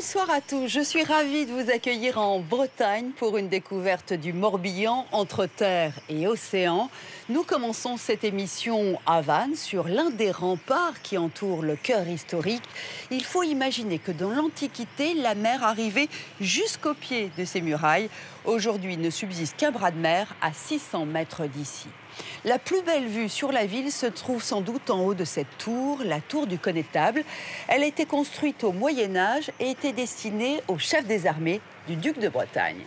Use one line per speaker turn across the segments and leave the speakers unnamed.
Bonsoir à tous, je suis ravie de vous accueillir en Bretagne pour une découverte du Morbihan entre terre et océan. Nous commençons cette émission à Vannes, sur l'un des remparts qui entourent le cœur historique. Il faut imaginer que dans l'Antiquité, la mer arrivait jusqu'au pied de ces murailles. Aujourd'hui, ne subsiste qu'un bras de mer à 600 mètres d'ici. La plus belle vue sur la ville se trouve sans doute en haut de cette tour, la tour du Connétable. Elle a été construite au Moyen-Âge et était destinée au chef des armées du duc de Bretagne.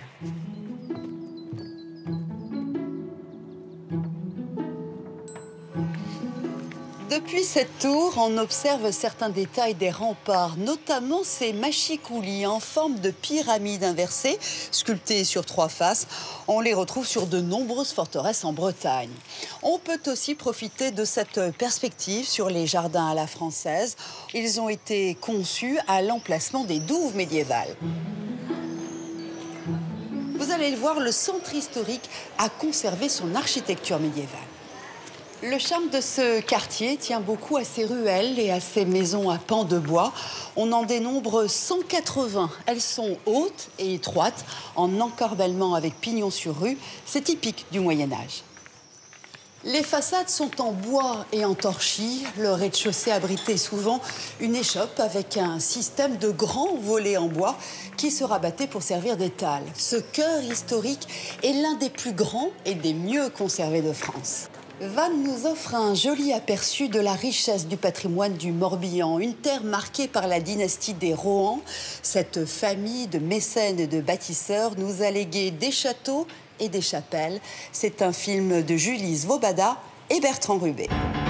Depuis cette tour, on observe certains détails des remparts, notamment ces mâchicoulis en forme de pyramide inversée, sculptés sur 3 faces. On les retrouve sur de nombreuses forteresses en Bretagne. On peut aussi profiter de cette perspective sur les jardins à la française. Ils ont été conçus à l'emplacement des douves médiévales. Vous allez le voir, le centre historique a conservé son architecture médiévale. Le charme de ce quartier tient beaucoup à ses ruelles et à ses maisons à pans de bois. On en dénombre 180. Elles sont hautes et étroites, en encorbellement avec pignon sur rue. C'est typique du Moyen-Âge. Les façades sont en bois et en torchis. Le rez-de-chaussée abritait souvent une échoppe avec un système de grands volets en bois qui se rabattaient pour servir d'étal. Ce cœur historique est l'un des plus grands et des mieux conservés de France. Vannes nous offre un joli aperçu de la richesse du patrimoine du Morbihan, une terre marquée par la dynastie des Rohan. Cette famille de mécènes et de bâtisseurs nous a légué des châteaux et des chapelles. C'est un film de Julie Svoboda et Bertrand Rubé.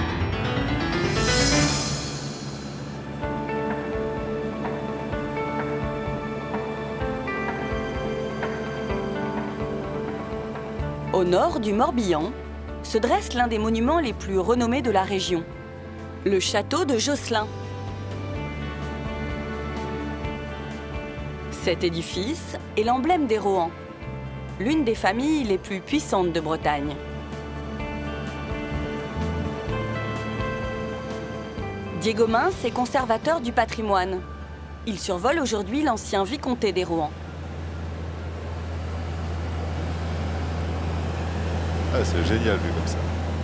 Au nord du Morbihan se dresse l'un des monuments les plus renommés de la région, le château de Josselin. Cet édifice est l'emblème des Rohan, l'une des familles les plus puissantes de Bretagne. Diego Mins est conservateur du patrimoine. Il survole aujourd'hui l'ancien vicomté des Rohan.
Ah, c'est génial vu comme ça.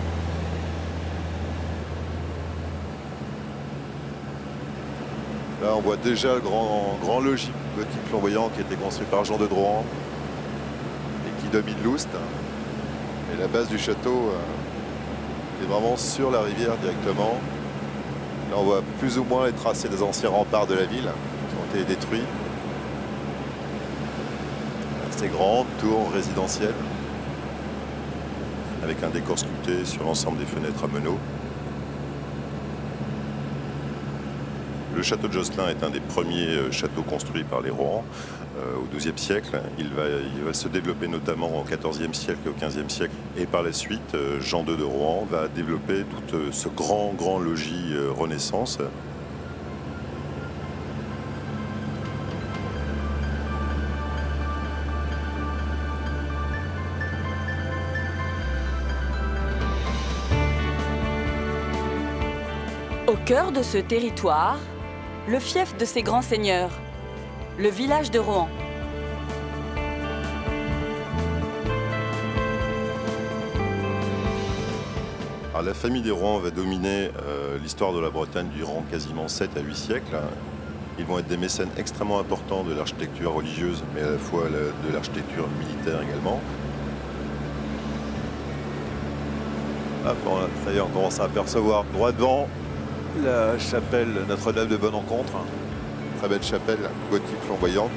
Là, on voit déjà le grand logis gothique flamboyant qui a été construit par Jean de Drouan et qui domine l'Oust. Et la base du château est vraiment sur la rivière directement. Là, on voit plus ou moins les tracés des anciens remparts de la ville qui ont été détruits. Ces grandes tours résidentielles, avec un décor sculpté sur l'ensemble des fenêtres à meneaux. Le château de Josselin est un des premiers châteaux construits par les Rohan au XIIe siècle. Il va se développer notamment au XIVe siècle et au XVe siècle. Et par la suite, Jean II de Rohan va développer tout ce grand logis Renaissance.
Au cœur de ce territoire, le fief de ces grands seigneurs, le village de Rohan.
Alors, la famille des Rohan va dominer l'histoire de la Bretagne durant quasiment 7 à 8 siècles. Ils vont être des mécènes extrêmement importants de l'architecture religieuse, mais à la fois de l'architecture militaire également. Hop, ça y est, on commence à apercevoir droit devant la chapelle Notre-Dame de Bonne-Rencontre, très belle chapelle gothique flamboyante.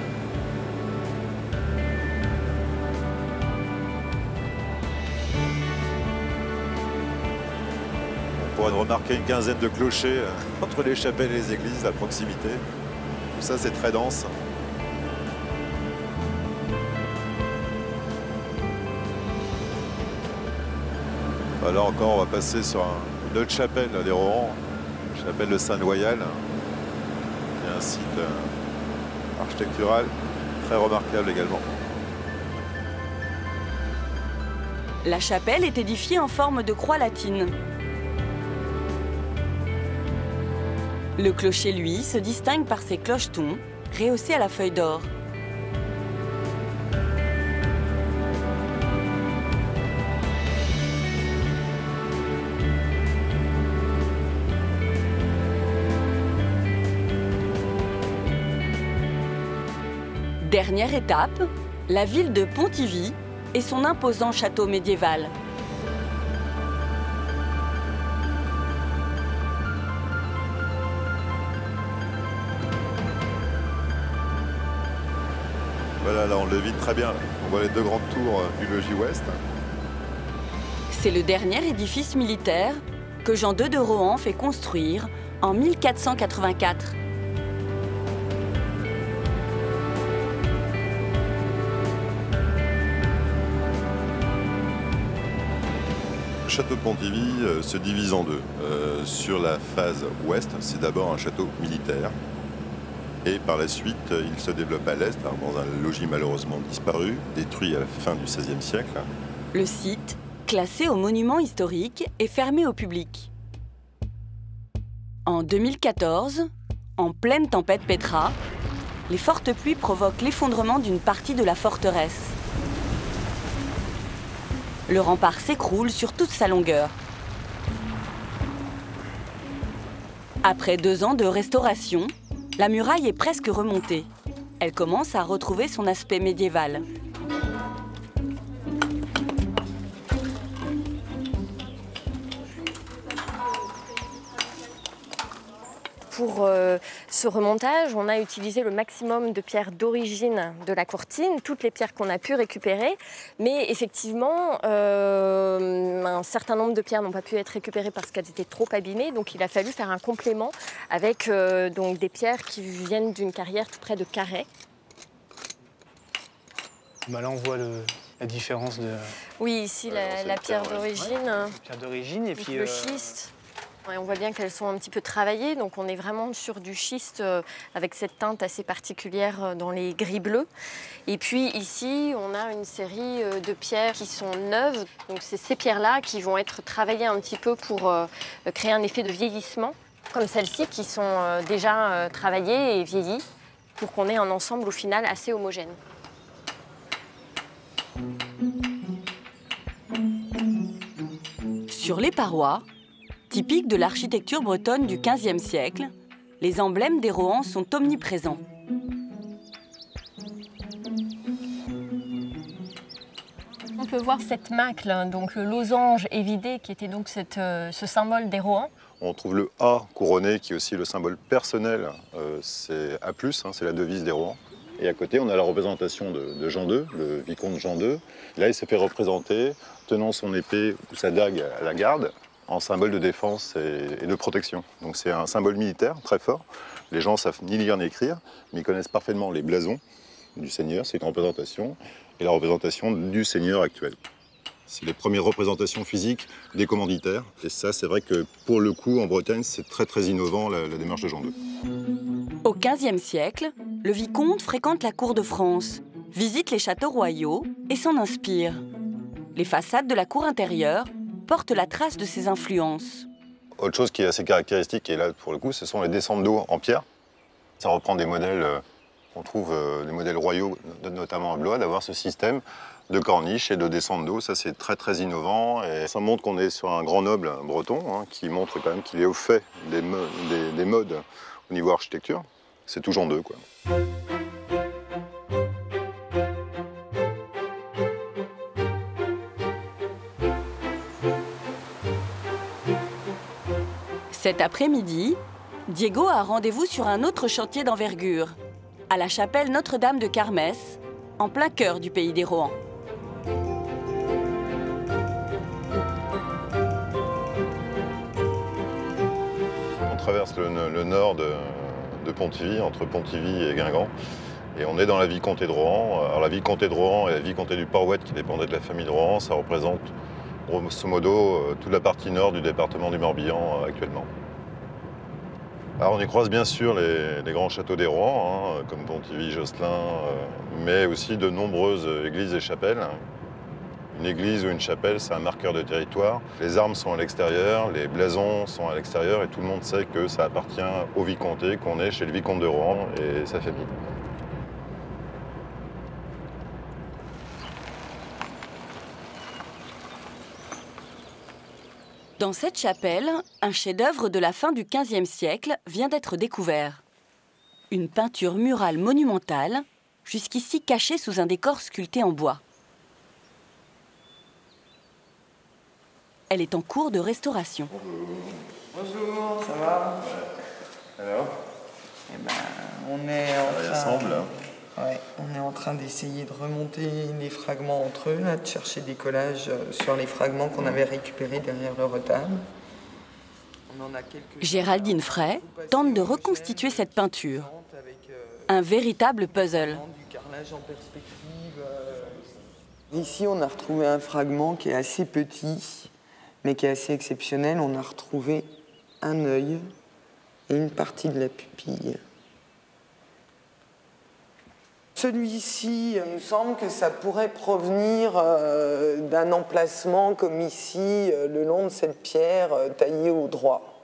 On pourrait remarquer une quinzaine de clochers entre les chapelles et les églises à proximité. Tout ça, c'est très dense. Alors encore, on va passer sur une autre chapelle des Rohan. Chapelle de Saint-Loyal, qui est un site architectural très remarquable également.
La chapelle est édifiée en forme de croix latine. Le clocher, lui, se distingue par ses clochetons rehaussé à la feuille d'or. Dernière étape, la ville de Pontivy et son imposant château médiéval.
Voilà, là on le vide très bien. Là. On voit les deux grandes tours du logis ouest.
C'est le dernier édifice militaire que Jean II de Rohan fait construire en 1484.
Le château de Pontivy se divise en deux. Sur la phase ouest, c'est d'abord un château militaire. Et par la suite, il se développe à l'est, dans un logis malheureusement disparu, détruit à la fin du XVIe siècle.
Le site, classé au monument historique, est fermé au public. En 2014, en pleine tempête Petra, les fortes pluies provoquent l'effondrement d'une partie de la forteresse. Le rempart s'écroule sur toute sa longueur. Après 2 ans de restauration, la muraille est presque remontée. Elle commence à retrouver son aspect médiéval.
Pour ce remontage, on a utilisé le maximum de pierres d'origine de la courtine, toutes les pierres qu'on a pu récupérer. Mais effectivement, un certain nombre de pierres n'ont pas pu être récupérées parce qu'elles étaient trop abîmées. Donc il a fallu faire un complément avec donc des pierres qui viennent d'une carrière tout près de Carhaix.
Là, on voit la différence de...
Oui, ici, la pierre d'origine.
Ouais. Pierre d'origine et puis...
Le schiste. Ouais, on voit bien qu'elles sont un petit peu travaillées, donc on est vraiment sur du schiste avec cette teinte assez particulière dans les gris bleus. Et puis ici, on a une série de pierres qui sont neuves. Donc c'est ces pierres-là qui vont être travaillées un petit peu pour créer un effet de vieillissement, comme celles-ci qui sont déjà travaillées et vieillies, pour qu'on ait un ensemble au final assez homogène.
Sur les parois, typiques de l'architecture bretonne du XVe siècle, les emblèmes des Rohan sont omniprésents.
On peut voir cette macle, donc le losange évidé, qui était donc ce symbole des Rohan.
On trouve le A couronné, qui est aussi le symbole personnel. C'est A+, c'est la devise des Rohan. Et à côté, on a la représentation de Jean II, le vicomte Jean II. Là, il s'est fait représenter, tenant son épée ou sa dague à la garde, en symbole de défense et de protection. Donc c'est un symbole militaire très fort. Les gens savent ni lire ni écrire, mais ils connaissent parfaitement les blasons du seigneur, c'est une représentation, et la représentation du seigneur actuel. C'est les premières représentations physiques des commanditaires. Et ça, c'est vrai que pour le coup, en Bretagne, c'est très innovant, la démarche de Jean II.
Au XVe siècle, le vicomte fréquente la cour de France, visite les châteaux royaux et s'en inspire. Les façades de la cour intérieure portent la trace de ses influences.
Autre chose qui est assez caractéristique, et là pour le coup, ce sont les descentes d'eau en pierre. Ça reprend des modèles, on trouve des modèles royaux, notamment à Blois, d'avoir ce système de corniche et de descente d'eau. Ça, c'est très innovant. Et ça montre qu'on est sur un grand noble breton, qui montre quand même qu'il est au fait des modes au niveau architecture. C'est tout Jean II, quoi.
Cet après-midi, Diego a rendez-vous sur un autre chantier d'envergure, à la chapelle Notre-Dame de Carmès, en plein cœur du pays des Rohan.
On traverse le nord de Pontivy, entre Pontivy et Guingamp, et on est dans la vicomté de Rohan. Alors la vicomté de Rohan et la vicomté du Port-Ouët, qui dépendait de la famille de Rohan, ça représente grosso modo toute la partie nord du département du Morbihan actuellement. Alors on y croise bien sûr les grands châteaux des Rohan, comme Pontivy, Josselin, mais aussi de nombreuses églises et chapelles. Une église ou une chapelle, c'est un marqueur de territoire. Les armes sont à l'extérieur, les blasons sont à l'extérieur et tout le monde sait que ça appartient au vicomté, qu'on est chez le vicomte de Rohan et sa famille.
Dans cette chapelle, un chef-d'œuvre de la fin du XVe siècle vient d'être découvert. Une peinture murale monumentale, jusqu'ici cachée sous un décor sculpté en bois. Elle est en cours de restauration.
Bonjour, ça va?
Alors,
Eh ben, on est en train d'essayer de remonter les fragments entre eux, là, de chercher des collages sur les fragments qu'on avait récupérés derrière le retable. On en a quelques...
Géraldine Frey tente de reconstituer cette peinture. Un véritable puzzle.
Du carrelage en perspective. Ici, on a retrouvé un fragment qui est assez petit, mais qui est assez exceptionnel. On a retrouvé un œil et une partie de la pupille. Celui-ci, il me semble que ça pourrait provenir d'un emplacement comme ici, le long de cette pierre taillée au droit.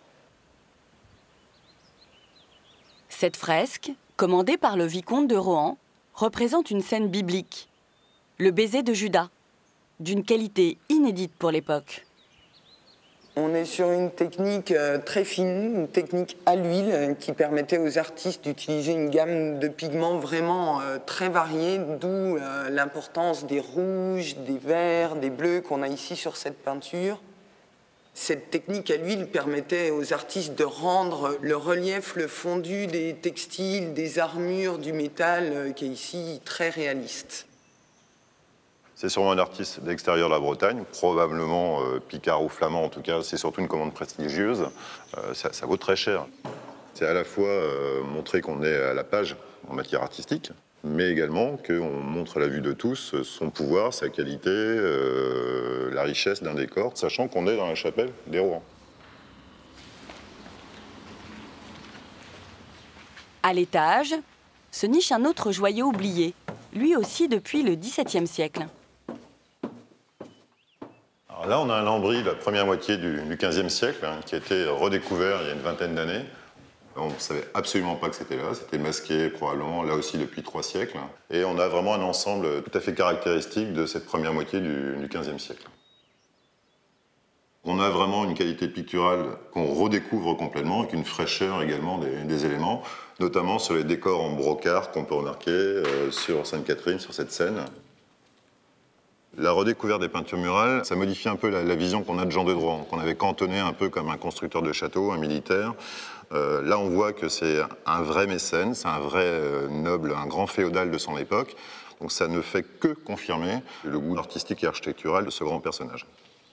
Cette fresque, commandée par le vicomte de Rohan, représente une scène biblique, le baiser de Judas, d'une qualité inédite pour l'époque.
On est sur une technique très fine, une technique à l'huile qui permettait aux artistes d'utiliser une gamme de pigments vraiment très variée, d'où l'importance des rouges, des verts, des bleus qu'on a ici sur cette peinture. Cette technique à l'huile permettait aux artistes de rendre le relief, le fondu des textiles, des armures, du métal, qui est ici très réaliste.
c'est sûrement un artiste d'extérieur de la Bretagne, probablement picard ou flamand en tout cas. C'est surtout une commande prestigieuse. Ça vaut très cher. C'est à la fois montrer qu'on est à la page en matière artistique, mais également qu'on montre à la vue de tous son pouvoir, sa qualité, la richesse d'un décor, sachant qu'on est dans la chapelle des Rohan.
À l'étage, se niche un autre joyau oublié, lui aussi depuis le XVIIe siècle.
Alors là, on a un lambris de la première moitié du XVe siècle, qui a été redécouvert il y a une vingtaine d'années. On ne savait absolument pas que c'était là, c'était masqué probablement là aussi depuis 3 siècles. Et on a vraiment un ensemble tout à fait caractéristique de cette première moitié du XVe siècle. On a vraiment une qualité picturale qu'on redécouvre complètement, avec une fraîcheur également des éléments, notamment sur les décors en brocart qu'on peut remarquer sur Sainte-Catherine, sur cette scène. La redécouverte des peintures murales, ça modifie un peu la vision qu'on a de Jean de Drouhan, qu'on avait cantonné un peu comme un constructeur de château, un militaire. Là, on voit que c'est un vrai mécène, c'est un vrai noble, un grand féodal de son époque. Donc ça ne fait que confirmer le goût artistique et architectural de ce grand personnage.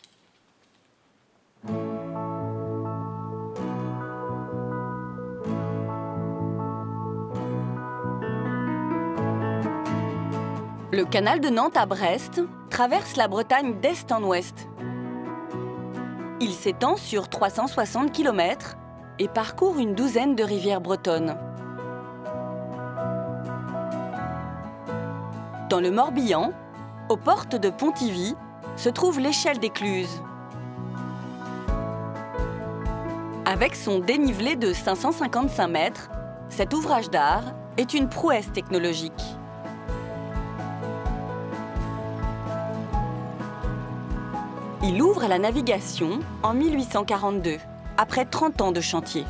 Le canal de Nantes à Brest traverse la Bretagne d'est en ouest. Il s'étend sur 360 km et parcourt une douzaine de rivières bretonnes. Dans le Morbihan, aux portes de Pontivy, se trouve l'échelle d'Écluse. Avec son dénivelé de 555 mètres, cet ouvrage d'art est une prouesse technologique. Il ouvre à la navigation en 1842, après 30 ans de chantier.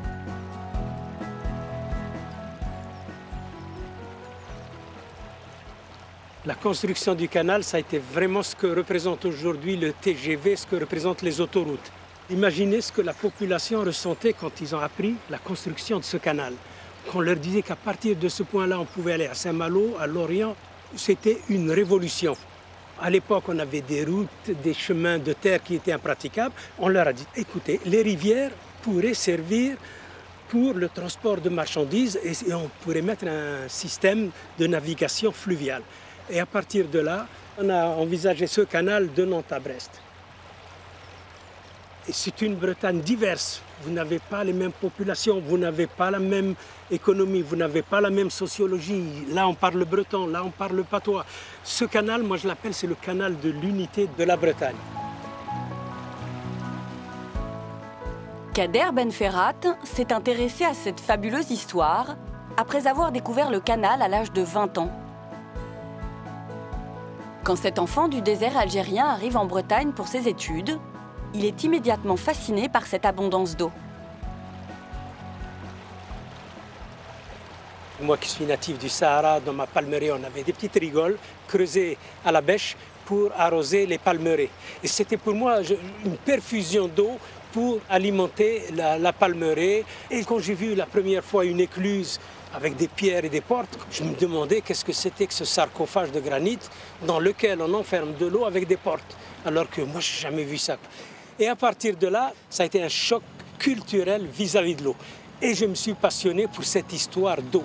La construction du canal, ça a été vraiment ce que représente aujourd'hui le TGV, ce que représentent les autoroutes. Imaginez ce que la population ressentait quand ils ont appris la construction de ce canal. Quand on leur disait qu'à partir de ce point-là, on pouvait aller à Saint-Malo, à Lorient, c'était une révolution. À l'époque, on avait des routes, des chemins de terre qui étaient impraticables. On leur a dit, écoutez, les rivières pourraient servir pour le transport de marchandises et on pourrait mettre un système de navigation fluviale. Et à partir de là, on a envisagé ce canal de Nantes à Brest. Et c'est une Bretagne diverse. Vous n'avez pas les mêmes populations, vous n'avez pas la même économie, vous n'avez pas la même sociologie. Là, on parle breton, là, on parle patois. Ce canal, moi, je l'appelle, c'est le canal de l'unité de la Bretagne.
Kader Ben Ferhat s'est intéressé à cette fabuleuse histoire après avoir découvert le canal à l'âge de 20 ans. Quand cet enfant du désert algérien arrive en Bretagne pour ses études, il est immédiatement fasciné par cette abondance d'eau.
Moi qui suis natif du Sahara, dans ma palmeraie, on avait des petites rigoles creusées à la bêche pour arroser les palmeraies. Et c'était pour moi une perfusion d'eau pour alimenter la palmeraie. Et quand j'ai vu la première fois une écluse avec des pierres et des portes, je me demandais qu'est-ce que c'était que ce sarcophage de granit dans lequel on enferme de l'eau avec des portes. Alors que moi, je n'ai jamais vu ça. Et à partir de là, ça a été un choc culturel vis-à-vis de l'eau. Et je me suis passionné pour cette histoire d'eau.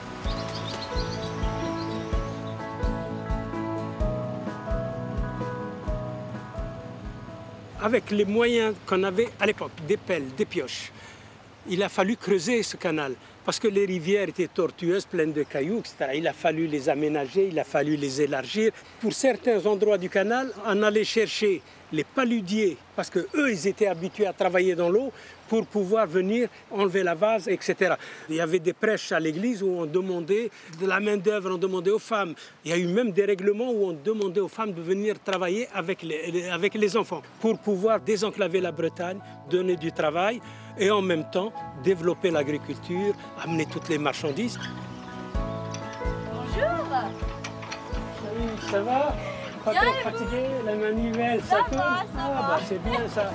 Avec les moyens qu'on avait à l'époque, des pelles, des pioches, il a fallu creuser ce canal parce que les rivières étaient tortueuses, pleines de cailloux, etc. Il a fallu les aménager, il a fallu les élargir. Pour certains endroits du canal, on allait chercher les paludiers parce qu'eux, ils étaient habitués à travailler dans l'eau pour pouvoir venir enlever la vase, etc. Il y avait des prêches à l'église où on demandait de la main-d'œuvre, on demandait aux femmes. Il y a eu même des règlements où on demandait aux femmes de venir travailler avec les enfants pour pouvoir désenclaver la Bretagne, donner du travail et en même temps développer l'agriculture, amener toutes les marchandises.
Bonjour.
Salut, ça va? Pas trop fatigué? La manivelle, ça tourne? Bah, c'est bien ça.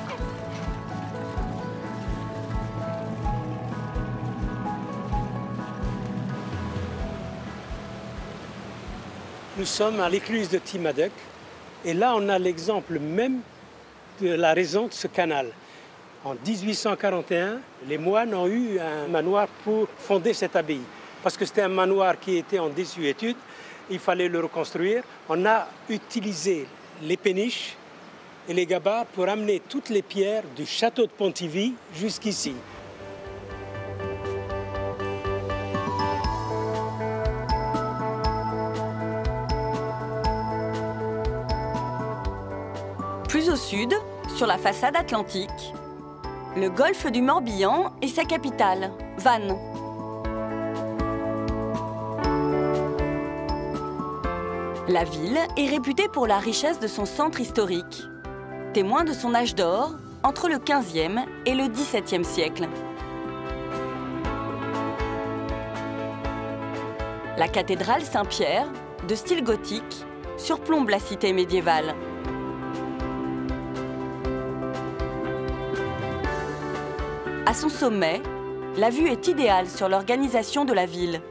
Nous sommes à l'écluse de Timadec et là on a l'exemple même de la raison de ce canal. En 1841, les moines ont eu un manoir pour fonder cette abbaye. Parce que c'était un manoir qui était en désuétude, il fallait le reconstruire. On a utilisé les péniches et les gabarres pour amener toutes les pierres du château de Pontivy jusqu'ici.
Plus au sud, sur la façade atlantique, le golfe du Morbihan et sa capitale, Vannes. La ville est réputée pour la richesse de son centre historique, témoin de son âge d'or entre le XVe et le XVIIe siècle. La cathédrale Saint-Pierre, de style gothique, surplombe la cité médiévale. À son sommet, la vue est idéale sur l'organisation de la ville.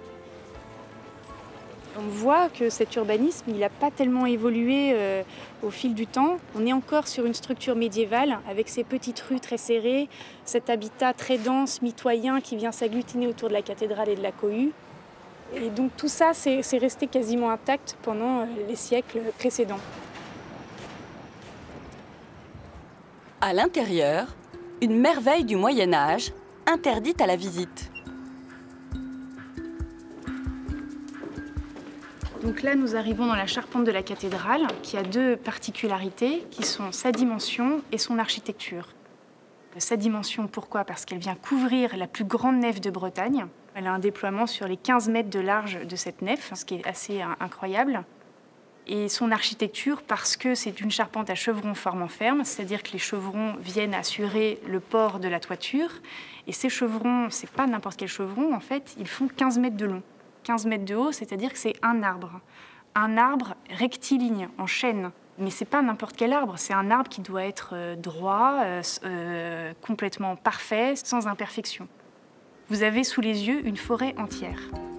On voit que cet urbanisme, il n'a pas tellement évolué au fil du temps. On est encore sur une structure médiévale avec ces petites rues très serrées, cet habitat très dense, mitoyen qui vient s'agglutiner autour de la cathédrale et de la cohue. Et donc tout ça, c'est resté quasiment intact pendant les siècles précédents.
À l'intérieur, une merveille du Moyen-Âge, interdite à la visite.
Donc là, nous arrivons dans la charpente de la cathédrale, qui a deux particularités, qui sont sa dimension et son architecture. Sa dimension, pourquoi? Parce qu'elle vient couvrir la plus grande nef de Bretagne. Elle a un déploiement sur les 15 mètres de large de cette nef, ce qui est assez incroyable. Et son architecture, parce que c'est une charpente à chevrons formant ferme, c'est-à-dire que les chevrons viennent assurer le port de la toiture. Et ces chevrons, c'est pas n'importe quel chevron, en fait, ils font 15 mètres de long. 15 mètres de haut, c'est-à-dire que c'est un arbre rectiligne, en chaîne. Mais c'est pas n'importe quel arbre, c'est un arbre qui doit être droit, complètement parfait, sans imperfection. Vous avez sous les yeux une forêt entière.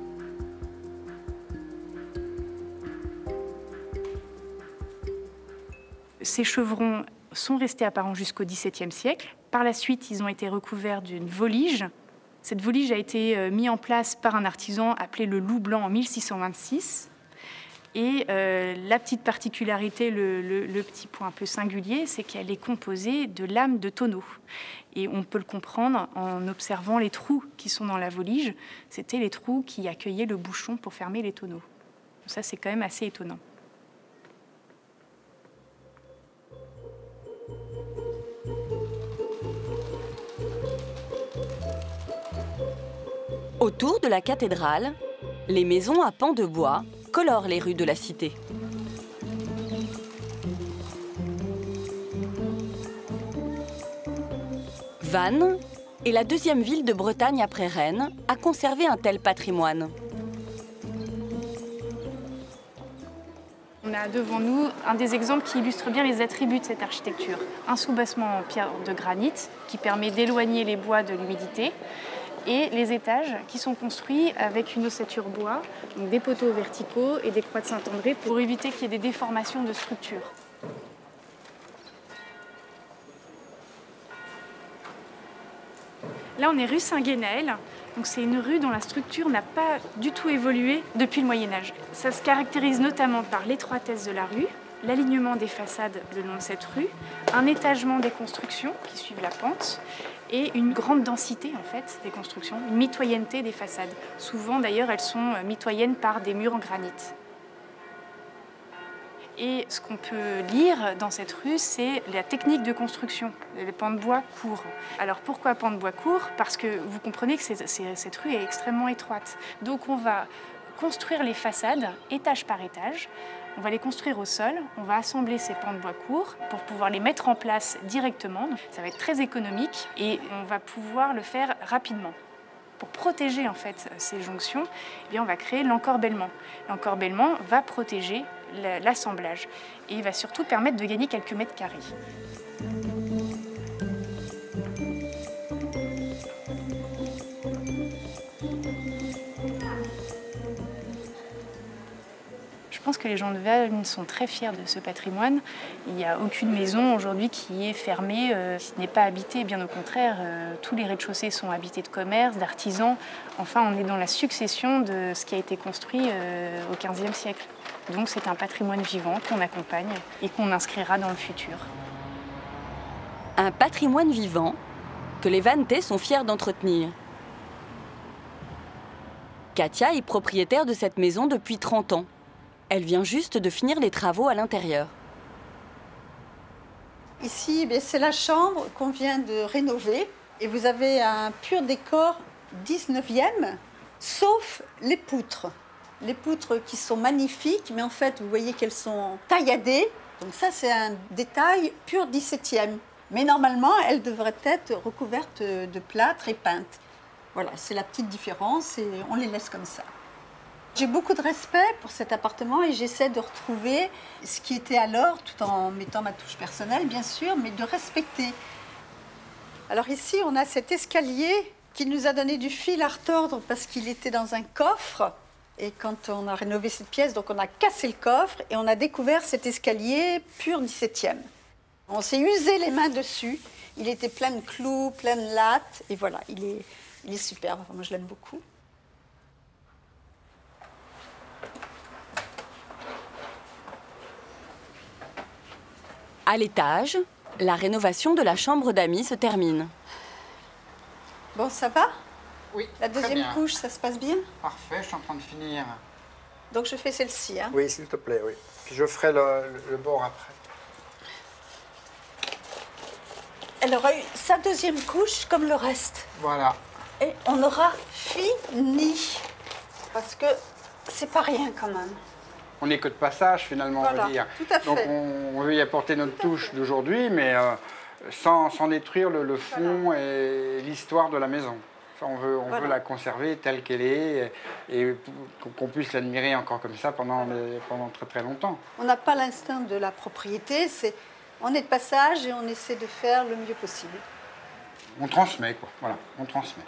Ces chevrons sont restés apparents jusqu'au XVIIe siècle. Par la suite, ils ont été recouverts d'une volige. Cette volige a été mise en place par un artisan appelé le Loup Blanc en 1626. Et la petite particularité, le petit point un peu singulier, c'est qu'elle est composée de lames de tonneaux. Et on peut le comprendre en observant les trous qui sont dans la volige. C'était les trous qui accueillaient le bouchon pour fermer les tonneaux. Ça, c'est quand même assez étonnant.
Autour de la cathédrale, les maisons à pans de bois colorent les rues de la cité. Vannes est la deuxième ville de Bretagne après Rennes à conserver un tel patrimoine.
On a devant nous un des exemples qui illustre bien les attributs de cette architecture. Un soubassement en pierre de granit qui permet d'éloigner les bois de l'humidité et les étages qui sont construits avec une ossature bois, donc des poteaux verticaux et des croix de Saint-André pour éviter qu'il y ait des déformations de structure. Là, on est rue Saint-Guénel. Donc c'est une rue dont la structure n'a pas du tout évolué depuis le Moyen-Âge. Ça se caractérise notamment par l'étroitesse de la rue, l'alignement des façades le long de cette rue, un étagement des constructions qui suivent la pente et une grande densité en fait des constructions, une mitoyenneté des façades. Souvent d'ailleurs elles sont mitoyennes par des murs en granit. Et ce qu'on peut lire dans cette rue, c'est la technique de construction, les pans de bois courts. Alors pourquoi pans de bois courts? Parce que vous comprenez que cette rue est extrêmement étroite. Donc on va construire les façades étage par étage, on va les construire au sol, on va assembler ces pans de bois courts pour pouvoir les mettre en place directement. Ça va être très économique et on va pouvoir le faire rapidement. Pour protéger en fait ces jonctions, eh bien, on va créer l'encorbellement. L'encorbellement va protéger l'assemblage et il va surtout permettre de gagner quelques mètres carrés. Je pense que les gens de Vannes sont très fiers de ce patrimoine. Il n'y a aucune maison aujourd'hui qui est fermée, qui n'est pas habitée. Bien au contraire, tous les rez-de-chaussée sont habités de commerces, d'artisans. Enfin, on est dans la succession de ce qui a été construit au XVe siècle. Donc c'est un patrimoine vivant qu'on accompagne et qu'on inscrira dans le futur.
Un patrimoine vivant que les Vanntais sont fiers d'entretenir. Katia est propriétaire de cette maison depuis 30 ans. Elle vient juste de finir les travaux à l'intérieur.
Ici, c'est la chambre qu'on vient de rénover. Et vous avez un pur décor 19e, sauf les poutres. Les poutres qui sont magnifiques, mais en fait, vous voyez qu'elles sont tailladées. Donc ça, c'est un détail pur 17e. Mais normalement, elles devraient être recouvertes de plâtre et peintes. Voilà, c'est la petite différence et on les laisse comme ça. J'ai beaucoup de respect pour cet appartement et j'essaie de retrouver ce qui était alors, tout en mettant ma touche personnelle, bien sûr, mais de respecter. Alors ici, on a cet escalier qui nous a donné du fil à retordre parce qu'il était dans un coffre. Et quand on a rénové cette pièce, donc on a cassé le coffre et on a découvert cet escalier pur 17e. On s'est usé les mains dessus. Il était plein de clous, plein de lattes. Et voilà, il est superbe. Enfin, moi, je l'aime beaucoup.
À l'étage, la rénovation de la chambre d'amis se termine.
Bon, ça va?
Oui,
la deuxième couche, ça se passe bien?
Parfait, je suis en train de finir.
Donc je fais celle-ci, hein?
Oui, s'il te plaît, oui. Puis je ferai le bord après.
Elle aura eu sa deuxième couche comme le reste.
Voilà.
Et on aura fini. Parce que c'est pas rien quand même.
On n'est que de passage finalement,
voilà,
on veut dire.
Tout à fait.
Donc on veut y apporter notre touche d'aujourd'hui, mais sans détruire le fond voilà. Et l'histoire de la maison. On veut la conserver telle qu'elle est et qu'on puisse l'admirer encore comme ça pendant très très longtemps.
On n'a pas l'instinct de la propriété, on est de passage et on essaie de faire le mieux possible.
On transmet quoi, voilà, on transmet.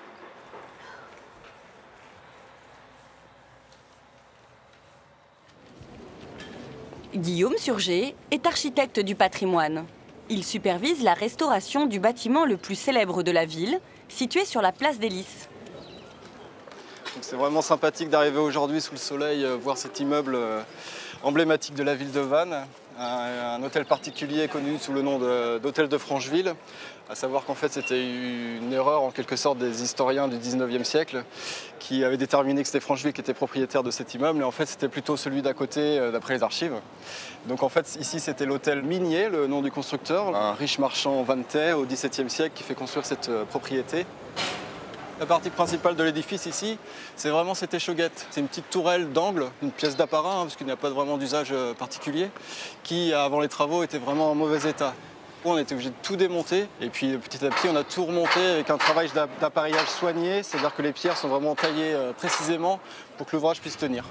Guillaume Surgé est architecte du patrimoine. Il supervise la restauration du bâtiment le plus célèbre de la ville, situé sur la place des Lys.
C'est vraiment sympathique d'arriver aujourd'hui sous le soleil, voir cet immeuble emblématique de la ville de Vannes, un hôtel particulier connu sous le nom d'hôtel de Francheville, à savoir qu'en fait c'était une erreur en quelque sorte des historiens du 19e siècle qui avaient déterminé que c'était Francheville qui était propriétaire de cet immeuble, et en fait c'était plutôt celui d'à côté d'après les archives. Donc en fait ici c'était l'hôtel Minier, le nom du constructeur, un riche marchand vannetais au XVIIe siècle qui fait construire cette propriété. La partie principale de l'édifice ici, c'est vraiment cette échauguette. C'est une petite tourelle d'angle, une pièce d'apparat, parce qu'il n'y a pas vraiment d'usage particulier, qui, avant les travaux, était vraiment en mauvais état. On était obligé de tout démonter, et puis petit à petit, on a tout remonté avec un travail d'appareillage soigné, c'est-à-dire que les pierres sont vraiment taillées précisément pour que l'ouvrage puisse tenir.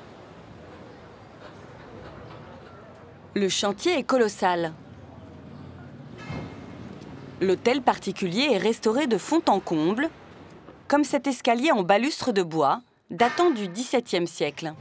Le chantier est colossal. L'hôtel particulier est restauré de fond en comble, comme cet escalier en balustre de bois, datant du XVIIe siècle.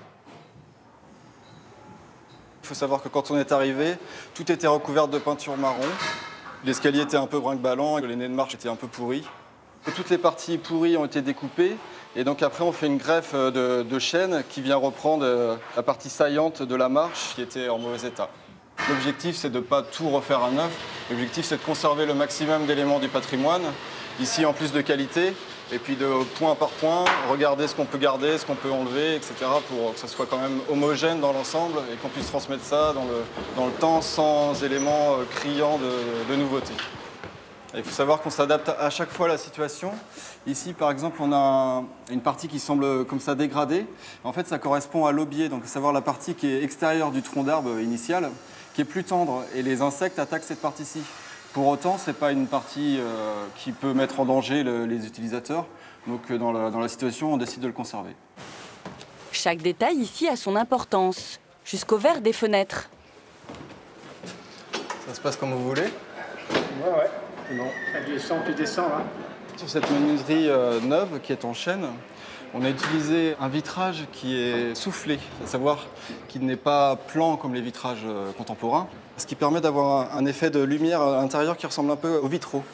Il faut savoir que quand on est arrivé, tout était recouvert de peinture marron. L'escalier était un peu brinque-ballant, les nez de marche étaient un peu pourris. Et toutes les parties pourries ont été découpées, et donc après on fait une greffe de chêne qui vient reprendre la partie saillante de la marche qui était en mauvais état. L'objectif, c'est de ne pas tout refaire à neuf. L'objectif, c'est de conserver le maximum d'éléments du patrimoine, ici en plus de qualité, et puis de point par point, regarder ce qu'on peut garder, ce qu'on peut enlever, etc. pour que ça soit quand même homogène dans l'ensemble et qu'on puisse transmettre ça dans le temps sans éléments criants de nouveautés. Il faut savoir qu'on s'adapte à chaque fois à la situation. Ici, par exemple, on a une partie qui semble comme ça dégradée. En fait, ça correspond à l'aubier, donc à savoir la partie qui est extérieure du tronc d'arbre initial, qui est plus tendre, et les insectes attaquent cette partie-ci. Pour autant, ce n'est pas une partie qui peut mettre en danger les utilisateurs. Donc dans la situation, on décide de le conserver.
Chaque détail ici a son importance, jusqu'au verre des fenêtres.
Ça se passe comme vous voulez?
Ouais. Bon. Tu descends là.
Sur cette menuiserie neuve qui est en chêne, on a utilisé un vitrage qui est soufflé, à savoir qu'il n'est pas plan comme les vitrages contemporains, ce qui permet d'avoir un effet de lumière à l'intérieur qui ressemble un peu aux vitraux.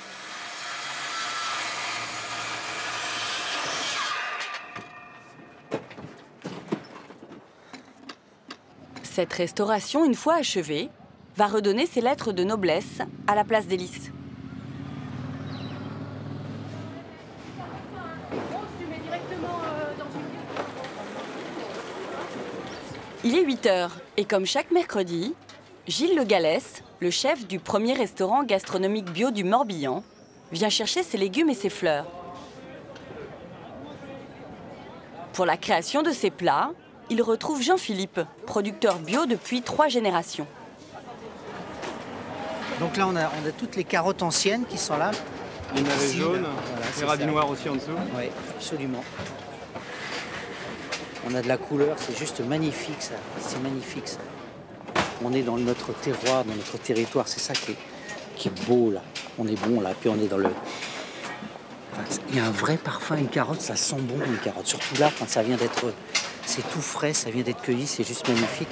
Cette restauration, une fois achevée, va redonner ses lettres de noblesse à la place des Lys. Il est 8 h et comme chaque mercredi, Gilles Le Gallès, le chef du premier restaurant gastronomique bio du Morbihan, vient chercher ses légumes et ses fleurs. Pour la création de ses plats, il retrouve Jean-Philippe, producteur bio depuis 3 générations.
Donc là, on a toutes les carottes anciennes qui sont là.
Les navets jaunes, voilà, les radis noirs aussi en dessous.
Oui, absolument. On a de la couleur, c'est juste magnifique ça. C'est magnifique ça. On est dans notre terroir, dans notre territoire, c'est ça qui est beau là. On est bon là, puis on est dans le... Enfin, il y a un vrai parfum, une carotte, ça sent bon une carotte. Surtout là, quand ça vient d'être... C'est tout frais, ça vient d'être cueilli, c'est juste magnifique.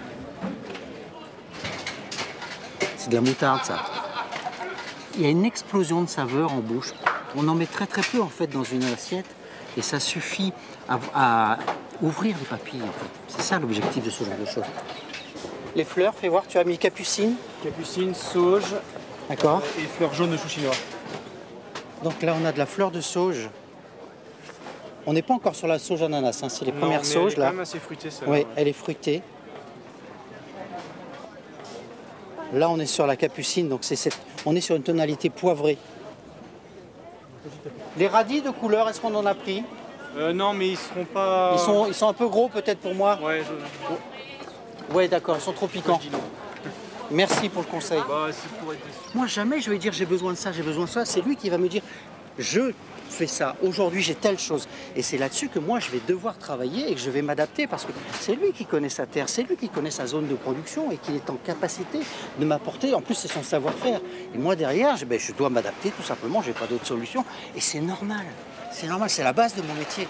C'est de la moutarde ça. Il y a une explosion de saveurs en bouche. On en met très très peu en fait dans une assiette et ça suffit à ouvrir les papilles en fait. C'est ça l'objectif de ce genre de choses. Les fleurs, fais voir, tu as mis capucine.
Capucine, sauge.
D'accord.
Et fleurs jaunes de chou chinois.
Donc là on a de la fleur de sauge. On n'est pas encore sur la sauge ananas, hein. C'est les premières sauges là.
Elle est quand même assez fruitée ça.
Oui, elle est fruitée. Là on est sur la capucine, donc on est sur une tonalité poivrée. Les radis de couleur, est-ce qu'on en a pris?
Non, mais ils seront pas...
Ils sont un peu gros peut-être pour moi.
Ouais,
ouais d'accord, ils sont trop piquants. Merci pour le conseil.
Bah,
moi jamais je vais dire j'ai besoin de ça, j'ai besoin de ça. C'est lui qui va me dire je fais ça, aujourd'hui j'ai telle chose. Et c'est là-dessus que moi je vais devoir travailler et que je vais m'adapter parce que c'est lui qui connaît sa terre, c'est lui qui connaît sa zone de production et qui est en capacité de m'apporter, en plus c'est son savoir-faire. Et moi derrière, je dois m'adapter tout simplement, je n'ai pas d'autre solution. Et c'est normal, c'est la base de mon métier.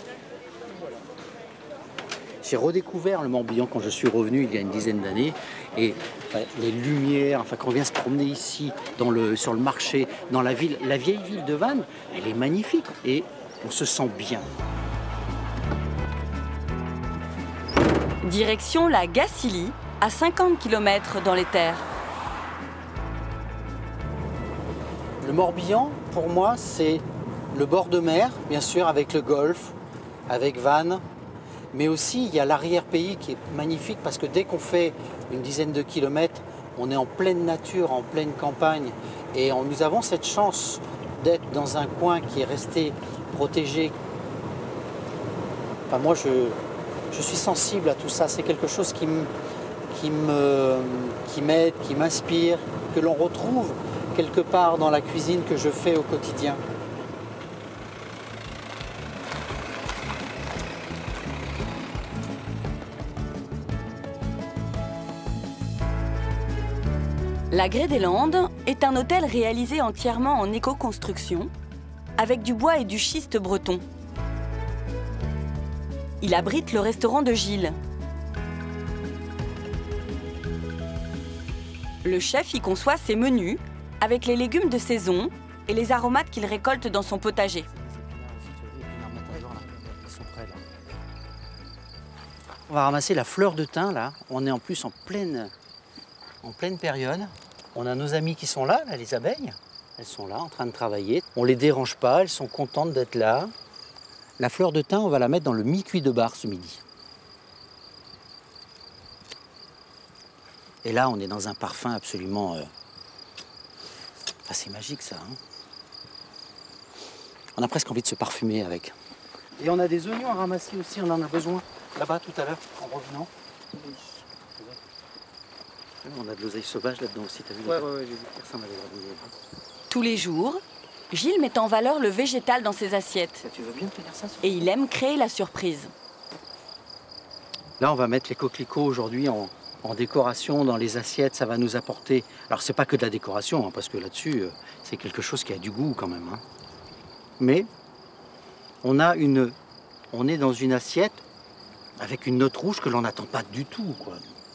J'ai redécouvert le Morbihan quand je suis revenu il y a une dizaine d'années et les lumières, quand on vient se promener ici sur le marché, dans la vieille ville de Vannes, elle est magnifique et on se sent bien.
Direction la Gacilly, à 50 km dans les terres.
Le Morbihan, pour moi, c'est le bord de mer, bien sûr, avec le golfe, avec Vannes. Mais aussi, il y a l'arrière-pays qui est magnifique parce que dès qu'on fait une dizaine de kilomètres, on est en pleine nature, en pleine campagne. Et nous avons cette chance d'être dans un coin qui est resté protégé. Enfin, moi, je suis sensible à tout ça. C'est quelque chose qui m'aide, qui m'inspire, que l'on retrouve quelque part dans la cuisine que je fais au quotidien.
La Grée des Landes est un hôtel réalisé entièrement en éco-construction, avec du bois et du schiste breton. Il abrite le restaurant de Gilles. Le chef y conçoit ses menus avec les légumes de saison et les aromates qu'il récolte dans son potager.
On va ramasser la fleur de thym, là. On est en plus en pleine période. On a nos amis qui sont là, les abeilles. Elles sont là, en train de travailler. On ne les dérange pas, elles sont contentes d'être là. La fleur de thym, on va la mettre dans le mi-cuit de bar ce midi. Et là, on est dans un parfum absolument... Enfin, c'est magique, ça. Hein, on a presque envie de se parfumer avec. Et on a des oignons à ramasser aussi, on en a besoin. Là-bas, tout à l'heure, en revenant. On a de l'oseille sauvage là-dedans aussi, t'as vu? Ouais, j'ai vu. Personne n'avait droit.
Tous les jours, Gilles met en valeur le végétal dans ses assiettes.
Tu veux bien tenir ça?
Et il aime créer la surprise.
Là, on va mettre les coquelicots aujourd'hui en décoration dans les assiettes. Ça va nous apporter... Alors, c'est pas que de la décoration, hein, parce que là-dessus, c'est quelque chose qui a du goût quand même. Hein. Mais on est dans une assiette avec une note rouge que l'on n'attend pas du tout, quoi.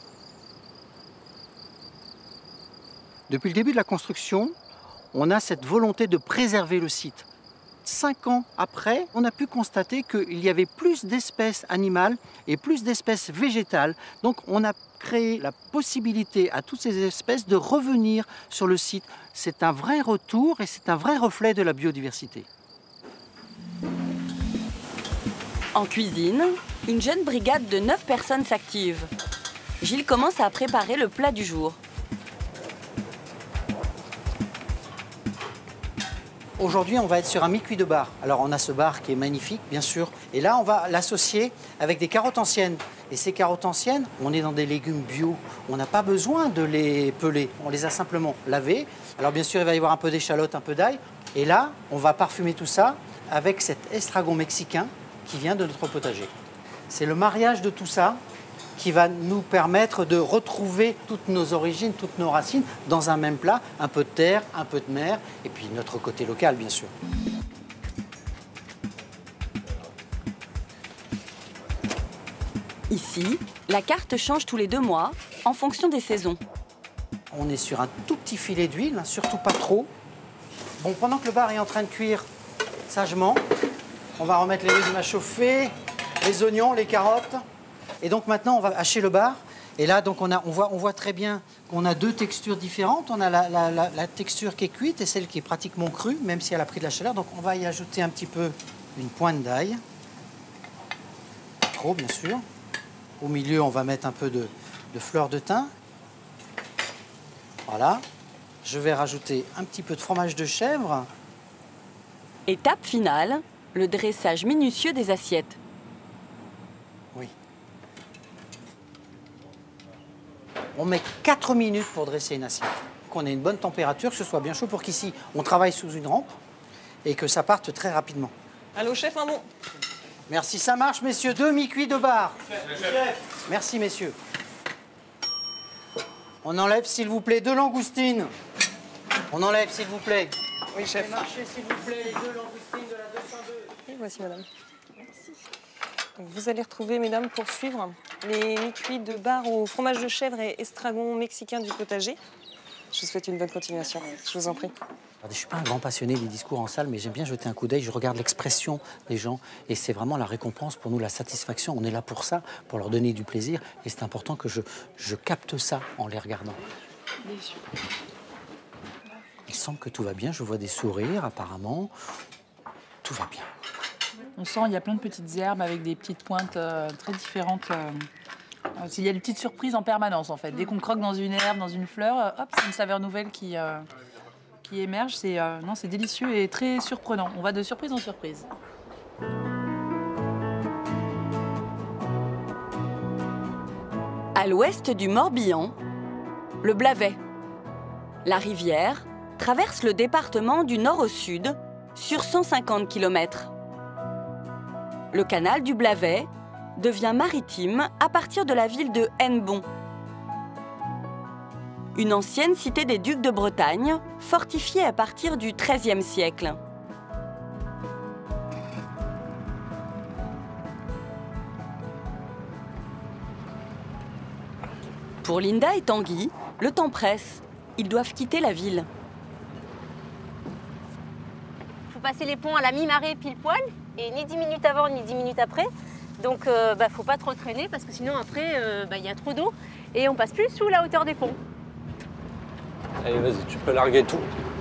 Depuis le début de la construction, on a cette volonté de préserver le site. 5 ans après, on a pu constater qu'il y avait plus d'espèces animales et plus d'espèces végétales. Donc on a créé la possibilité à toutes ces espèces de revenir sur le site. C'est un vrai retour et c'est un vrai reflet de la biodiversité.
En cuisine, une jeune brigade de 9 personnes s'active. Gilles commence à préparer le plat du jour.
Aujourd'hui, on va être sur un mi-cuit de bar. Alors, on a ce bar qui est magnifique, bien sûr. Et là, on va l'associer avec des carottes anciennes. Et ces carottes anciennes, on est dans des légumes bio. On n'a pas besoin de les peler. On les a simplement lavés. Alors, bien sûr, il va y avoir un peu d'échalote, un peu d'ail. Et là, on va parfumer tout ça avec cet estragon mexicain qui vient de notre potager. C'est le mariage de tout ça qui va nous permettre de retrouver toutes nos origines, toutes nos racines dans un même plat, un peu de terre, un peu de mer, et puis notre côté local, bien sûr.
Ici, la carte change tous les 2 mois, en fonction des saisons.
On est sur un tout petit filet d'huile, surtout pas trop. Bon, pendant que le bar est en train de cuire sagement, on va remettre les légumes à chauffer, les oignons, les carottes. Et donc maintenant, on va hacher le bar. Et là, donc on voit très bien qu'on a 2 textures différentes. On a la texture qui est cuite et celle qui est pratiquement crue, même si elle a pris de la chaleur. Donc on va y ajouter un petit peu une pointe d'ail. Pas trop, bien sûr. Au milieu, on va mettre un peu de fleur de thym. Voilà. Je vais rajouter un petit peu de fromage de chèvre.
Étape finale, le dressage minutieux des assiettes.
Oui. On met 4 minutes pour dresser une assiette. Qu'on ait une bonne température, que ce soit bien chaud pour qu'ici, on travaille sous une rampe et que ça parte très rapidement.
Allô, chef, un bon.
Merci, ça marche, messieurs. 2 mi-cuits de bar. Merci, messieurs. On enlève, s'il vous plaît, 2 langoustines. On enlève, s'il vous plaît.
Oui, chef.
Marchez, s'il vous plaît, les 2 langoustines de la 202.
Oui, voici, madame. Merci. Donc, vous allez retrouver, mesdames, pour suivre les mi-cuits de bar au fromage de chèvre et estragon mexicain du potager. Je vous souhaite une bonne continuation. Je vous en prie.
Je ne suis pas un grand passionné des discours en salle, mais j'aime bien jeter un coup d'œil. Je regarde l'expression des gens et c'est vraiment la récompense pour nous, la satisfaction. On est là pour ça, pour leur donner du plaisir et c'est important que je capte ça en les regardant. Il semble que tout va bien. Je vois des sourires apparemment. Tout va bien.
On sent qu'il y a plein de petites herbes avec des petites pointes très différentes. Il y a des petites surprises en permanence en fait. Dès qu'on croque dans une herbe, dans une fleur, hop, c'est une saveur nouvelle qui émerge. C'est délicieux et très surprenant. On va de surprise en surprise.
À l'ouest du Morbihan, le Blavet. La rivière traverse le département du nord au sud sur 150 km. Le canal du Blavet devient maritime à partir de la ville de Hennebont. Une ancienne cité des ducs de Bretagne, fortifiée à partir du XIIIe siècle. Pour Linda et Tanguy, le temps presse. Ils doivent quitter la ville.
Il faut passer les ponts à la mi-marée pile poil, et ni 10 minutes avant ni 10 minutes après. Donc faut pas trop traîner parce que sinon après il y a trop d'eau et on passe plus sous la hauteur des ponts.
Allez vas-y, tu peux larguer tout.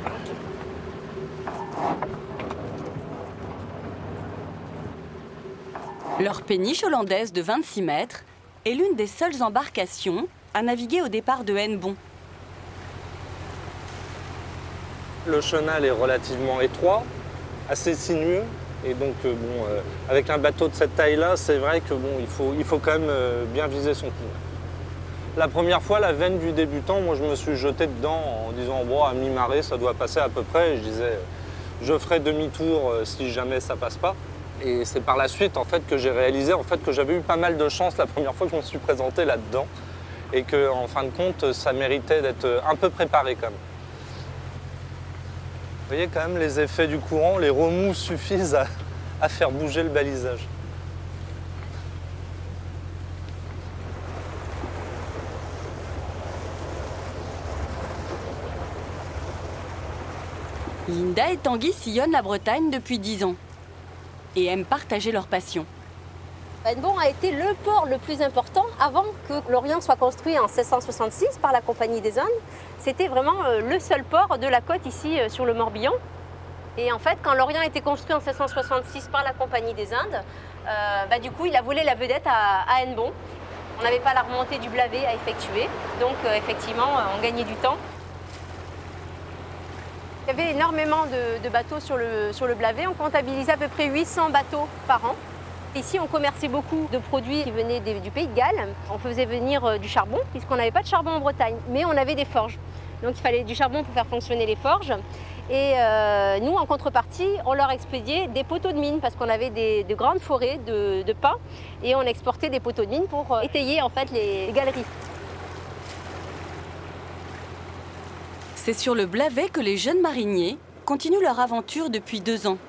Leur péniche hollandaise de 26 mètres est l'une des seules embarcations à naviguer au départ de Hennebont.
Le chenal est relativement étroit, assez sinueux. Et donc, avec un bateau de cette taille-là, c'est vrai que il faut quand même bien viser son coup. La première fois, la veine du débutant, moi, je me suis jeté dedans en disant, bon, à mi-marée, ça doit passer à peu près. Et je disais, je ferai demi-tour si jamais ça passe pas. Et c'est par la suite, en fait, que j'ai réalisé que j'avais eu pas mal de chance la première fois que je me suis présenté là-dedans. Et que, en fin de compte, ça méritait d'être un peu préparé quand même. Vous voyez quand même les effets du courant, les remous suffisent à faire bouger le balisage.
Linda et Tanguy sillonnent la Bretagne depuis 10 ans et aiment partager leur passion.
Hennebont a été le port le plus important avant que l'Orient soit construit en 1666 par la Compagnie des Indes. C'était vraiment le seul port de la côte ici sur le Morbihan. Et en fait, quand l'Orient a été construit en 1666 par la Compagnie des Indes, du coup, il a volé la vedette à Hennebont. On n'avait pas la remontée du Blavet à effectuer, donc effectivement, on gagnait du temps. Il y avait énormément de bateaux sur le Blavet. On comptabilisait à peu près 800 bateaux par an. Ici, on commerçait beaucoup de produits qui venaient du pays de Galles. On faisait venir du charbon, puisqu'on n'avait pas de charbon en Bretagne, mais on avait des forges. Donc il fallait du charbon pour faire fonctionner les forges. Et nous, en contrepartie, on leur expédiait des poteaux de mine, parce qu'on avait de grandes forêts de pins, et on exportait des poteaux de mine pour étayer en fait les galeries.
C'est sur le Blavet que les jeunes mariniers continuent leur aventure depuis 2 ans.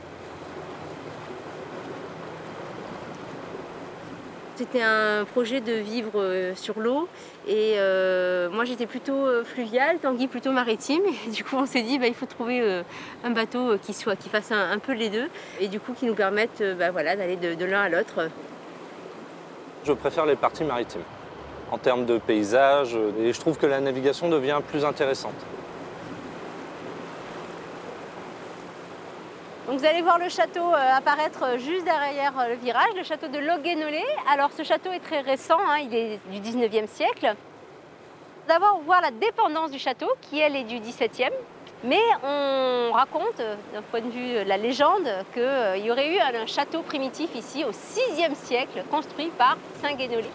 C'était un projet de vivre sur l'eau et moi j'étais plutôt fluviale, Tanguy plutôt maritime. Et du coup on s'est dit il faut trouver un bateau qui fasse un peu les deux et du coup qui nous permette d'aller de l'un à l'autre.
Je préfère les parties maritimes en termes de paysage et je trouve que la navigation devient plus intéressante.
Donc vous allez voir le château apparaître juste derrière le virage, le château de Loguenollet. Alors ce château est très récent, il est du 19e siècle. D'abord voir la dépendance du château qui elle est du 17e. Mais on raconte, d'un point de vue de la légende, qu'il y aurait eu un château primitif ici au 6e siècle, construit par Saint Guénolé.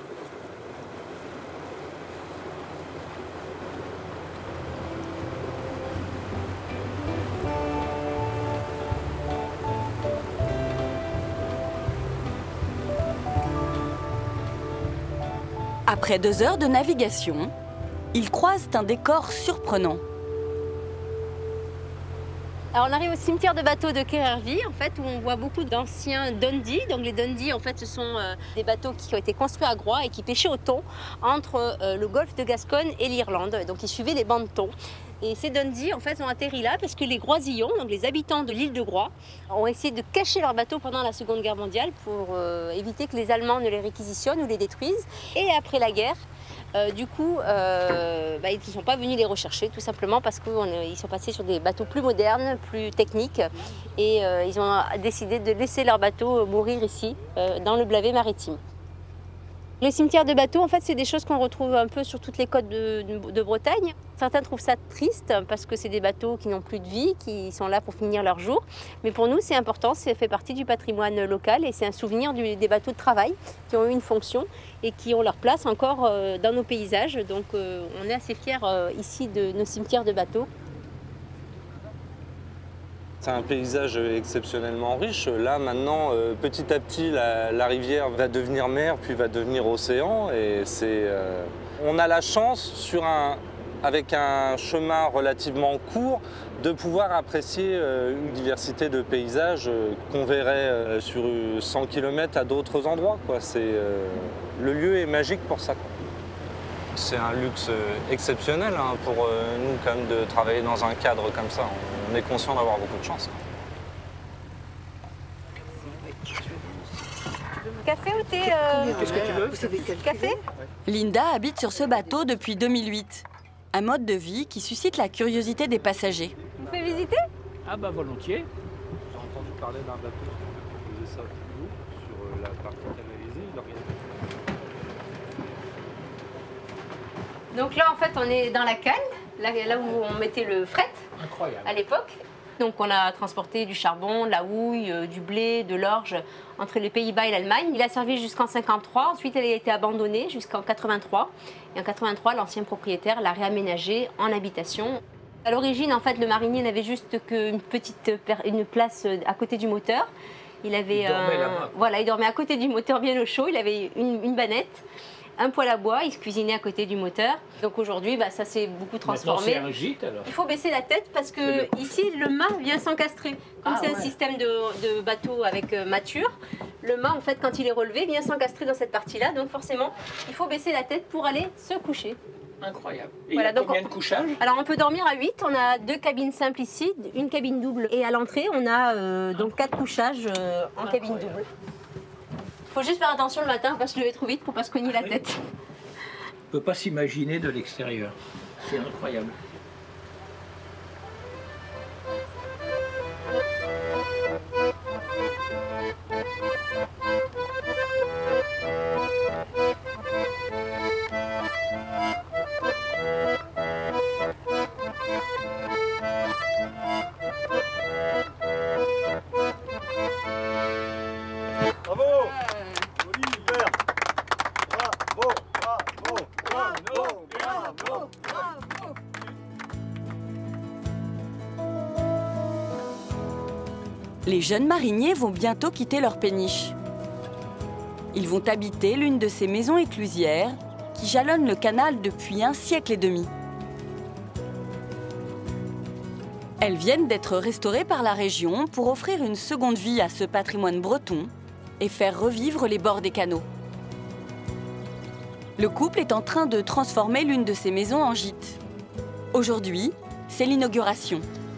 Après 2 heures de navigation, ils croisent un décor surprenant.
Alors on arrive au cimetière de bateaux de Kerrervie, en fait, où on voit beaucoup d'anciens Dundee. Donc les Dundee, en fait, ce sont des bateaux qui ont été construits à Groix et qui pêchaient au thon entre le golfe de Gascogne et l'Irlande. Donc ils suivaient les bancs de thon. Et ces Dundee, en fait, ont atterri là parce que les Groisillons, donc les habitants de l'île de Groix, ont essayé de cacher leurs bateaux pendant la Seconde Guerre mondiale pour éviter que les Allemands ne les réquisitionnent ou les détruisent. Et après la guerre, du coup, ils ne sont pas venus les rechercher, tout simplement parce qu'ils sont passés sur des bateaux plus modernes, plus techniques, et ils ont décidé de laisser leurs bateaux mourir ici, dans le Blavet maritime. Le cimetière de bateaux, en fait, c'est des choses qu'on retrouve un peu sur toutes les côtes de Bretagne. Certains trouvent ça triste parce que c'est des bateaux qui n'ont plus de vie, qui sont là pour finir leur jour. Mais pour nous, c'est important, ça fait partie du patrimoine local et c'est un souvenir des bateaux de travail qui ont eu une fonction et qui ont leur place encore dans nos paysages. Donc on est assez fiers ici de nos cimetières de bateaux.
C'est un paysage exceptionnellement riche. Là, maintenant, petit à petit, la rivière va devenir mer, puis va devenir océan. Et on a la chance, avec un chemin relativement court, de pouvoir apprécier une diversité de paysages qu'on verrait sur 100 km à d'autres endroits, quoi. Le lieu est magique pour ça, quoi. C'est un luxe exceptionnel pour nous quand même de travailler dans un cadre comme ça. On est conscient d'avoir beaucoup de chance.
Café ou thé
Qu'est-ce que tu veux?
Vous savez quel café?
Linda habite sur ce bateau depuis 2008. Un mode de vie qui suscite la curiosité des passagers.
Vous pouvez visiter?
Ah bah volontiers.
J'ai entendu parler d'un bateau qui faisait ça pour nous, sur la partie canalisée.
Donc là, en fait, on est dans la cale, là où on mettait le fret.
Incroyable.
À l'époque. Donc on a transporté du charbon, de la houille, du blé, de l'orge entre les Pays-Bas et l'Allemagne. Il a servi jusqu'en 1953, ensuite elle a été abandonnée jusqu'en 1983. Et en 1983, l'ancien propriétaire l'a réaménagée en habitation. À l'origine, en fait, le marinier n'avait juste une place à côté du moteur. Il dormait
là-bas.
Voilà, il dormait à côté du moteur bien au chaud, il avait une bannette. Un poêle à bois, il se cuisinait à côté du moteur. Donc aujourd'hui, ça s'est beaucoup transformé.
Maintenant, c'est un gîte, alors.
Il faut baisser la tête parce que ici, le mât vient s'encastrer. Comme c'est un système de bateau avec mâture, le mât, en fait, quand il est relevé, vient s'encastrer dans cette partie-là. Donc forcément, il faut baisser la tête pour aller se coucher.
Incroyable. Et
Voilà,
il y a combien de couchages?
Alors on peut dormir à 8, on a 2 cabines simples ici, une cabine double. Et à l'entrée, on a donc 4 couchages en cabine double. Il faut juste faire attention le matin, pas se lever trop vite pour pas se cogner la tête.
On ne peut pas s'imaginer de l'extérieur. C'est incroyable.
Bravo! Super! Bravo! Bravo! Bravo! Bravo! Bravo!
Les jeunes mariniers vont bientôt quitter leur péniche. Ils vont habiter l'une de ces maisons éclusières qui jalonnent le canal depuis 1 siècle et demi. Elles viennent d'être restaurées par la région pour offrir une seconde vie à ce patrimoine breton et faire revivre les bords des canaux. Le couple est en train de transformer l'une de ces maisons en gîte. Aujourd'hui, c'est l'inauguration.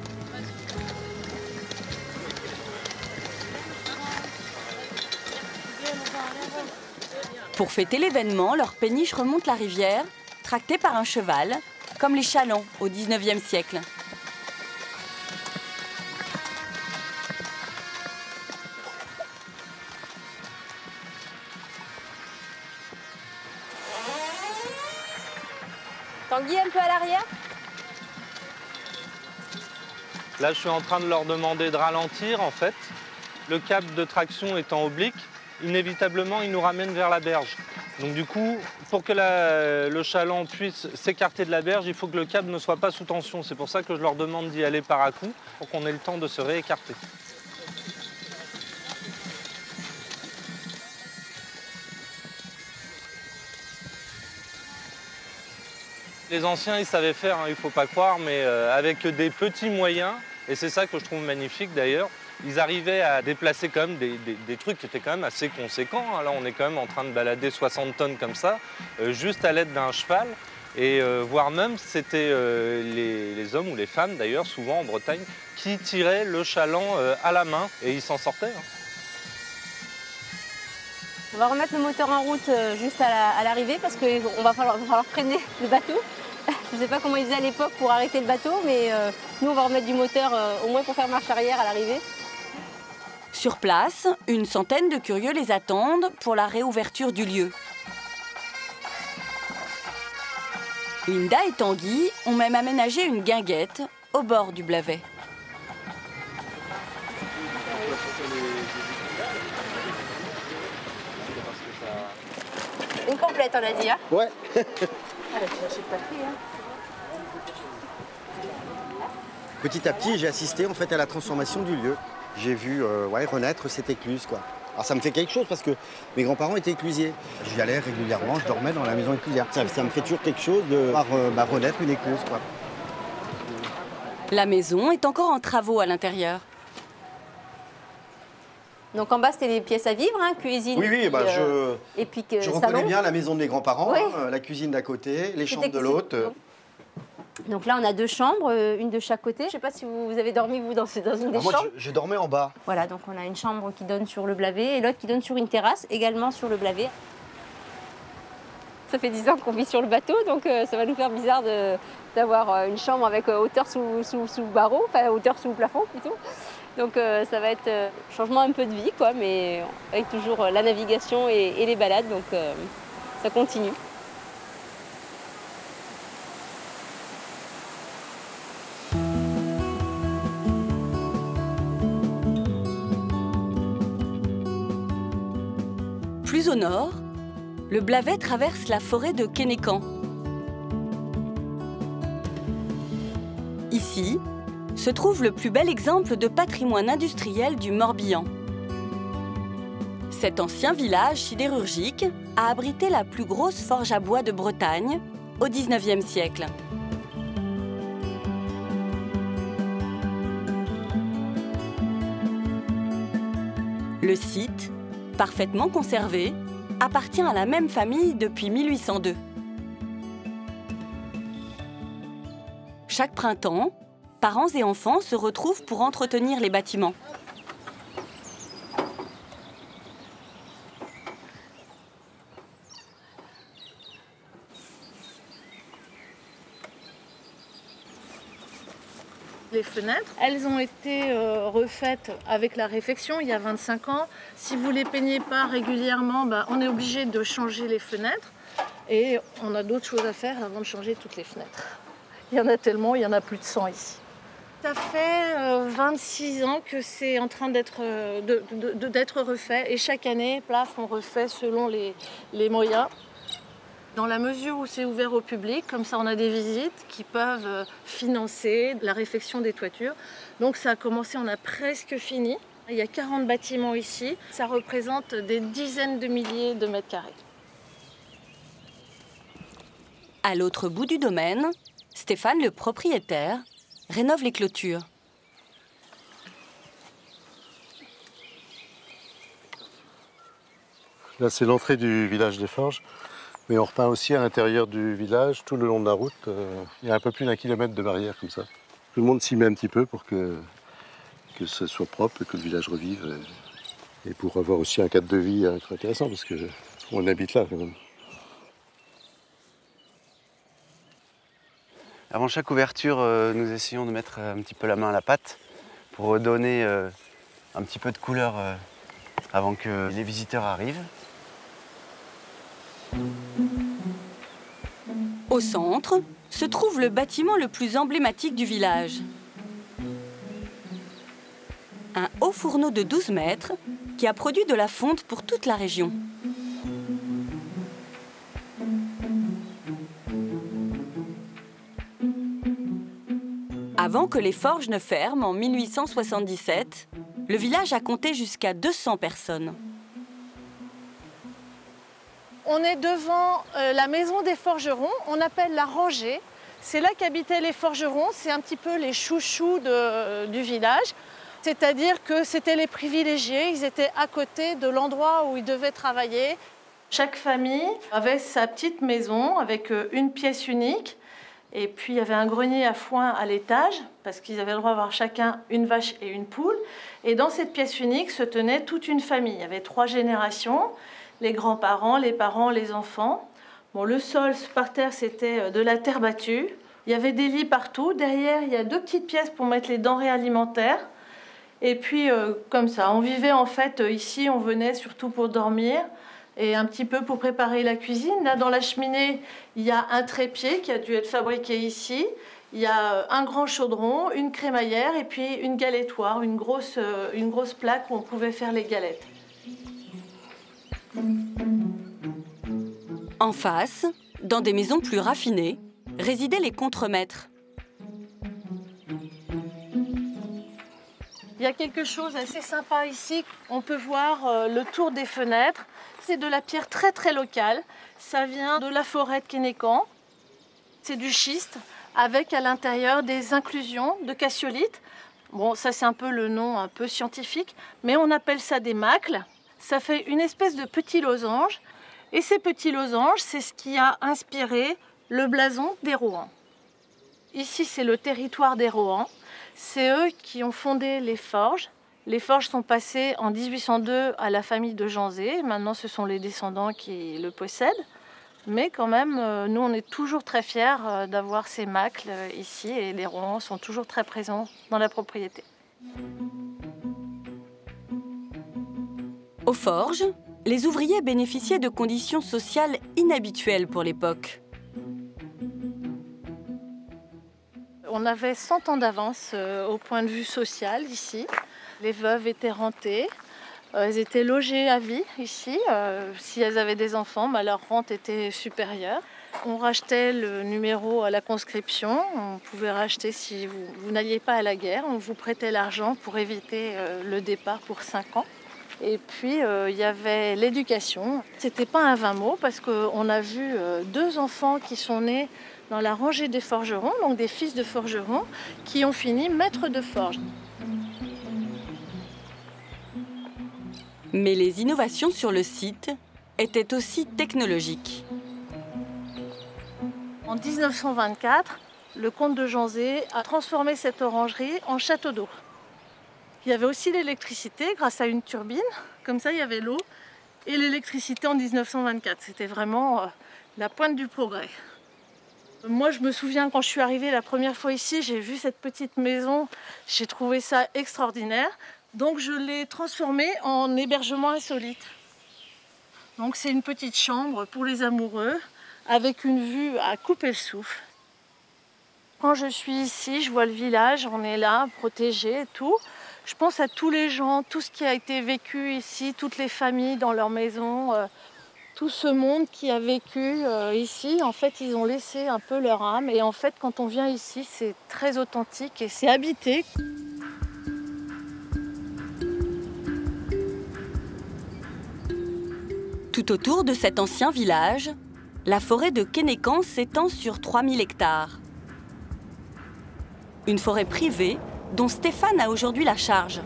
Pour fêter l'événement, leur péniche remonte la rivière, tractée par un cheval, comme les chalands au XIXe siècle.
Tanguy un peu à l'arrière.
Là, je suis en train de leur demander de ralentir, en fait. Le câble de traction étant oblique, inévitablement, il nous ramène vers la berge. Donc du coup, pour que le chaland puisse s'écarter de la berge, il faut que le câble ne soit pas sous tension. C'est pour ça que je leur demande d'y aller par à-coups, pour qu'on ait le temps de se réécarter. Les anciens, ils savaient faire, il ne faut pas croire, mais avec des petits moyens, Et c'est ça que je trouve magnifique d'ailleurs. Ils arrivaient à déplacer quand même des trucs qui étaient quand même assez conséquents. Là, on est quand même en train de balader 60 tonnes comme ça, juste à l'aide d'un cheval. Et voire même, c'était les hommes ou les femmes, d'ailleurs, souvent en Bretagne, qui tiraient le chaland à la main et ils s'en sortaient.
On va remettre le moteur en route juste à l'arrivée parce qu'il va falloir freiner le bateau. Je ne sais pas comment ils faisaient à l'époque pour arrêter le bateau, mais nous, on va remettre du moteur au moins pour faire marche arrière à l'arrivée.
Sur place, une centaine de curieux les attendent pour la réouverture du lieu. Linda et Tanguy ont même aménagé une guinguette au bord du Blavet.
Une complète, on a dit, hein?
Ouais. Petit à petit, j'ai assisté en fait à la transformation du lieu. J'ai vu renaître cette écluse, quoi. Alors ça me fait quelque chose parce que mes grands-parents étaient éclusiers. J'y allais régulièrement, je dormais dans la maison éclusière. Ça me fait toujours quelque chose de voir renaître une écluse, quoi.
La maison est encore en travaux à l'intérieur.
Donc en bas, c'était les pièces à vivre, hein, cuisine.
Oui,
et puis
je reconnais
salon.
bien la maison de mes grands-parents,
Oui.
La cuisine d'à côté, les chambres de l'autre.
Donc là, on a 2 chambres, une de chaque côté. Je ne sais pas si vous avez dormi, vous, dans une des
moi,
chambres.
je dormais en bas.
Voilà, donc on a une chambre qui donne sur le Blavet et l'autre qui donne sur une terrasse, également sur le Blavet. Ça fait 10 ans qu'on vit sur le bateau, donc ça va nous faire bizarre d'avoir une chambre avec hauteur sous barreau, enfin hauteur sous plafond plutôt. Donc ça va être changement un peu de vie, quoi, mais avec toujours la navigation et les balades, donc ça continue.
Plus au nord, le Blavet traverse la forêt de Kénécan. Ici se trouve le plus bel exemple de patrimoine industriel du Morbihan. Cet ancien village sidérurgique a abrité la plus grosse forge à bois de Bretagne au XIXe siècle. Le site, parfaitement conservé, appartient à la même famille depuis 1802. Chaque printemps, parents et enfants se retrouvent pour entretenir les bâtiments.
Les fenêtres, elles ont été refaites avec la réfection il y a 25 ans. Si vous ne les peignez pas régulièrement, on est obligé de changer les fenêtres. Et on a d'autres choses à faire avant de changer toutes les fenêtres. Il y en a tellement, il y en a plus de 100 ici. Ça fait 26 ans que c'est en train d'être refait. Et chaque année, plaf, on refait selon les moyens. Dans la mesure où c'est ouvert au public, comme ça on a des visites qui peuvent financer la réfection des toitures. Donc ça a commencé, on a presque fini. Il y a 40 bâtiments ici. Ça représente des dizaines de milliers de mètres carrés.
À l'autre bout du domaine, Stéphane, le propriétaire, rénove les clôtures.
Là, c'est l'entrée du village des Forges. Mais on repeint aussi à l'intérieur du village, tout le long de la route. Il y a un peu plus d'1 kilomètre de barrière comme ça. Tout le monde s'y met un petit peu pour que ce soit propre, que le village revive. Et pour avoir aussi un cadre de vie intéressant, parce qu'on habite là quand même.
Avant chaque ouverture, nous essayons de mettre un petit peu la main à la pâte pour redonner un petit peu de couleur avant que les visiteurs arrivent.
Au centre se trouve le bâtiment le plus emblématique du village. Un haut fourneau de 12 mètres qui a produit de la fonte pour toute la région. Avant que les forges ne ferment en 1877, le village a compté jusqu'à 200 personnes.
On est devant la maison des forgerons, on appelle la rangée. C'est là qu'habitaient les forgerons, c'est un petit peu les chouchous du village. C'est-à-dire que c'était les privilégiés, ils étaient à côté de l'endroit où ils devaient travailler. Chaque famille avait sa petite maison avec une pièce unique. Et puis il y avait un grenier à foin à l'étage, parce qu'ils avaient le droit d'avoir chacun une vache et une poule. Et dans cette pièce unique se tenait toute une famille. Il y avait 3 générations, les grands-parents, les parents, les enfants. Bon, le sol par terre, c'était de la terre battue. Il y avait des lits partout. Derrière, il y a 2 petites pièces pour mettre les denrées alimentaires. Et puis, comme ça, on vivait en fait ici, on venait surtout pour dormir et un petit peu pour préparer la cuisine. Là, dans la cheminée, il y a un trépied qui a dû être fabriqué ici. Il y a un grand chaudron, une crémaillère et puis une galettoire, une grosse plaque où on pouvait faire les galettes.
En face, dans des maisons plus raffinées, résidaient les contremaîtres.
Il y a quelque chose d'assez sympa ici. On peut voir le tour des fenêtres. C'est de la pierre très très locale. Ça vient de la forêt de Kénécan. C'est du schiste avec à l'intérieur des inclusions de cassiolite. Bon, ça c'est un peu le nom un peu scientifique, mais on appelle ça des macles. Ça fait une espèce de petits losanges. Et ces petits losanges, c'est ce qui a inspiré le blason des Rohans. Ici, c'est le territoire des Rohans. C'est eux qui ont fondé les forges. Les forges sont passées en 1802 à la famille de Janzé. Maintenant, ce sont les descendants qui le possèdent. Mais quand même, nous, on est toujours très fiers d'avoir ces macles ici. Et les Rohans sont toujours très présents dans la propriété.
Aux forges, les ouvriers bénéficiaient de conditions sociales inhabituelles pour l'époque.
On avait 100 ans d'avance au point de vue social ici. Les veuves étaient rentées, elles étaient logées à vie ici. Si elles avaient des enfants, leur rente était supérieure. On rachetait le numéro à la conscription. On pouvait racheter si vous n'alliez pas à la guerre. On vous prêtait l'argent pour éviter le départ pour 5 ans. Et puis, il y avait l'éducation. C'était pas un vain mot parce qu'on a vu 2 enfants qui sont nés dans la rangée des forgerons, donc des fils de forgerons, qui ont fini maîtres de forge.
Mais les innovations sur le site étaient aussi technologiques.
En 1924, le comte de Janzé a transformé cette orangerie en château d'eau. Il y avait aussi l'électricité grâce à une turbine. Comme ça, il y avait l'eau et l'électricité en 1924. C'était vraiment la pointe du progrès. Moi, je me souviens quand je suis arrivée la première fois ici, j'ai vu cette petite maison. J'ai trouvé ça extraordinaire. Donc, je l'ai transformée en hébergement insolite. Donc, c'est une petite chambre pour les amoureux avec une vue à couper le souffle. Quand je suis ici, je vois le village, on est là, protégé et tout. Je pense à tous les gens, tout ce qui a été vécu ici, toutes les familles dans leur maison, tout ce monde qui a vécu ici. En fait, ils ont laissé un peu leur âme. Et en fait, quand on vient ici, c'est très authentique et c'est habité.
Tout autour de cet ancien village, la forêt de Kénécan s'étend sur 3000 hectares. Une forêt privée dont Stéphane a aujourd'hui la charge.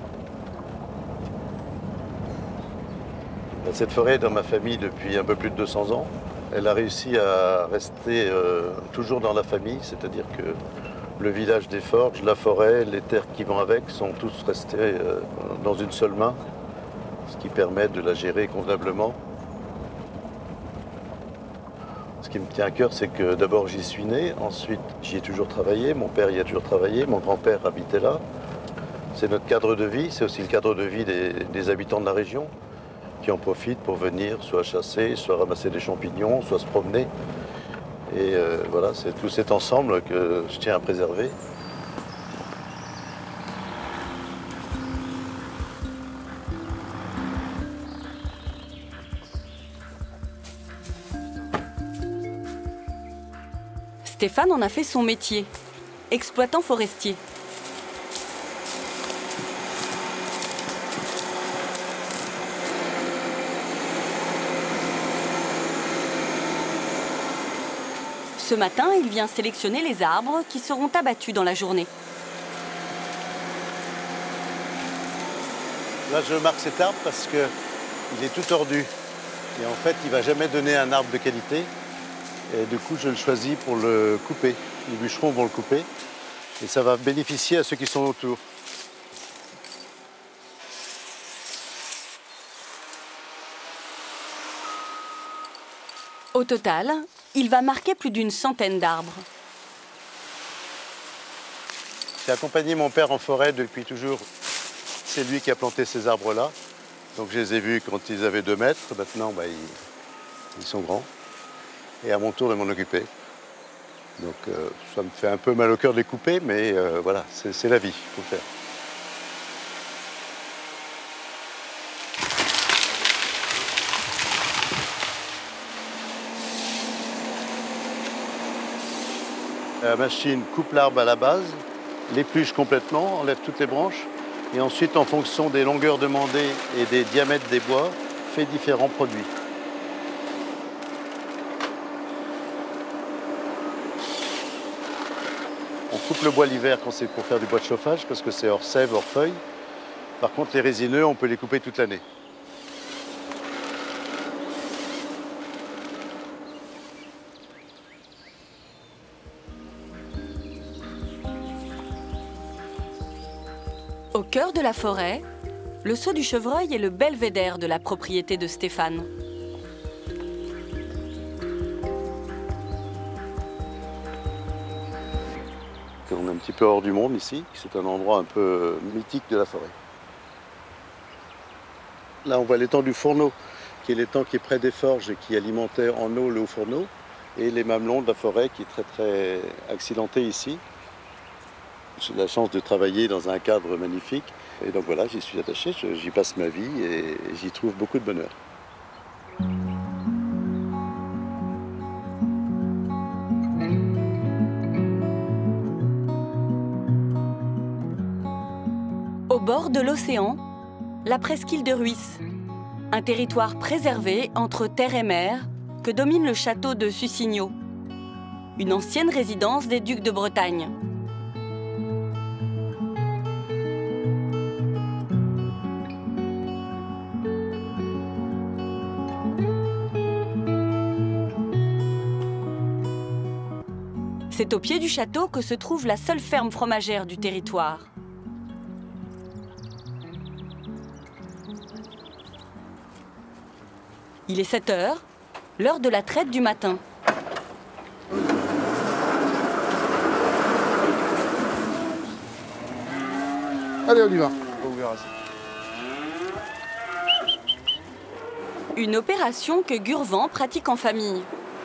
Cette forêt est dans ma famille depuis un peu plus de 200 ans. Elle a réussi à rester toujours dans la famille, c'est-à-dire que le village des forges, la forêt, les terres qui vont avec sont tous restés dans une seule main, ce qui permet de la gérer convenablement. Ce qui me tient à cœur, c'est que d'abord j'y suis né, ensuite j'y ai toujours travaillé, mon père y a toujours travaillé, mon grand-père habitait là. C'est notre cadre de vie, c'est aussi le cadre de vie des habitants de la région qui en profitent pour venir soit chasser, soit ramasser des champignons, soit se promener. Et voilà, c'est tout cet ensemble que je tiens à préserver.
Stéphane en a fait son métier, exploitant forestier. Ce matin, il vient sélectionner les arbres qui seront abattus dans la journée.
Là, je marque cet arbre parce qu'il est tout tordu. Et en fait, il ne va jamais donner un arbre de qualité. Et du coup, je le choisis pour le couper. Les bûcherons vont le couper. Et ça va bénéficier à ceux qui sont autour.
Au total, il va marquer plus d'une centaine d'arbres.
J'ai accompagné mon père en forêt depuis toujours. C'est lui qui a planté ces arbres-là. Donc je les ai vus quand ils avaient 2 mètres. Maintenant, ils sont grands. Et à mon tour de m'en occuper. Donc ça me fait un peu mal au cœur de les couper, mais voilà, c'est la vie, il faut le faire. La machine coupe l'arbre à la base, l'épluche complètement, enlève toutes les branches, et ensuite, en fonction des longueurs demandées et des diamètres des bois, fait différents produits. On coupe le bois l'hiver quand c'est pour faire du bois de chauffage, parce que c'est hors sève, hors feuilles. Par contre, les résineux, on peut les couper toute l'année.
Au cœur de la forêt, le Saut du Chevreuil est le belvédère de la propriété de Stéphane.
On est un petit peu hors du monde ici, c'est un endroit un peu mythique de la forêt. Là on voit l'étang du Fourneau, qui est l'étang qui est près des forges et qui alimentait en eau le Haut-Fourneau, et les mamelons de la forêt qui est très accidenté ici. J'ai la chance de travailler dans un cadre magnifique, et donc voilà, j'y suis attaché, j'y passe ma vie et j'y trouve beaucoup de bonheur.
Au bord de l'océan, la presqu'île de Rhuys, un territoire préservé entre terre et mer que domine le château de Sucigno, une ancienne résidence des ducs de Bretagne. C'est au pied du château que se trouve la seule ferme fromagère du territoire. Il est 7 h, l'heure de la traite du matin.
Allez, on y va.
Une opération que Gurvan pratique en famille.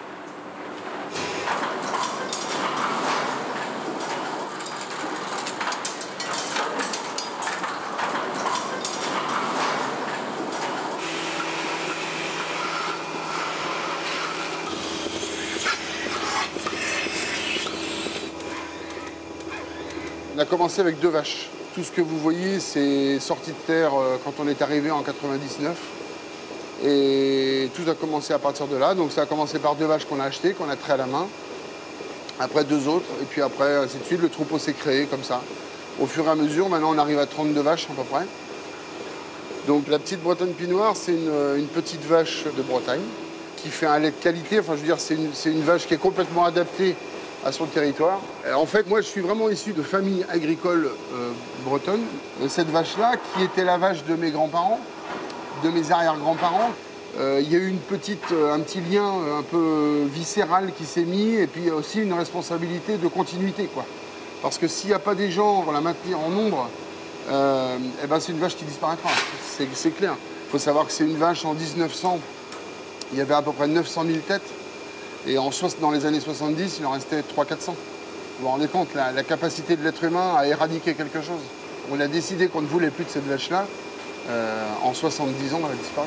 On a commencé avec 2 vaches. Tout ce que vous voyez, c'est sorti de terre quand on est arrivé en 99. Et tout a commencé à partir de là. Donc ça a commencé par 2 vaches qu'on a achetées, qu'on a traitées à la main. Après 2 autres, et puis après, ainsi de suite, le troupeau s'est créé comme ça. Au fur et à mesure, maintenant on arrive à 32 vaches à peu près. Donc la petite Bretonne Pinoire, c'est une petite vache de Bretagne qui fait un lait de qualité. Enfin, je veux dire, c'est une vache qui est complètement adaptée à son territoire. En fait, moi, je suis vraiment issu de famille agricole bretonne. Cette vache-là, qui était la vache de mes grands-parents, de mes arrière-grands-parents, il y a eu un petit lien un peu viscéral qui s'est mis, et puis aussi une responsabilité de continuité, quoi. Parce que s'il n'y a pas des gens pour la maintenir en nombre, eh ben, c'est une vache qui disparaîtra, c'est clair. Il faut savoir que c'est une vache en 1900, il y avait à peu près 900 000 têtes. Et dans les années 70, il en restait 300-400. Vous vous rendez compte, la capacité de l'être humain à éradiquer quelque chose. On a décidé qu'on ne voulait plus de cette vache-là. En 70 ans, elle a disparu.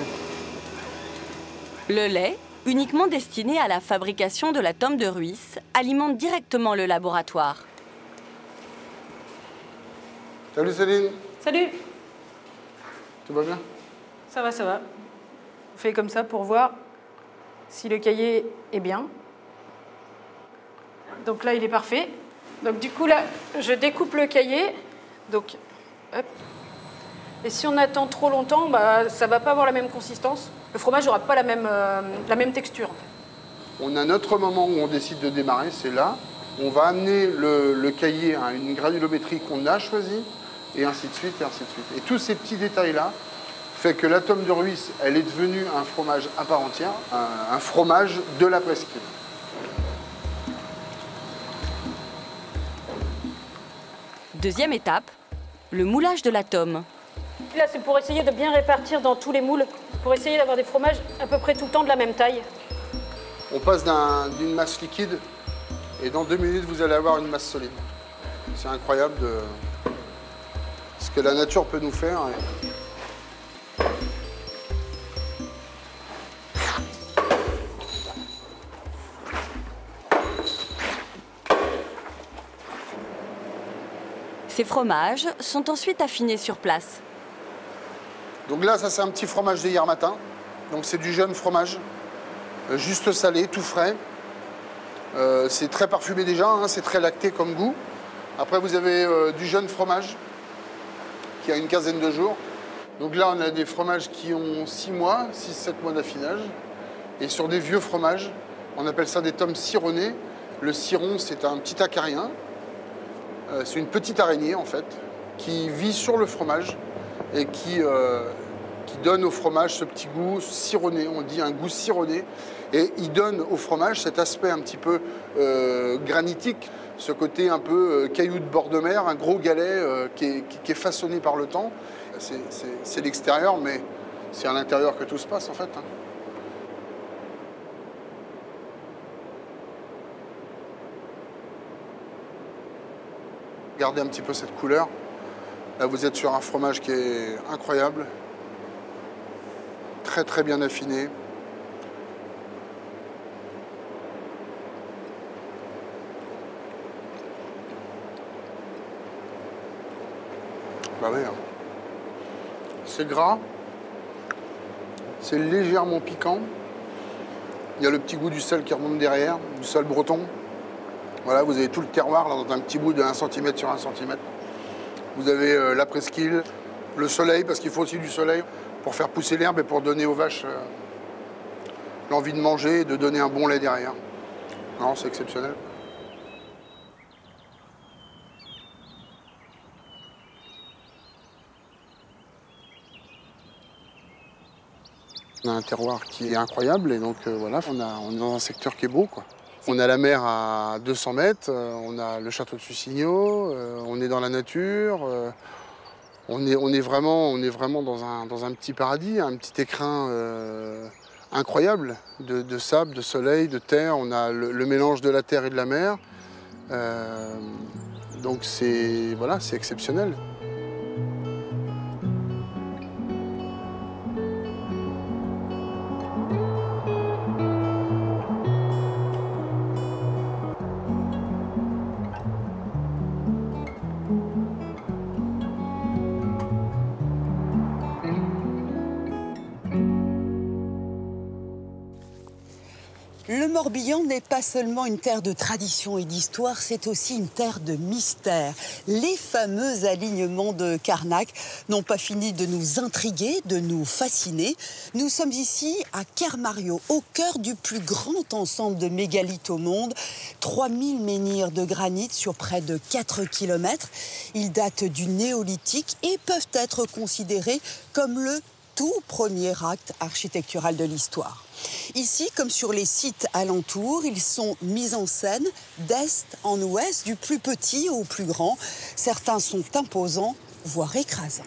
Le lait, uniquement destiné à la fabrication de la tome de Rhuys, alimente directement le laboratoire.
Salut Céline.
Salut.
Tout va bien?
Ça va, ça va. On fait comme ça pour voir si le cahier est bien.
Donc là, il est parfait. Donc du coup, là, je découpe le cahier. Donc, hop. Et si on attend trop longtemps, bah, ça ne va pas avoir la même consistance. Le fromage n'aura pas la même texture. En fait.
On a notre moment où on décide de démarrer, c'est là. On va amener le cahier à une granulométrie qu'on a choisie, et ainsi de suite, et ainsi de suite. Et tous ces petits détails-là fait que la tome de Rhuys, elle est devenue un fromage à part entière, un fromage de la presqu'île.
Deuxième étape, le moulage de la tome.
Là, c'est pour essayer de bien répartir dans tous les moules, pour essayer d'avoir des fromages à peu près tout le temps de la même taille.
On passe d'une masse liquide, et dans 2 minutes, vous allez avoir une masse solide. C'est incroyable ce que la nature peut nous faire.
Ces fromages sont ensuite affinés sur place.
Donc là, ça c'est un petit fromage d'hier matin. Donc c'est du jeune fromage, juste salé, tout frais. C'est très parfumé déjà, hein, c'est très lacté comme goût. Après vous avez du jeune fromage qui a une quinzaine de jours. Donc là on a des fromages qui ont 6 mois, 6-7 mois d'affinage. Et sur des vieux fromages, on appelle ça des tomes cironnées. Le ciron c'est un petit acarien. C'est une petite araignée en fait, qui vit sur le fromage et qui donne au fromage ce petit goût cironné, on dit un goût cironné. Et il donne au fromage cet aspect un petit peu granitique, ce côté un peu caillou de bord de mer, un gros galet qui est façonné par le temps. C'est l'extérieur, mais c'est à l'intérieur que tout se passe en fait. Hein. Regardez un petit peu cette couleur. Là, vous êtes sur un fromage qui est incroyable. Très, très bien affiné. Bah oui. Hein. C'est gras. C'est légèrement piquant. Il y a le petit goût du sel qui remonte derrière, du sel breton. Voilà, vous avez tout le terroir là, dans un petit bout de 1 cm sur 1 cm. Vous avez la presqu'île, le soleil, parce qu'il faut aussi du soleil pour faire pousser l'herbe et pour donner aux vaches l'envie de manger et de donner un bon lait derrière. Non, c'est exceptionnel. On a un terroir qui est incroyable et donc voilà, on est dans un secteur qui est beau, quoi. On a la mer à 200 mètres, on a le château de Sucigno, on est dans la nature, on est vraiment dans un petit paradis, un petit écrin incroyable de sable, de soleil, de terre. On a le mélange de la terre et de la mer. Donc c'est exceptionnel.
Le Morbihan n'est pas seulement une terre de tradition et d'histoire, c'est aussi une terre de mystère. Les fameux alignements de Carnac n'ont pas fini de nous intriguer, de nous fasciner. Nous sommes ici à Kermario, au cœur du plus grand ensemble de mégalithes au monde. 3000 menhirs de granit sur près de 4 km. Ils datent du néolithique et peuvent être considérés comme le tout premier acte architectural de l'histoire. Ici, comme sur les sites alentours, ils sont mis en scène d'est en ouest, du plus petit au plus grand. Certains sont imposants, voire écrasants.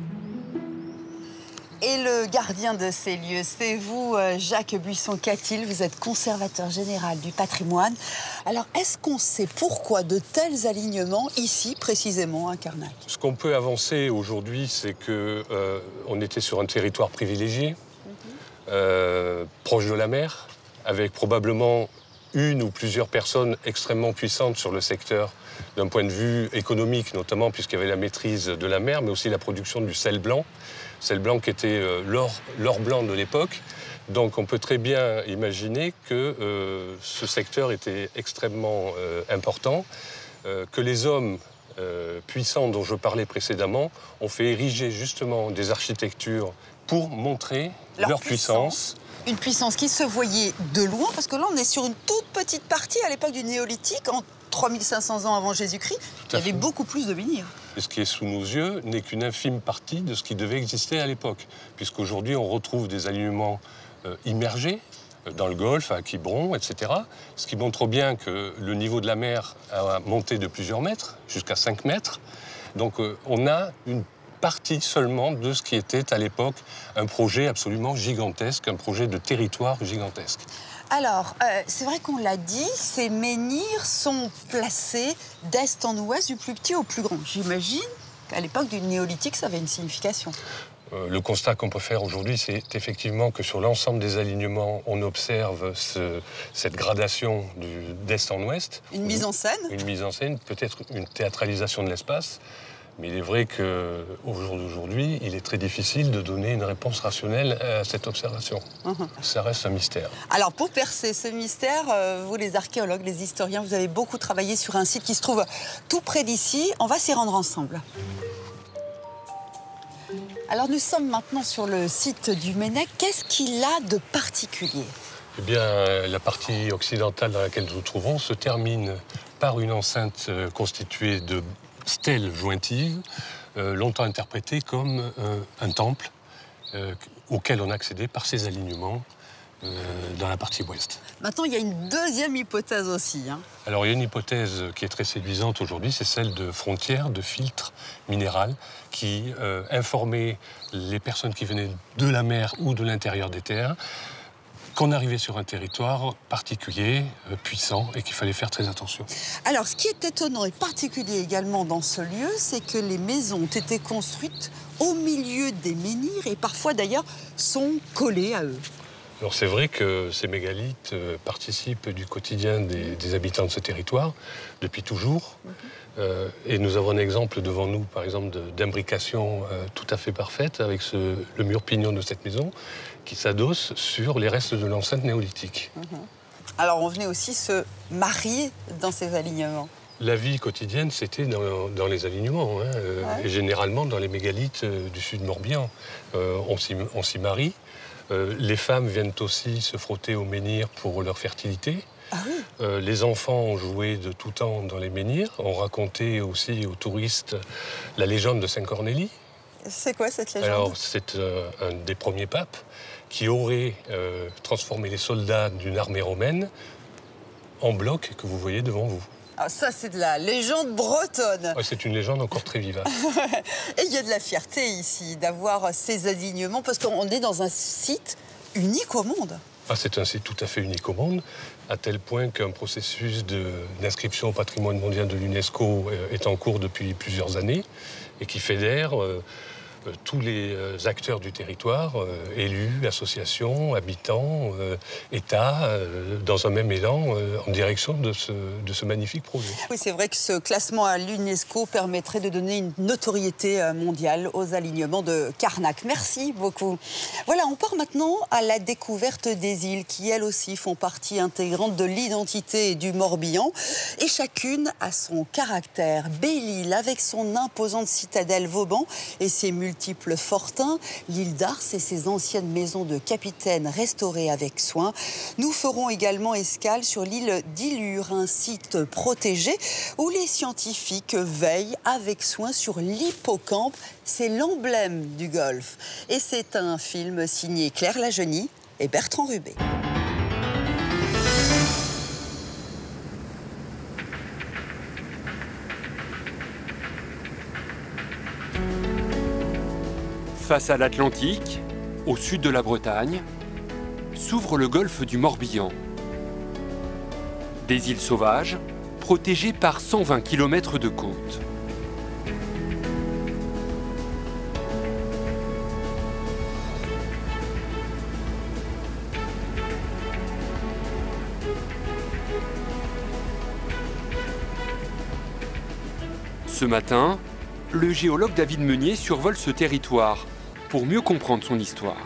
Et le gardien de ces lieux, c'est vous, Jacques Buisson-Catil. Vous êtes conservateur général du patrimoine. Alors, est-ce qu'on sait pourquoi de tels alignements ici, précisément, à Carnac?
Ce qu'on peut avancer aujourd'hui, c'est qu'on était sur un territoire privilégié, proche de la mer, avec probablement une ou plusieurs personnes extrêmement puissantes sur le secteur d'un point de vue économique, notamment puisqu'il y avait la maîtrise de la mer, mais aussi la production du sel blanc qui était l'or blanc de l'époque. Donc on peut très bien imaginer que ce secteur était extrêmement important, que les hommes puissants dont je parlais précédemment ont fait ériger justement des architectures pour montrer leur puissance.
Une puissance qui se voyait de loin, parce que là on est sur une toute petite partie à l'époque du néolithique, en 3500 ans avant Jésus-Christ, il y avait beaucoup plus de menhirs.
Et ce qui est sous nos yeux n'est qu'une infime partie de ce qui devait exister à l'époque, puisqu'aujourd'hui on retrouve des alignements immergés dans le Golfe, à Quiberon, etc. Ce qui montre bien que le niveau de la mer a monté de plusieurs mètres, jusqu'à 5 mètres. Donc on a une partie seulement de ce qui était à l'époque un projet absolument gigantesque, un projet de territoire gigantesque.
Alors, c'est vrai qu'on l'a dit, ces menhirs sont placés d'est en ouest, du plus petit au plus grand. J'imagine qu'à l'époque du néolithique, ça avait une signification.
Le constat qu'on peut faire aujourd'hui, c'est effectivement que sur l'ensemble des alignements, on observe cette gradation d'est en ouest.
Une mise en scène.
Une mise en scène, peut-être une théâtralisation de l'espace. Mais il est vrai qu'au jour d'aujourd'hui, il est très difficile de donner une réponse rationnelle à cette observation. Ça reste un mystère.
Alors, pour percer ce mystère, vous, les archéologues, les historiens, vous avez beaucoup travaillé sur un site qui se trouve tout près d'ici. On va s'y rendre ensemble. Alors, nous sommes maintenant sur le site du Mennec. Qu'est-ce qu'il a de particulier?
Eh bien, la partie occidentale dans laquelle nous nous trouvons se termine par une enceinte constituée de stèles jointives, longtemps interprétées comme un temple auquel on accédait par ces alignements dans la partie ouest.
Maintenant, il y a une deuxième hypothèse aussi.
Alors, il y a une hypothèse qui est très séduisante aujourd'hui, c'est celle de frontières, de filtres minérales qui informaient les personnes qui venaient de la mer ou de l'intérieur des terres qu'on arrivait sur un territoire particulier, puissant, et qu'il fallait faire très attention.
Alors, ce qui est étonnant et particulier également dans ce lieu, c'est que les maisons ont été construites au milieu des menhirs et parfois d'ailleurs sont collées à eux.
Alors c'est vrai que ces mégalithes participent du quotidien des habitants de ce territoire depuis toujours. Et nous avons un exemple devant nous, par exemple, d'imbrication tout à fait parfaite avec le mur pignon de cette maison qui s'adosse sur les restes de l'enceinte néolithique.
Alors on venait aussi se marier dans ces alignements.
La vie quotidienne, c'était dans les alignements, et généralement dans les mégalithes du sud Morbihan. On s'y marie. Les femmes viennent aussi se frotter aux menhirs pour leur fertilité.
Ah oui.
Les enfants ont joué de tout temps dans les menhirs. On racontait aussi aux touristes la légende de Saint-Cornélie.
C'est quoi cette légende?
Alors, c'est un des premiers papes qui aurait transformé les soldats d'une armée romaine en blocs que vous voyez devant vous.
Ah, ça, c'est de la légende bretonne.
Ouais, c'est une légende encore très vivace.
Et il y a de la fierté ici d'avoir ces alignements parce qu'on est dans un site unique au monde.
Ah, c'est un site tout à fait unique au monde, à tel point qu'un processus d'inscription au patrimoine mondial de l'UNESCO est en cours depuis plusieurs années et qui fédère tous les acteurs du territoire, élus, associations, habitants, États, dans un même élan en direction de ce magnifique projet.
Oui, c'est vrai que ce classement à l'UNESCO permettrait de donner une notoriété mondiale aux alignements de Carnac. Merci beaucoup. Voilà, on part maintenant à la découverte des îles qui, elles aussi, font partie intégrante de l'identité du Morbihan. Et chacune a son caractère. Belle-Île, avec son imposante citadelle Vauban et ses multiples fortins, l'île d'Ars et ses anciennes maisons de capitaine restaurées avec soin. Nous ferons également escale sur l'île d'Illure, un site protégé où les scientifiques veillent avec soin sur l'hippocampe. C'est l'emblème du golfe. Et c'est un film signé Claire Lajeunie et Bertrand Rubé.
Face à l'Atlantique, au sud de la Bretagne, s'ouvre le golfe du Morbihan. Des îles sauvages, protégées par 120 km de côte. Ce matin, le géologue David Meunier survole ce territoire pour mieux comprendre son histoire.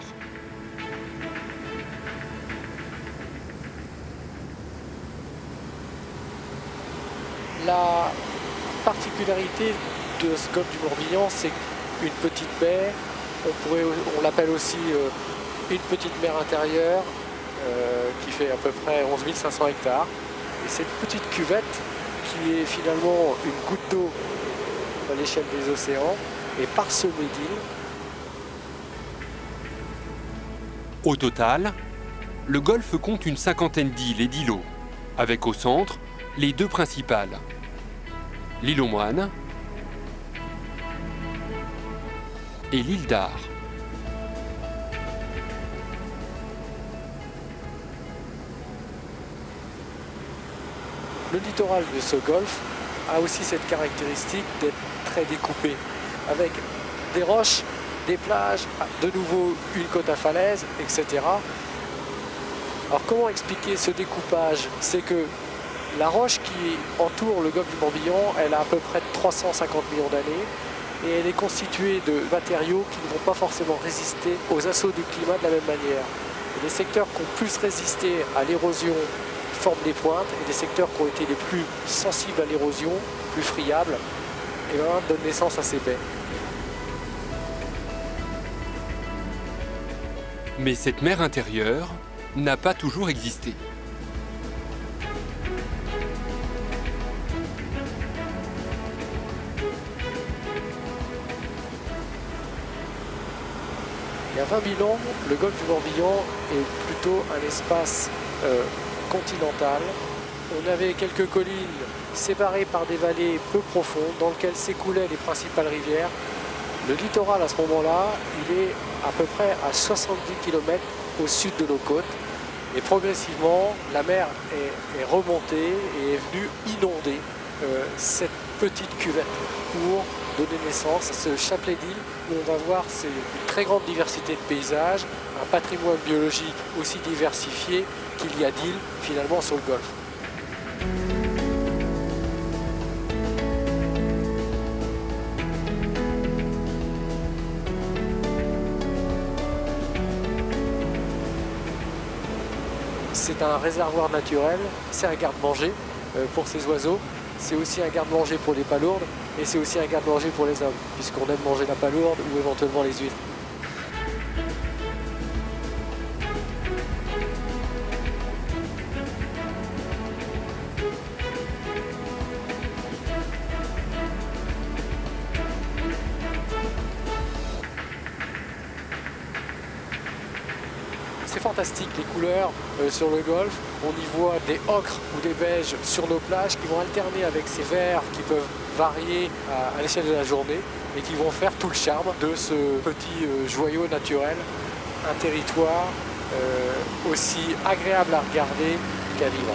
La particularité de ce golfe du Morbihan, c'est une petite baie, on l'appelle aussi une petite mer intérieure qui fait à peu près 11 500 hectares. Et cette petite cuvette qui est finalement une goutte d'eau à l'échelle des océans est parsemée d'îles.
Au total, le golfe compte une cinquantaine d'îles et d'îlots, avec au centre les deux principales, l'île aux Moines et l'île d'Ar.
Le littoral de ce golfe a aussi cette caractéristique d'être très découpé, avec des roches, des plages, de nouveau une côte à falaise, etc. Alors comment expliquer ce découpage? C'est que la roche qui entoure le golfe du Morbihan, elle a à peu près 350 millions d'années et elle est constituée de matériaux qui ne vont pas forcément résister aux assauts du climat de la même manière. Et les secteurs qui ont plus résisté à l'érosion forment des pointes et les secteurs qui ont été les plus sensibles à l'érosion, plus friables, et donnent naissance à ces baies.
Mais cette mer intérieure n'a pas toujours existé.
Il y a 20 000 ans, le golfe du Morbihan est plutôt un espace continental. On avait quelques collines séparées par des vallées peu profondes dans lesquelles s'écoulaient les principales rivières. Le littoral à ce moment-là, il est à peu près à 70 km au sud de nos côtes. Et progressivement, la mer est remontée et est venue inonder cette petite cuvette pour donner naissance à ce chapelet d'îles où on va voir une très grande diversité de paysages, un patrimoine biologique aussi diversifié qu'il y a d'îles finalement sur le golfe. C'est un réservoir naturel, c'est un garde-manger pour ces oiseaux, c'est aussi un garde-manger pour les palourdes et c'est aussi un garde-manger pour les hommes, puisqu'on aime manger la palourde ou éventuellement les huîtres. C'est fantastique les couleurs sur le golfe. On y voit des ocres ou des beiges sur nos plages qui vont alterner avec ces verts qui peuvent varier à l'échelle de la journée et qui vont faire tout le charme de ce petit joyau naturel. Un territoire aussi agréable à regarder qu'à vivre.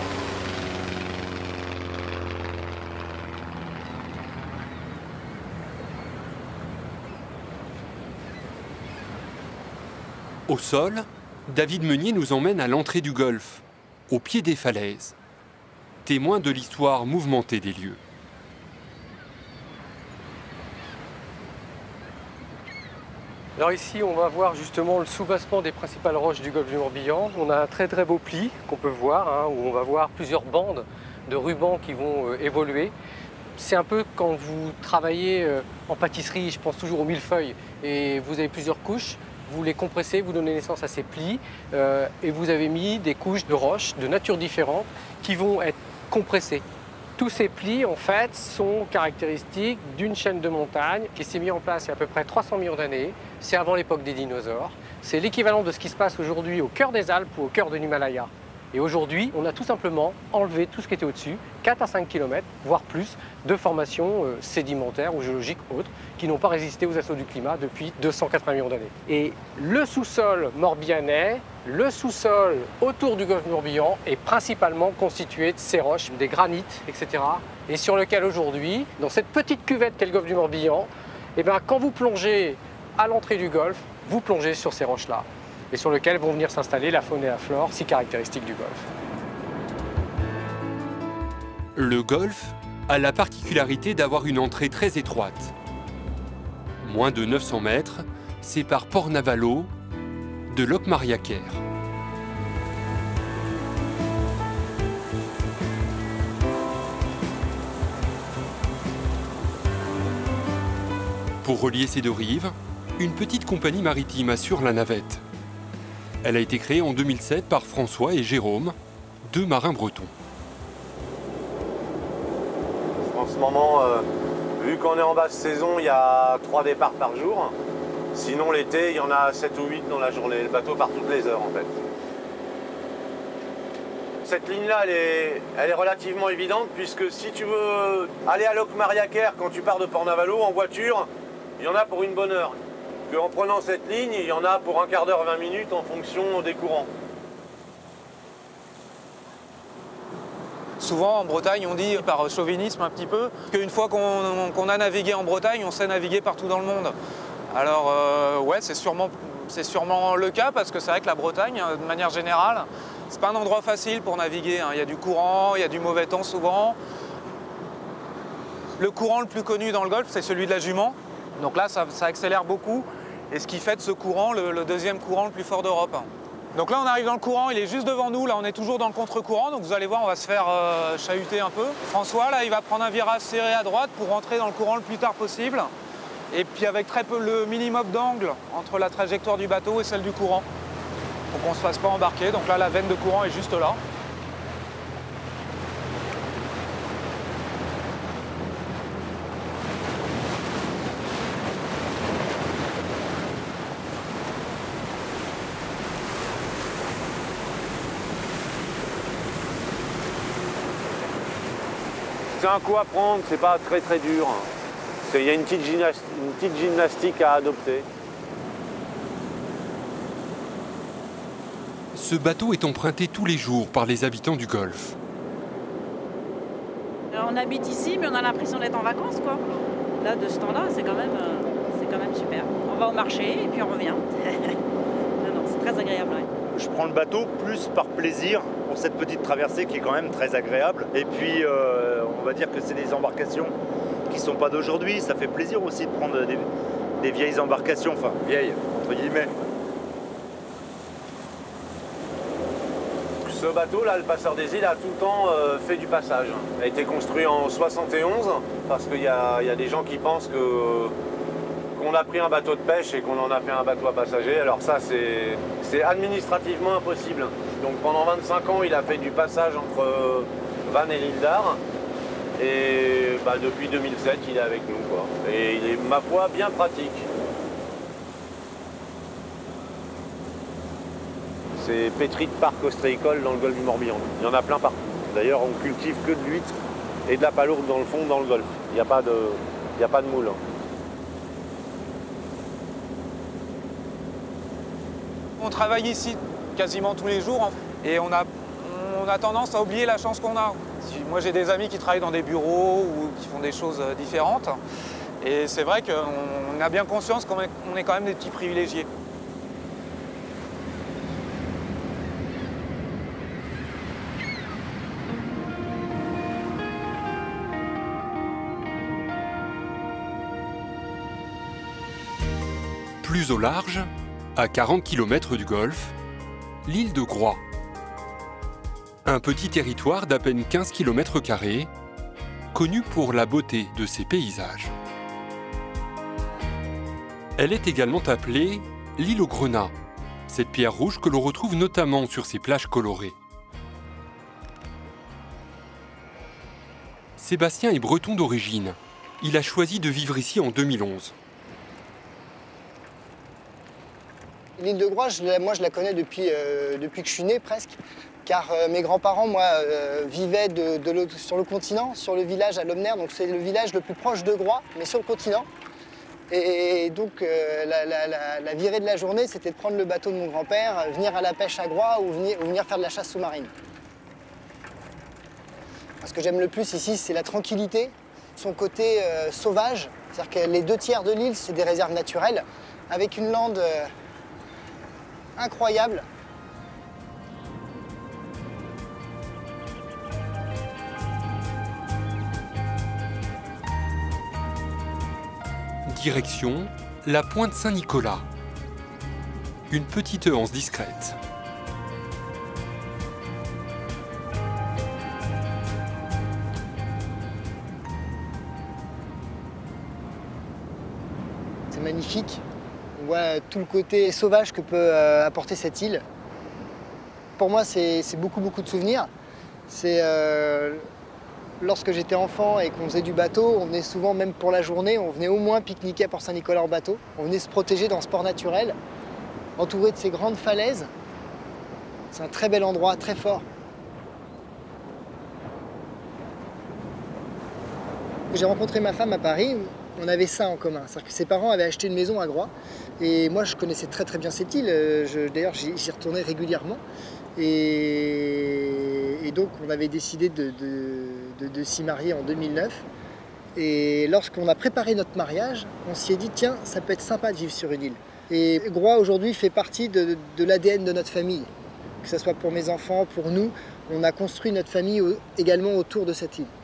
Au sol, David Meunier nous emmène à l'entrée du golfe, au pied des falaises, témoin de l'histoire mouvementée des lieux.
Alors ici, on va voir justement le soubassement des principales roches du golfe du Morbihan. On a un très très beau pli qu'on peut voir, où on va voir plusieurs bandes de rubans qui vont évoluer. C'est un peu quand vous travaillez en pâtisserie, je pense toujours aux millefeuilles, et vous avez plusieurs couches. Vous les compressez, vous donnez naissance à ces plis et vous avez mis des couches de roches de nature différente qui vont être compressées. Tous ces plis, en fait, sont caractéristiques d'une chaîne de montagnes qui s'est mise en place il y a à peu près 300 millions d'années. C'est avant l'époque des dinosaures. C'est l'équivalent de ce qui se passe aujourd'hui au cœur des Alpes ou au cœur de l'Himalaya. Et aujourd'hui, on a tout simplement enlevé tout ce qui était au-dessus, 4 à 5 km, voire plus, de formations sédimentaires ou géologiques autres qui n'ont pas résisté aux assauts du climat depuis 280 millions d'années. Et le sous-sol morbihanais, le sous-sol autour du golfe du Morbihan est principalement constitué de ces roches, des granites, etc. Et sur lequel aujourd'hui, dans cette petite cuvette qu'est le golfe du Morbihan, quand vous plongez à l'entrée du golfe, vous plongez sur ces roches-là, et sur lequel vont venir s'installer la faune et la flore si caractéristiques du golfe.
Le golfe a la particularité d'avoir une entrée très étroite. Moins de 900 mètres séparent Port-Navalo de Locmariaquer. Pour relier ces deux rives, une petite compagnie maritime assure la navette. Elle a été créée en 2007 par François et Jérôme, deux marins bretons.
En ce moment, vu qu'on est en basse saison, il y a 3 départs par jour. Sinon, l'été, il y en a 7 ou 8 dans la journée. Le bateau part toutes les heures, en fait. Cette ligne-là, elle est relativement évidente, puisque si tu veux aller à Locmariaquer quand tu pars de Port-Navalo en voiture, il y en a pour une bonne heure. En prenant cette ligne, il y en a pour un quart d'heure, 20 minutes en fonction des courants.
Souvent en Bretagne, on dit par chauvinisme un petit peu qu'une fois qu'on a navigué en Bretagne, on sait naviguer partout dans le monde. Alors ouais, c'est sûrement le cas parce que c'est vrai que la Bretagne, de manière générale, c'est pas un endroit facile pour naviguer. Il y a du courant, il y a du mauvais temps souvent. Le courant le plus connu dans le Golfe, c'est celui de la Jument. Donc là, ça accélère beaucoup. Et ce qui fait de ce courant le deuxième courant le plus fort d'Europe. Donc là, on arrive dans le courant, il est juste devant nous. Là, on est toujours dans le contre-courant. Donc vous allez voir, on va se faire chahuter un peu. François, là, il va prendre un virage serré à droite pour rentrer dans le courant le plus tard possible. Et puis avec très peu le minimum d'angle entre la trajectoire du bateau et celle du courant. Pour qu'on ne se fasse pas embarquer. Donc là, la veine de courant est juste là.
C'est un coup à prendre, c'est pas très très dur. Il y a une petite gymnastique à adopter.
Ce bateau est emprunté tous les jours par les habitants du Golfe.
On habite ici, mais on a l'impression d'être en vacances, quoi. Là, de ce temps-là, c'est quand même super. On va au marché et puis on revient. Non, c'est très agréable. Ouais.
Je prends le bateau plus par plaisir pour cette petite traversée qui est quand même très agréable. Et puis, on va dire que c'est des embarcations qui ne sont pas d'aujourd'hui. Ça fait plaisir aussi de prendre des vieilles embarcations, enfin vieilles, entre guillemets.
Ce bateau, là, le Passeur des Îles, a tout le temps fait du passage. Il a été construit en 71 parce qu'il y a des gens qui pensent qu'on a pris un bateau de pêche et qu'on en a fait un bateau à passagers. Alors ça, c'est administrativement impossible. Donc pendant 25 ans, il a fait du passage entre Vannes et l'île d'Ar. Et bah, depuis 2007, il est avec nous, quoi. Et il est, ma foi, bien pratique. C'est pétri de parcs ostréicoles dans le golfe du Morbihan. Il y en a plein partout. D'ailleurs, on cultive que de l'huître et de la palourde dans le fond, dans le golfe. Il n'y a pas de moule.
On travaille ici quasiment tous les jours et on a tendance à oublier la chance qu'on a. Moi, j'ai des amis qui travaillent dans des bureaux ou qui font des choses différentes. Et c'est vrai qu'on a bien conscience qu'on est quand même des petits privilégiés.
Plus au large, à 40 km du Golfe, l'île de Groix. Un petit territoire d'à peine 15 km², connu pour la beauté de ses paysages. Elle est également appelée l'île aux Grenats, cette pierre rouge que l'on retrouve notamment sur ses plages colorées. Sébastien est breton d'origine. Il a choisi de vivre ici en 2011.
L'île de Groix, moi je la connais depuis que je suis né presque, car mes grands-parents, moi, vivaient sur le continent, sur le village à Lomner, donc c'est le village le plus proche de Groix, mais sur le continent. Et donc la virée de la journée, c'était de prendre le bateau de mon grand-père, venir à la pêche à Groix ou venir faire de la chasse sous-marine. Ce que j'aime le plus ici, c'est la tranquillité, son côté sauvage, c'est-à-dire que les 2 tiers de l'île, c'est des réserves naturelles, avec une lande incroyable.
Direction la pointe Saint-Nicolas. Une petite anse discrète.
C'est magnifique. On voit tout le côté sauvage que peut apporter cette île. Pour moi, c'est beaucoup de souvenirs. C'est lorsque j'étais enfant et qu'on faisait du bateau, on venait souvent, même pour la journée, on venait au moins pique-niquer à Port-Saint-Nicolas en bateau. On venait se protéger dans le sport naturel, entouré de ces grandes falaises. C'est un très bel endroit, très fort. J'ai rencontré ma femme à Paris, on avait ça en commun. C'est-à-dire que ses parents avaient acheté une maison à Groix. Et moi, je connaissais très bien cette île. D'ailleurs, j'y retournais régulièrement. Et donc, on avait décidé de s'y marier en 2009. Et lorsqu'on a préparé notre mariage, on s'y est dit, tiens, ça peut être sympa de vivre sur une île. Et Groix, aujourd'hui, fait partie de l'ADN de notre famille. Que ce soit pour mes enfants, pour nous, on a construit notre famille également autour de cette île.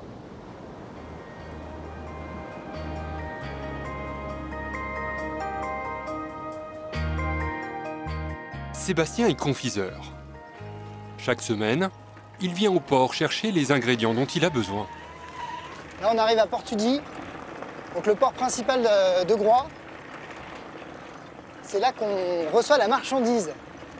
Sébastien est confiseur. Chaque semaine, il vient au port chercher les ingrédients dont il a besoin.
Là, on arrive à Port-Tudy, donc le port principal de Groix. C'est là qu'on reçoit la marchandise.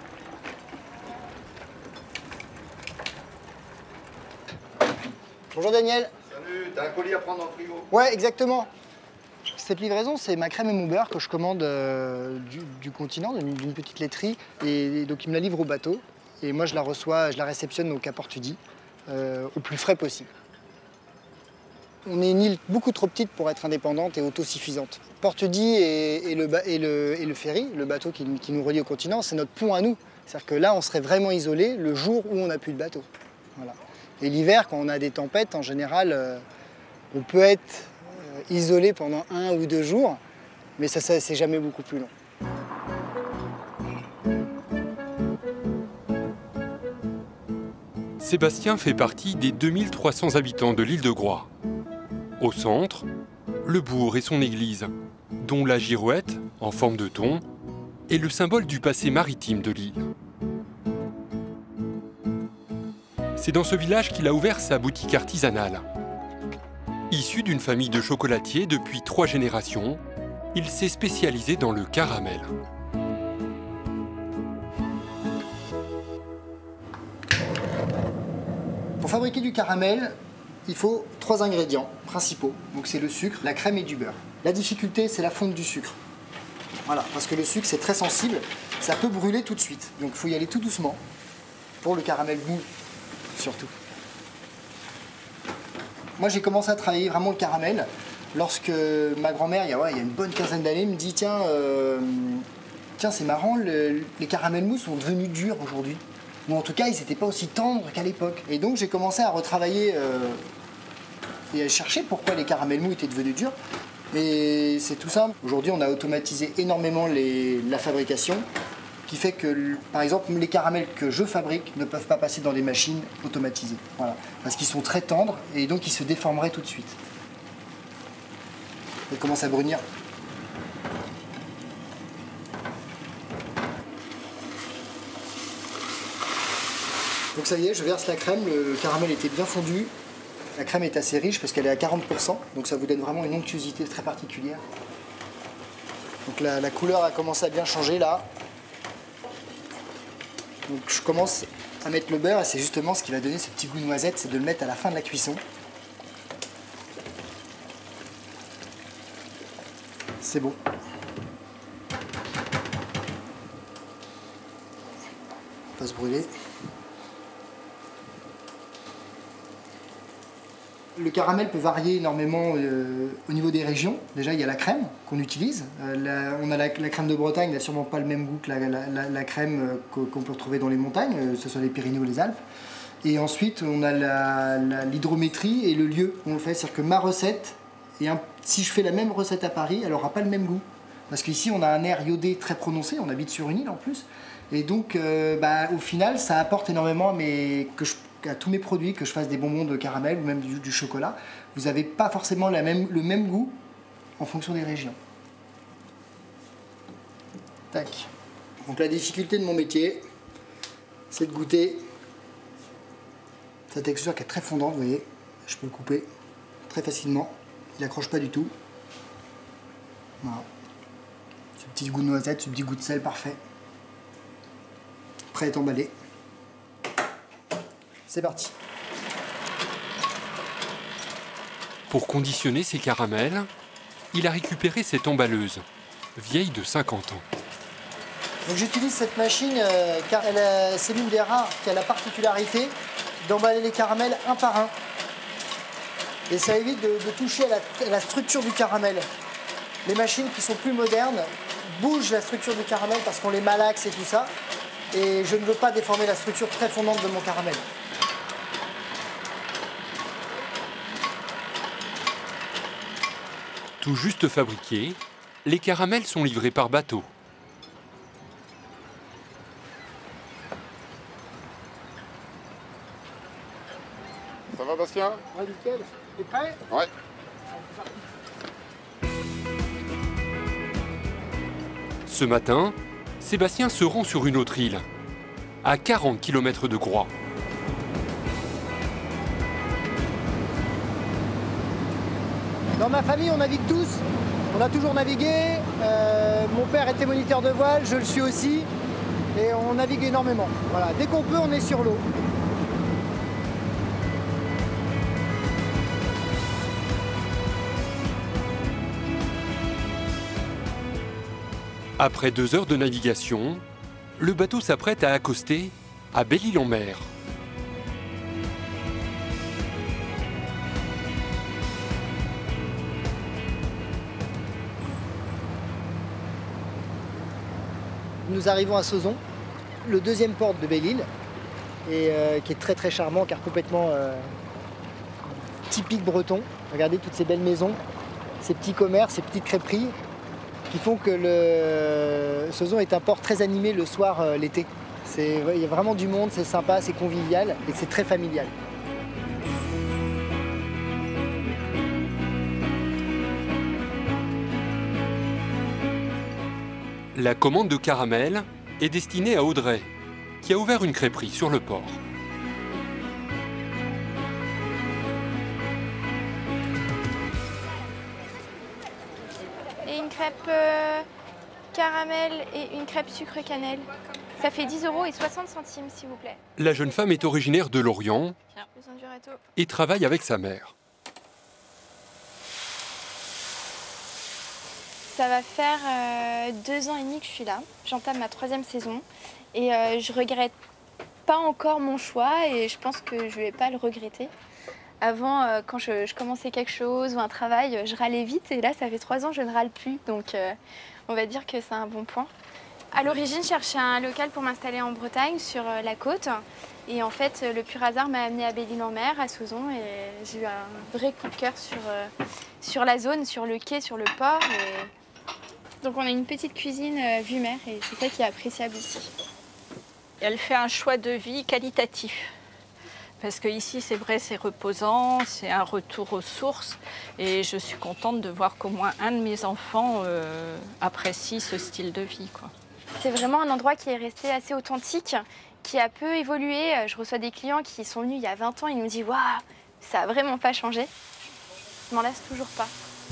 Bonjour Daniel.
Salut, t'as un colis à prendre en frigo?
Ouais, exactement. Cette livraison, c'est ma crème et mon beurre que je commande du continent, d'une petite laiterie. Et donc, ils me la livrent au bateau. Et moi, je la reçois, je la réceptionne donc à Port-Tudy, au plus frais possible. On est une île beaucoup trop petite pour être indépendante et autosuffisante. Port-Tudy et le ferry, le bateau qui nous relie au continent, c'est notre pont à nous. C'est-à-dire que là, on serait vraiment isolé le jour où on n'a plus de bateau. Voilà. Et l'hiver, quand on a des tempêtes, en général, on peut être isolé pendant 1 ou 2 jours, mais ça c'est jamais beaucoup plus long.
Sébastien fait partie des 2300 habitants de l'île de Groix. Au centre, le bourg et son église, dont la girouette, en forme de thon, est le symbole du passé maritime de l'île. C'est dans ce village qu'il a ouvert sa boutique artisanale. Issu d'une famille de chocolatiers depuis 3 générations, il s'est spécialisé dans le caramel.
Pour fabriquer du caramel, il faut 3 ingrédients principaux. Donc c'est le sucre, la crème et du beurre. La difficulté, c'est la fonte du sucre. Voilà, parce que le sucre, c'est très sensible, ça peut brûler tout de suite. Donc il faut y aller tout doucement pour le caramel mou, surtout. Moi, j'ai commencé à travailler vraiment le caramel lorsque ma grand-mère, il y a une bonne quinzaine d'années, me dit tiens, c'est marrant, les caramels mous sont devenus durs aujourd'hui. Ou en tout cas, ils n'étaient pas aussi tendres qu'à l'époque. Et donc, j'ai commencé à retravailler et à chercher pourquoi les caramels mous étaient devenus durs. Et c'est tout simple. Aujourd'hui, on a automatisé énormément la fabrication, qui fait que, par exemple, les caramels que je fabrique ne peuvent pas passer dans les machines automatisées. Voilà. Parce qu'ils sont très tendres et donc ils se déformeraient tout de suite. Ils commencent à brunir. Donc ça y est, je verse la crème, le caramel était bien fondu. La crème est assez riche parce qu'elle est à 40%, donc ça vous donne vraiment une onctuosité très particulière. Donc la couleur a commencé à bien changer là. Donc je commence à mettre le beurre et c'est justement ce qui va donner ce petit goût noisette, c'est de le mettre à la fin de la cuisson. C'est bon. On va se brûler. Le caramel peut varier énormément au niveau des régions. Déjà, il y a la crème qu'on utilise. On a la crème de Bretagne, n'a sûrement pas le même goût que la crème qu'on peut retrouver dans les montagnes, que ce soit les Pyrénées ou les Alpes. Et ensuite, on a l'hydrométrie et le lieu où on le fait. C'est-à-dire que ma recette, si je fais la même recette à Paris, elle n'aura pas le même goût. Parce qu'ici, on a un air iodé très prononcé, on habite sur une île en plus. Et donc, au final, ça apporte énormément à tous mes produits, que je fasse des bonbons de caramel ou même du chocolat. Vous n'avez pas forcément le même goût en fonction des régions. Tac. Donc la difficulté de mon métier, c'est de goûter cette texture qui est très fondante, vous voyez. Je peux le couper très facilement. Il n'accroche pas du tout. Voilà. Ce petit goût de noisette, ce petit goût de sel parfait. Prêt à être emballé. C'est parti.
Pour conditionner ces caramels, il a récupéré cette emballeuse, vieille de 50 ans.
Donc j'utilise cette machine car c'est l'une des rares qui a la particularité d'emballer les caramels un par un. Et ça évite de toucher à la structure du caramel. Les machines qui sont plus modernes bougent la structure du caramel parce qu'on les malaxe et tout ça. Et je ne veux pas déformer la structure très fondante de mon caramel.
Tout juste fabriqués, les caramels sont livrés par bateau.
Ça va, Bastien?
Ouais, nickel. T'es prêt?
Ouais.
Ce matin, Sébastien se rend sur une autre île, à 40 km de Groix.
Dans ma famille, on navigue tous. On a toujours navigué. Mon père était moniteur de voile, je le suis aussi. Et on navigue énormément. Voilà. Dès qu'on peut, on est sur l'eau.
Après 2 heures de navigation, le bateau s'apprête à accoster à Belle-Île-en-Mer.
Nous arrivons à Sauzon, le deuxième port de Belle-Île, et qui est très très charmant car complètement typique breton. Regardez toutes ces belles maisons, ces petits commerces, ces petites crêperies qui font que Sauzon est un port très animé le soir l'été. Il y a vraiment du monde, c'est sympa, c'est convivial et c'est très familial.
La commande de caramel est destinée à Audrey, qui a ouvert une crêperie sur le port.
Et une crêpe caramel et une crêpe sucre cannelle. Ça fait 10 € et 60 centimes, s'il vous plaît.
La jeune femme est originaire de Lorient
Besoin du râteau.
et travaille avec sa mère.
Ça va faire 2 ans et demi que je suis là. J'entame ma 3e saison et je regrette pas encore mon choix et je pense que je vais pas le regretter. Avant, quand je commençais quelque chose ou un travail, je râlais vite et là, ça fait 3 ans que je ne râle plus. Donc, on va dire que c'est un bon point. À l'origine, je cherchais un local pour m'installer en Bretagne, sur la côte. Et en fait, le pur hasard m'a amenée à Belle-Île-en-Mer, à Sauzon. Et j'ai eu un vrai coup de cœur sur la zone, sur le quai, sur le port. Et... donc, on a une petite cuisine vue mer et c'est ça qui est appréciable ici.
Elle fait un choix de vie qualitatif. Parce qu'ici, c'est vrai, c'est reposant, c'est un retour aux sources. Et je suis contente de voir qu'au moins un de mes enfants apprécie ce style de vie, quoi.
C'est vraiment un endroit qui est resté assez authentique, qui a peu évolué. Je reçois des clients qui sont venus il y a 20 ans, ils nous disent « Waouh, ça n'a vraiment pas changé ». Je m'en lasse toujours pas.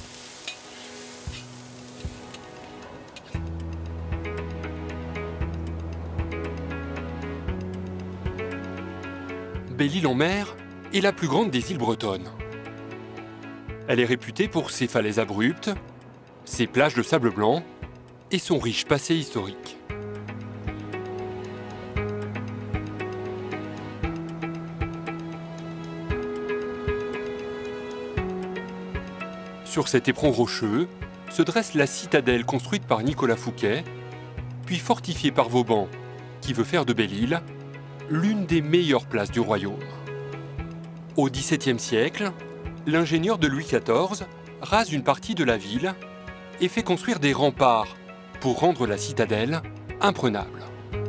Belle-Île-en-Mer est la plus grande des îles bretonnes. Elle est réputée pour ses falaises abruptes, ses plages de sable blanc et son riche passé historique. Sur cet éperon rocheux se dresse la citadelle construite par Nicolas Fouquet, puis fortifiée par Vauban, qui veut faire de Belle-Île l'une des meilleures places du royaume. Au XVIIe siècle, l'ingénieur de Louis XIV rase une partie de la ville et fait construire des remparts pour rendre la citadelle imprenable.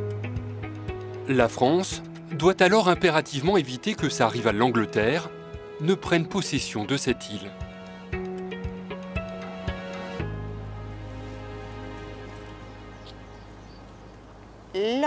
La France doit alors impérativement éviter que sa rivale l'Angleterre ne prenne possession de cette île.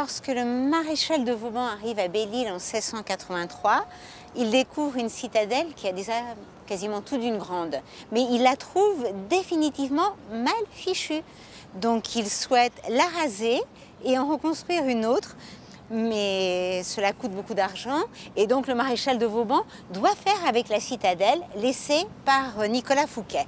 lorsque le maréchal de Vauban arrive à Belle-Île en 1683, il découvre une citadelle qui a déjà quasiment tout d'une grande. Mais il la trouve définitivement mal fichue. Donc il souhaite la raser et en reconstruire une autre. Mais cela coûte beaucoup d'argent. Et donc le maréchal de Vauban doit faire avec la citadelle laissée par Nicolas Fouquet.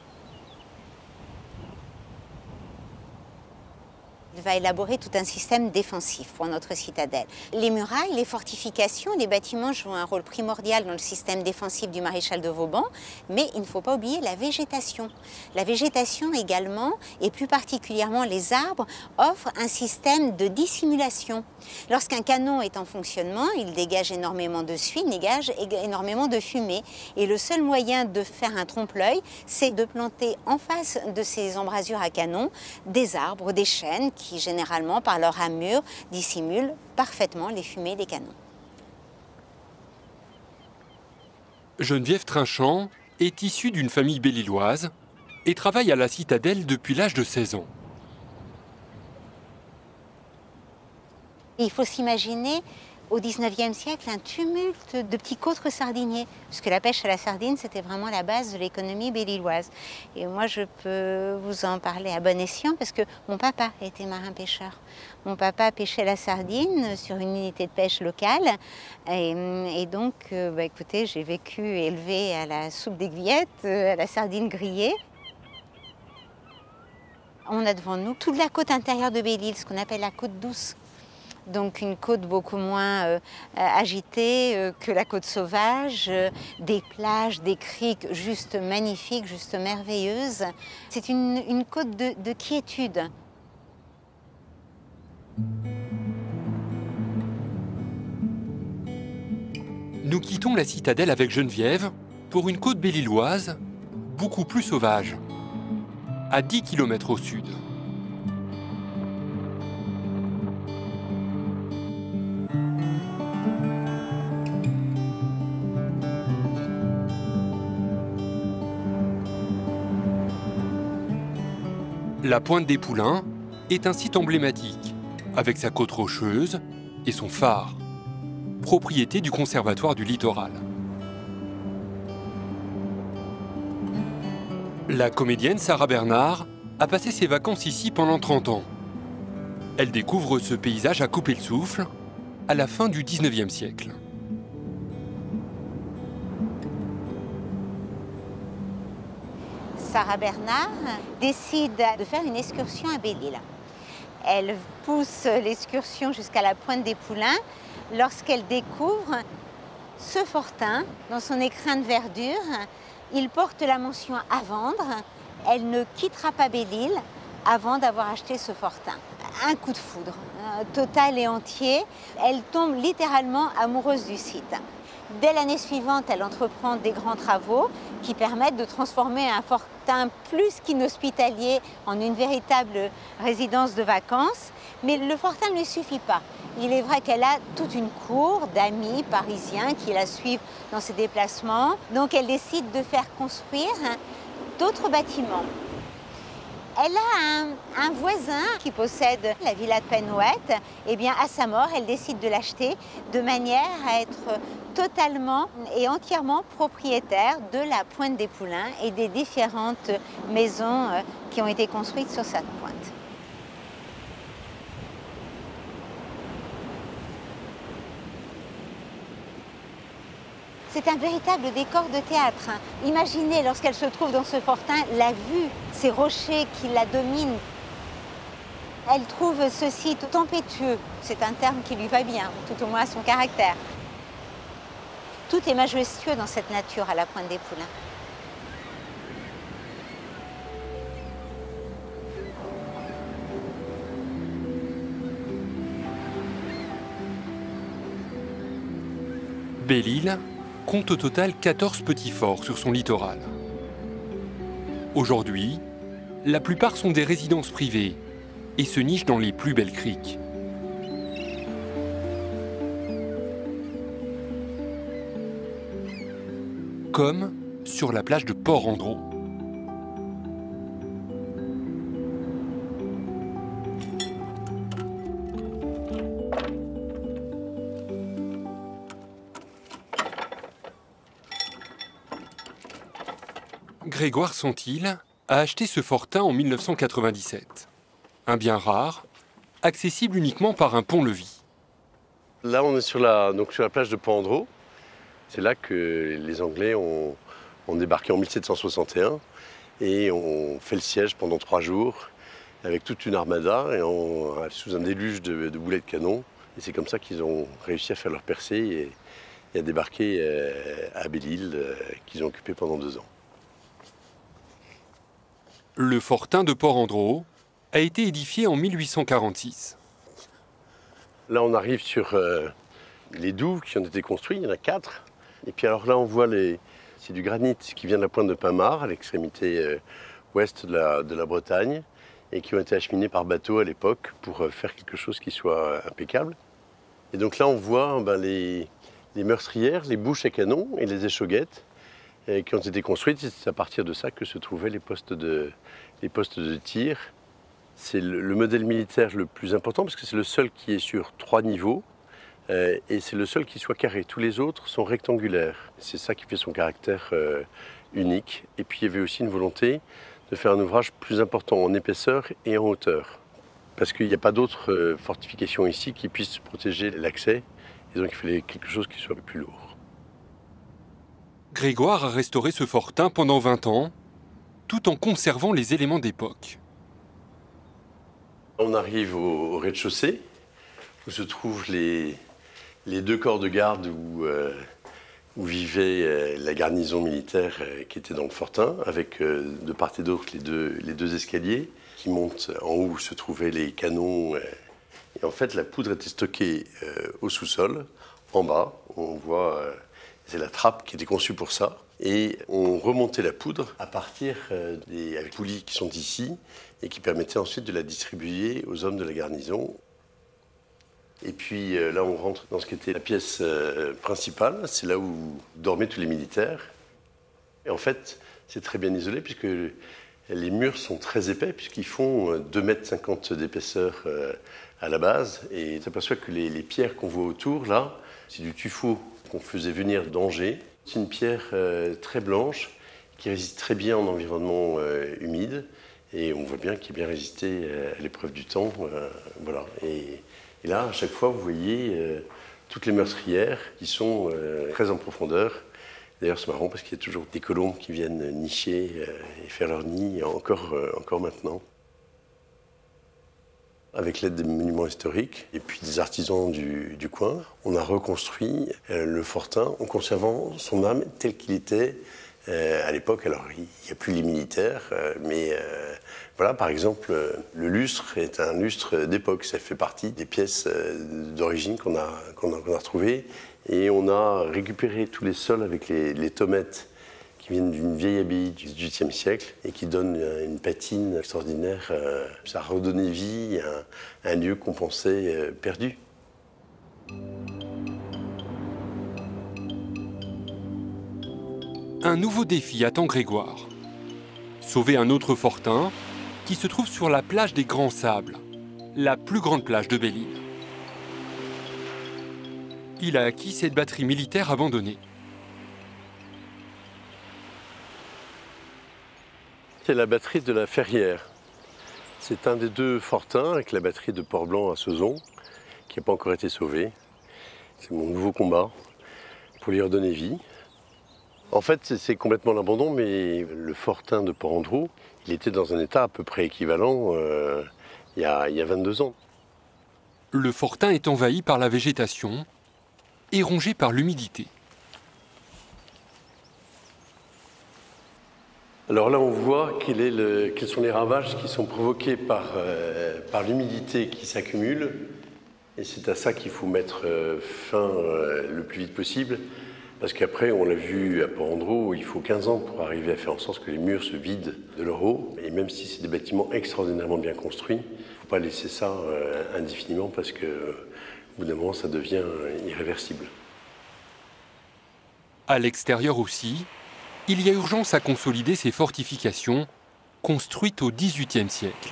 Il va élaborer tout un système défensif pour notre citadelle. Les murailles, les fortifications, les bâtiments jouent un rôle primordial dans le système défensif du maréchal de Vauban, mais il ne faut pas oublier la végétation. La végétation également, et plus particulièrement les arbres, offrent un système de dissimulation. Lorsqu'un canon est en fonctionnement, il dégage énormément de suie, il dégage énormément de fumée. Et le seul moyen de faire un trompe-l'œil, c'est de planter en face de ces embrasures à canon des arbres, des chênes, qui généralement, par leur ramure, dissimulent parfaitement les fumées des canons.
Geneviève Trinchant est issue d'une famille belle-îloise et travaille à la citadelle depuis l'âge de 16 ans.
Il faut s'imaginer au XIXe siècle un tumulte de petits côtres sardiniers, puisque la pêche à la sardine, c'était vraiment la base de l'économie belle-îloise. Et moi, je peux vous en parler à bon escient, parce que mon papa était marin-pêcheur. Mon papa pêchait la sardine sur une unité de pêche locale. Et donc, écoutez, j'ai vécu élevé à la soupe d'aiguillette, à la sardine grillée. On a devant nous toute la côte intérieure de Belle-Île, ce qu'on appelle la côte douce. Donc une côte beaucoup moins agitée que la côte sauvage, des plages, des criques juste magnifiques, juste merveilleuses. C'est une côte de quiétude.
Nous quittons la citadelle avec Geneviève pour une côte belle-îloise beaucoup plus sauvage, à 10 km au sud. La Pointe des Poulains est un site emblématique, avec sa côte rocheuse et son phare, propriété du Conservatoire du Littoral. La comédienne Sarah Bernard a passé ses vacances ici pendant 30 ans. Elle découvre ce paysage à couper le souffle à la fin du XIXe siècle.
Sarah Bernard décide de faire une excursion à Belle-Île. Elle pousse l'excursion jusqu'à la Pointe des Poulains lorsqu'elle découvre ce fortin dans son écrin de verdure. Il porte la mention à vendre. Elle ne quittera pas Belle-Île avant d'avoir acheté ce fortin. Un coup de foudre, total et entier. Elle tombe littéralement amoureuse du site. Dès l'année suivante, elle entreprend des grands travaux qui permettent de transformer un fortin plus qu'inhospitalier en une véritable résidence de vacances. Mais le fortin ne lui suffit pas. Il est vrai qu'elle a toute une cour d'amis parisiens qui la suivent dans ses déplacements. Donc elle décide de faire construire d'autres bâtiments. Elle a un voisin qui possède la villa de Penouette. Eh bien, à sa mort, elle décide de l'acheter de manière à être totalement et entièrement propriétaire de la Pointe des Poulains et des différentes maisons qui ont été construites sur cette pointe. C'est un véritable décor de théâtre. Imaginez, lorsqu'elle se trouve dans ce fortin, la vue, ces rochers qui la dominent. Elle trouve ce site tempétueux. C'est un terme qui lui va bien, tout au moins à son caractère. Tout est majestueux dans cette nature à la Pointe des Poulains.
Belle-Île compte au total 14 petits forts sur son littoral. Aujourd'hui, la plupart sont des résidences privées et se nichent dans les plus belles criques. Comme sur la plage de Port-Andreau. Grégoire Santil a acheté ce fortin en 1997. Un bien rare, accessible uniquement par un pont-levis.
Là, on est sur la plage de Port-Andreau. C'est là que les Anglais ont débarqué en 1761 et ont fait le siège pendant 3 jours avec toute une armada et sous un déluge de boulets de canon. Et c'est comme ça qu'ils ont réussi à faire leur percée et à débarquer à Belle-Île, qu'ils ont occupé pendant 2 ans.
Le fortin de Port-Andreau a été édifié en 1846.
Là, on arrive sur les douves qui ont été construites, il y en a 4. Et puis alors là, on voit c'est du granit qui vient de la pointe de Pinmar, à l'extrémité ouest de la Bretagne, et qui ont été acheminés par bateau à l'époque pour faire quelque chose qui soit impeccable. Et donc là, on voit les meurtrières, les bouches à canon et les échauguettes qui ont été construites. C'est à partir de ça que se trouvaient les postes de tir. C'est le modèle militaire le plus important parce que c'est le seul qui est sur 3 niveaux et c'est le seul qui soit carré. Tous les autres sont rectangulaires. C'est ça qui fait son caractère unique. Et puis il y avait aussi une volonté de faire un ouvrage plus important en épaisseur et en hauteur. Parce qu'il n'y a pas d'autres fortifications ici qui puissent protéger l'accès. Et donc il fallait quelque chose qui soit plus lourd.
Grégoire a restauré ce fortin pendant 20 ans, tout en conservant les éléments d'époque.
On arrive au rez-de-chaussée, où se trouvent les 2 corps de garde où vivait la garnison militaire qui était dans le fortin, avec de part et d'autre les deux escaliers qui montent en haut où se trouvaient les canons. Et en fait, la poudre était stockée au sous-sol, en bas. On voit, c'est la trappe qui était conçue pour ça. Et on remontait la poudre à partir avec poulies qui sont ici et qui permettaient ensuite de la distribuer aux hommes de la garnison. Et puis là, on rentre dans ce qui était la pièce principale. C'est là où dormaient tous les militaires. Et en fait, c'est très bien isolé puisque les murs sont très épais puisqu'ils font 2,50 m d'épaisseur à la base. Et on s'aperçoit que les pierres qu'on voit autour, là, c'est du tuffeau qu'on faisait venir d'Angers. C'est une pierre très blanche qui résiste très bien en environnement humide. Et on voit bien qu'il a bien résisté à l'épreuve du temps. Voilà. Et là, à chaque fois, vous voyez toutes les meurtrières qui sont très en profondeur. D'ailleurs, c'est marrant parce qu'il y a toujours des colombes qui viennent nicher et faire leur nid, encore maintenant. Avec l'aide des monuments historiques et puis des artisans du coin, on a reconstruit le fortin en conservant son âme tel qu'il était à l'époque. Alors, il n'y a plus les militaires, mais voilà, par exemple, le lustre est un lustre d'époque. Ça fait partie des pièces d'origine qu'on a retrouvées. Et on a récupéré tous les sols avec les tomettes qui viennent d'une vieille abbaye du XVIIIe siècle et qui donnent une patine extraordinaire. Ça a redonné vie à un lieu qu'on pensait perdu.
Un nouveau défi attend Grégoire. Sauver un autre fortin qui se trouve sur la plage des Grands Sables, la plus grande plage de Belle-Île. Il a acquis cette batterie militaire abandonnée.
C'est la batterie de la Ferrière. C'est un des 2 fortins avec la batterie de Port-Blanc à Sezon qui n'a pas encore été sauvé. C'est mon nouveau combat pour lui redonner vie. En fait, c'est complètement l'abandon, mais le fortin de Port-Andreau, il était dans un état à peu près équivalent il y a 22 ans.
Le fortin est envahi par la végétation et rongé par l'humidité.
Alors là, on voit quels sont les ravages qui sont provoqués par l'humidité qui s'accumule. Et c'est à ça qu'il faut mettre fin le plus vite possible. Parce qu'après, on l'a vu à Port-Andreau, il faut 15 ans pour arriver à faire en sorte que les murs se vident de leur eau. Et même si c'est des bâtiments extraordinairement bien construits, il ne faut pas laisser ça indéfiniment parce qu'au bout d'un moment, ça devient irréversible.
À l'extérieur aussi, il y a urgence à consolider ces fortifications construites au XVIIIe siècle.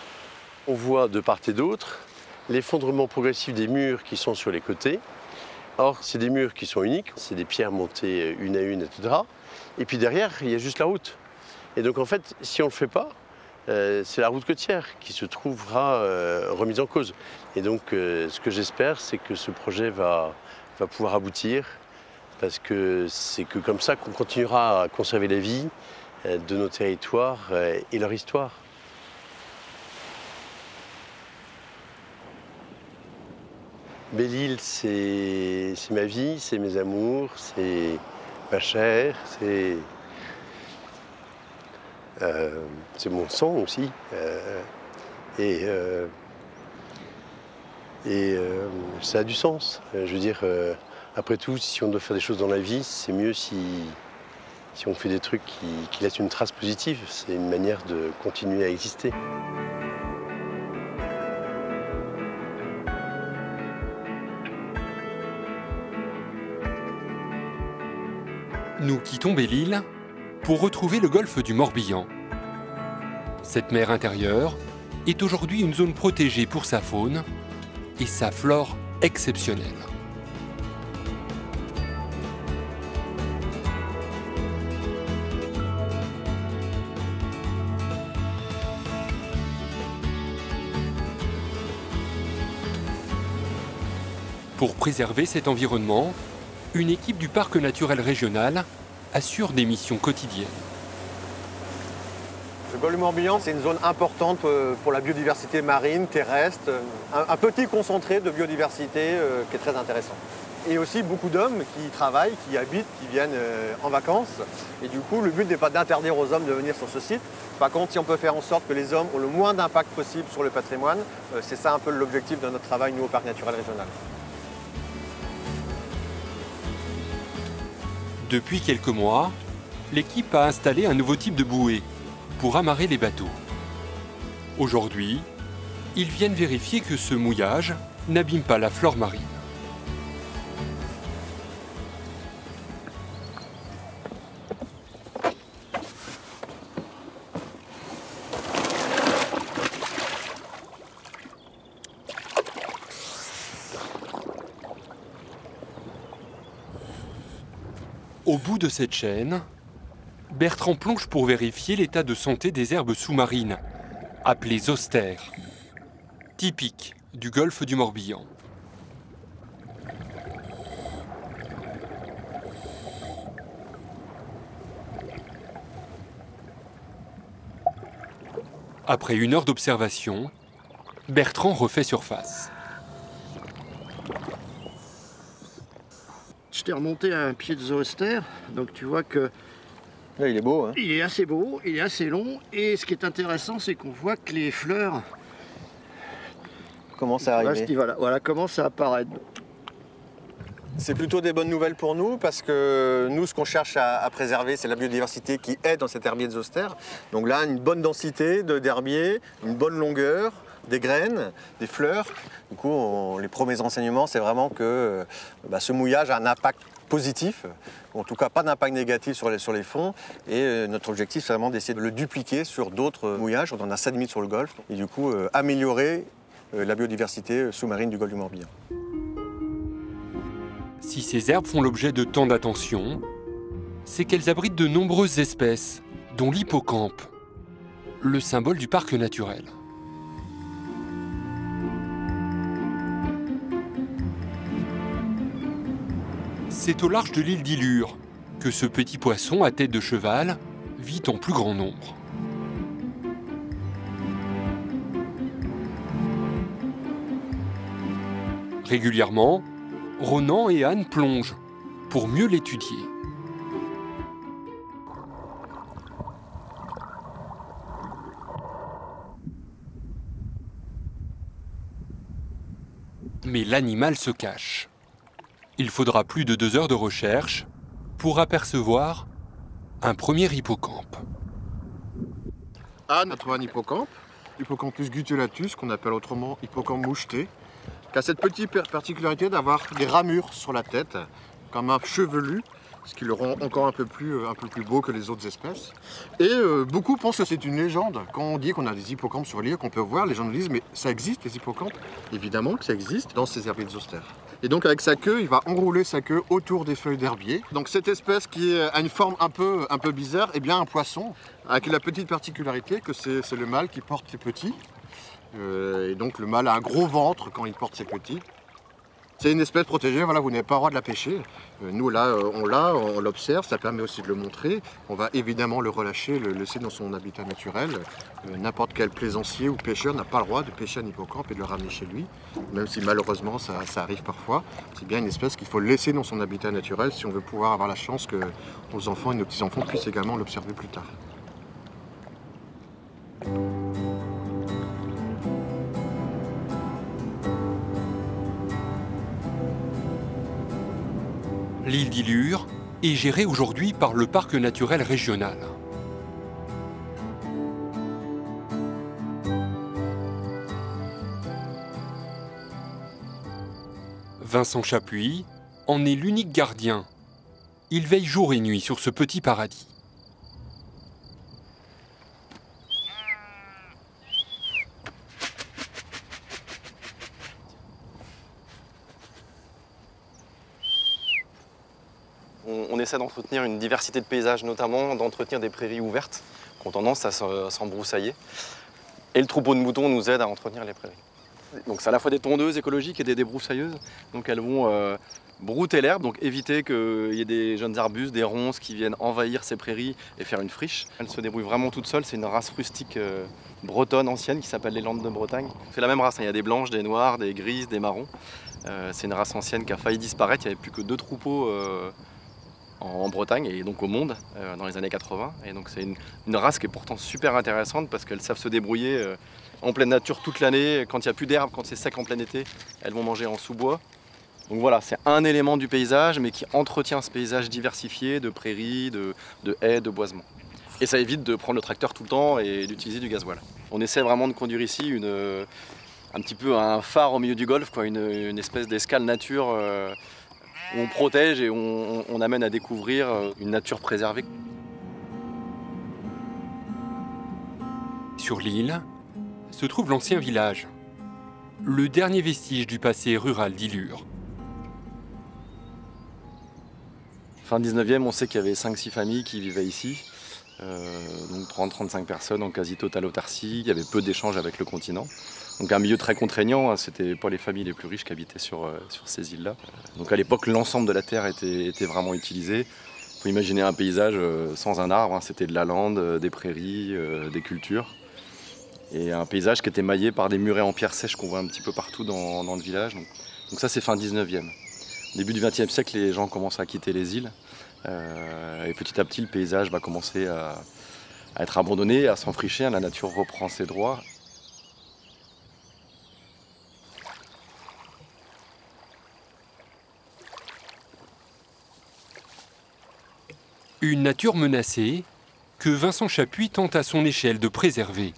On voit de part et d'autre l'effondrement progressif des murs qui sont sur les côtés. Or, c'est des murs qui sont uniques, c'est des pierres montées une à une, etc. Et puis derrière, il y a juste la route. Et donc en fait, si on ne le fait pas, c'est la route côtière qui se trouvera remise en cause. Et donc ce que j'espère, c'est que ce projet va pouvoir aboutir, parce que c'est que comme ça qu'on continuera à conserver la vie de nos territoires et leur histoire. Belle-Île, c'est ma vie, c'est mes amours, c'est ma chair, c'est mon sang aussi. Ça a du sens. Je veux dire, après tout, si on doit faire des choses dans la vie, c'est mieux si on fait des trucs qui laissent une trace positive. C'est une manière de continuer à exister.
Nous quittons Belle-Île pour retrouver le golfe du Morbihan. Cette mer intérieure est aujourd'hui une zone protégée pour sa faune et sa flore exceptionnelle. Pour préserver cet environnement, une équipe du Parc naturel régional assure des missions quotidiennes.
Le golfe du Morbihan, c'est une zone importante pour la biodiversité marine, terrestre, un petit concentré de biodiversité qui est très intéressant. Et aussi beaucoup d'hommes qui y travaillent, qui y habitent, qui viennent en vacances. Et du coup, le but n'est pas d'interdire aux hommes de venir sur ce site. Par contre, si on peut faire en sorte que les hommes ont le moins d'impact possible sur le patrimoine, c'est ça un peu l'objectif de notre travail, nous, au Parc naturel régional.
Depuis quelques mois, l'équipe a installé un nouveau type de bouée pour amarrer les bateaux. Aujourd'hui, ils viennent vérifier que ce mouillage n'abîme pas la flore marine. Au bout de cette chaîne, Bertrand plonge pour vérifier l'état de santé des herbes sous-marines, appelées zostères, typiques du golfe du Morbihan. Après 1 heure d'observation, Bertrand refait surface.
Je t'ai remonté à un pied de zoostère, donc tu vois que...
Là, il est beau, hein.
Il est assez beau, il est assez long, et ce qui est intéressant, c'est qu'on voit que les fleurs...
commencent à arriver.
Voilà, commencent à apparaître.
C'est plutôt des bonnes nouvelles pour nous, parce que nous, ce qu'on cherche à préserver, c'est la biodiversité qui est dans cet herbier de zoostère. Donc là, une bonne densité d'herbier, une bonne longueur, des graines, des fleurs. Du coup, les premiers enseignements, c'est vraiment que ce mouillage a un impact positif, en tout cas pas d'impact négatif sur les fonds. Et notre objectif, c'est vraiment d'essayer de le dupliquer sur d'autres mouillages. On en a 7 000 sur le golfe. Et du coup, améliorer la biodiversité sous-marine du golfe du Morbihan.
Si ces herbes font l'objet de tant d'attention, c'est qu'elles abritent de nombreuses espèces, dont l'hippocampe, le symbole du parc naturel. C'est au large de l'île d'Ilure que ce petit poisson à tête de cheval vit en plus grand nombre. Régulièrement, Ronan et Anne plongent pour mieux l'étudier. Mais l'animal se cache. Il faudra plus de 2 heures de recherche pour apercevoir un premier hippocampe.
Anne a trouvé un hippocampe, Hippocampus gutulatus, qu'on appelle autrement hippocampe moucheté, qui a cette petite particularité d'avoir des ramures sur la tête, comme un chevelu, ce qui le rend encore un peu plus beau que les autres espèces. Et beaucoup pensent que c'est une légende. Quand on dit qu'on a des hippocampes sur l'île, qu'on peut voir, les gens nous disent « mais ça existe les hippocampes ?» Évidemment que ça existe dans ces herbiers de zoostère. Et donc avec sa queue, il va enrouler sa queue autour des feuilles d'herbier. Donc cette espèce qui a une forme un peu bizarre, est bien un poisson, avec la petite particularité que c'est le mâle qui porte les petits. Et donc le mâle a un gros ventre quand il porte ses petits. C'est une espèce protégée, voilà, vous n'avez pas le droit de la pêcher. Nous là, on l'observe, ça permet aussi de le montrer. On va évidemment le relâcher, le laisser dans son habitat naturel. N'importe quel plaisancier ou pêcheur n'a pas le droit de pêcher un hippocampe et de le ramener chez lui, même si malheureusement ça arrive parfois. C'est bien une espèce qu'il faut laisser dans son habitat naturel si on veut pouvoir avoir la chance que nos enfants et nos petits-enfants puissent également l'observer plus tard.
L'île d'Ilure est gérée aujourd'hui par le parc naturel régional. Vincent Chapuis en est l'unique gardien. Il veille jour et nuit sur ce petit paradis.
On essaie d'entretenir une diversité de paysages, notamment d'entretenir des prairies ouvertes qui ont tendance à s'embroussailler. Et le troupeau de moutons nous aide à entretenir les prairies. Donc c'est à la fois des tondeuses écologiques et des débroussailleuses. Donc elles vont brouter l'herbe, donc éviter qu'il y ait des jeunes arbustes, des ronces qui viennent envahir ces prairies et faire une friche. Elles se débrouillent vraiment toutes seules. C'est une race rustique bretonne ancienne qui s'appelle les Landes de Bretagne. C'est la même race, hein. Il y a des blanches, des noires, des grises, des marrons. C'est une race ancienne qui a failli disparaître. Il n'y avait plus que 2 troupeaux en Bretagne et donc au monde dans les années 80. Et donc c'est une race qui est pourtant super intéressante parce qu'elles savent se débrouiller en pleine nature toute l'année. Quand il n'y a plus d'herbe, quand c'est sec en plein été, elles vont manger en sous-bois. Donc voilà, c'est un élément du paysage mais qui entretient ce paysage diversifié de prairies, de haies, de boisements. Et ça évite de prendre le tracteur tout le temps et d'utiliser du gasoil. On essaie vraiment de conduire ici un petit peu un phare au milieu du golfe, quoi, une espèce d'escale nature où on protège et on amène à découvrir une nature préservée.
Sur l'île se trouve l'ancien village, le dernier vestige du passé rural d'Ilure.
Fin 19e, on sait qu'il y avait 5-6 familles qui vivaient ici, donc 30-35 personnes en quasi-totale autarcie. Il y avait peu d'échanges avec le continent. Donc un milieu très contraignant, c'était pas les familles les plus riches qui habitaient sur ces îles-là. Donc à l'époque, l'ensemble de la terre était vraiment utilisé. Il faut imaginer un paysage sans un arbre, hein. C'était de la lande, des prairies, des cultures. Et un paysage qui était maillé par des murets en pierre sèche qu'on voit un petit peu partout dans le village. Donc ça, c'est fin 19e. Au début du 20e siècle, les gens commencent à quitter les îles. Et petit à petit, le paysage va commencer à être abandonné, à s'enfricher. La nature reprend ses droits.
Une nature menacée que Vincent Chapuis tente à son échelle de préserver.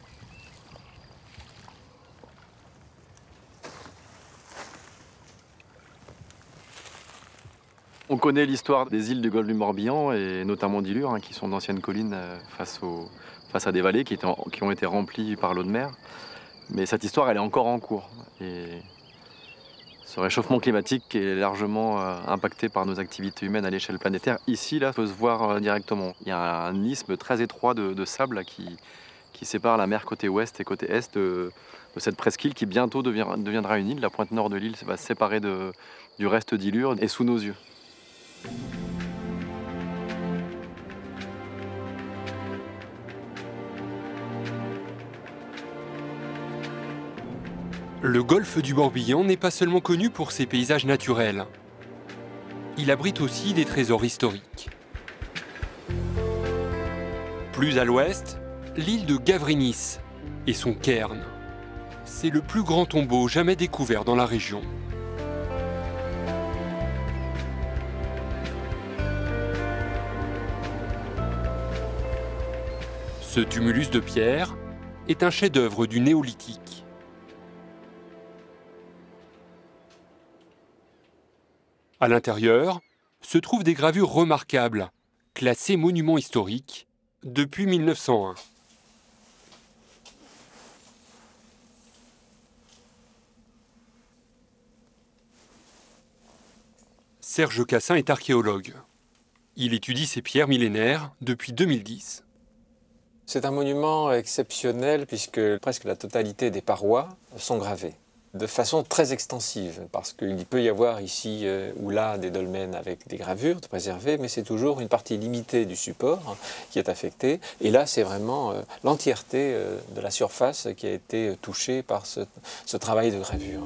On connaît l'histoire des îles du golfe du Morbihan et notamment d'Ilure, hein, qui sont d'anciennes collines face à des vallées qui ont été remplies par l'eau de mer. Mais cette histoire, elle est encore en cours. Et ce réchauffement climatique est largement impacté par nos activités humaines à l'échelle planétaire. Ici, là, peut se voir directement. Il y a un isthme très étroit de sable là, qui sépare la mer côté ouest et côté est de cette presqu'île qui bientôt deviendra une île. La pointe nord de l'île va se séparer du reste d'Ilure et sous nos yeux.
Le golfe du Morbihan n'est pas seulement connu pour ses paysages naturels. Il abrite aussi des trésors historiques. Plus à l'ouest, l'île de Gavrinis et son cairn. C'est le plus grand tombeau jamais découvert dans la région. Ce tumulus de pierre est un chef-d'œuvre du néolithique. À l'intérieur se trouvent des gravures remarquables, classées monuments historiques depuis 1901. Serge Cassin est archéologue. Il étudie ces pierres millénaires depuis 2010.
C'est un monument exceptionnel puisque presque la totalité des parois sont gravées de façon très extensive, parce qu'il peut y avoir ici ou là des dolmens avec des gravures préservées, mais c'est toujours une partie limitée du support qui est affectée. Et là, c'est vraiment l'entièreté de la surface qui a été touchée par ce travail de gravure.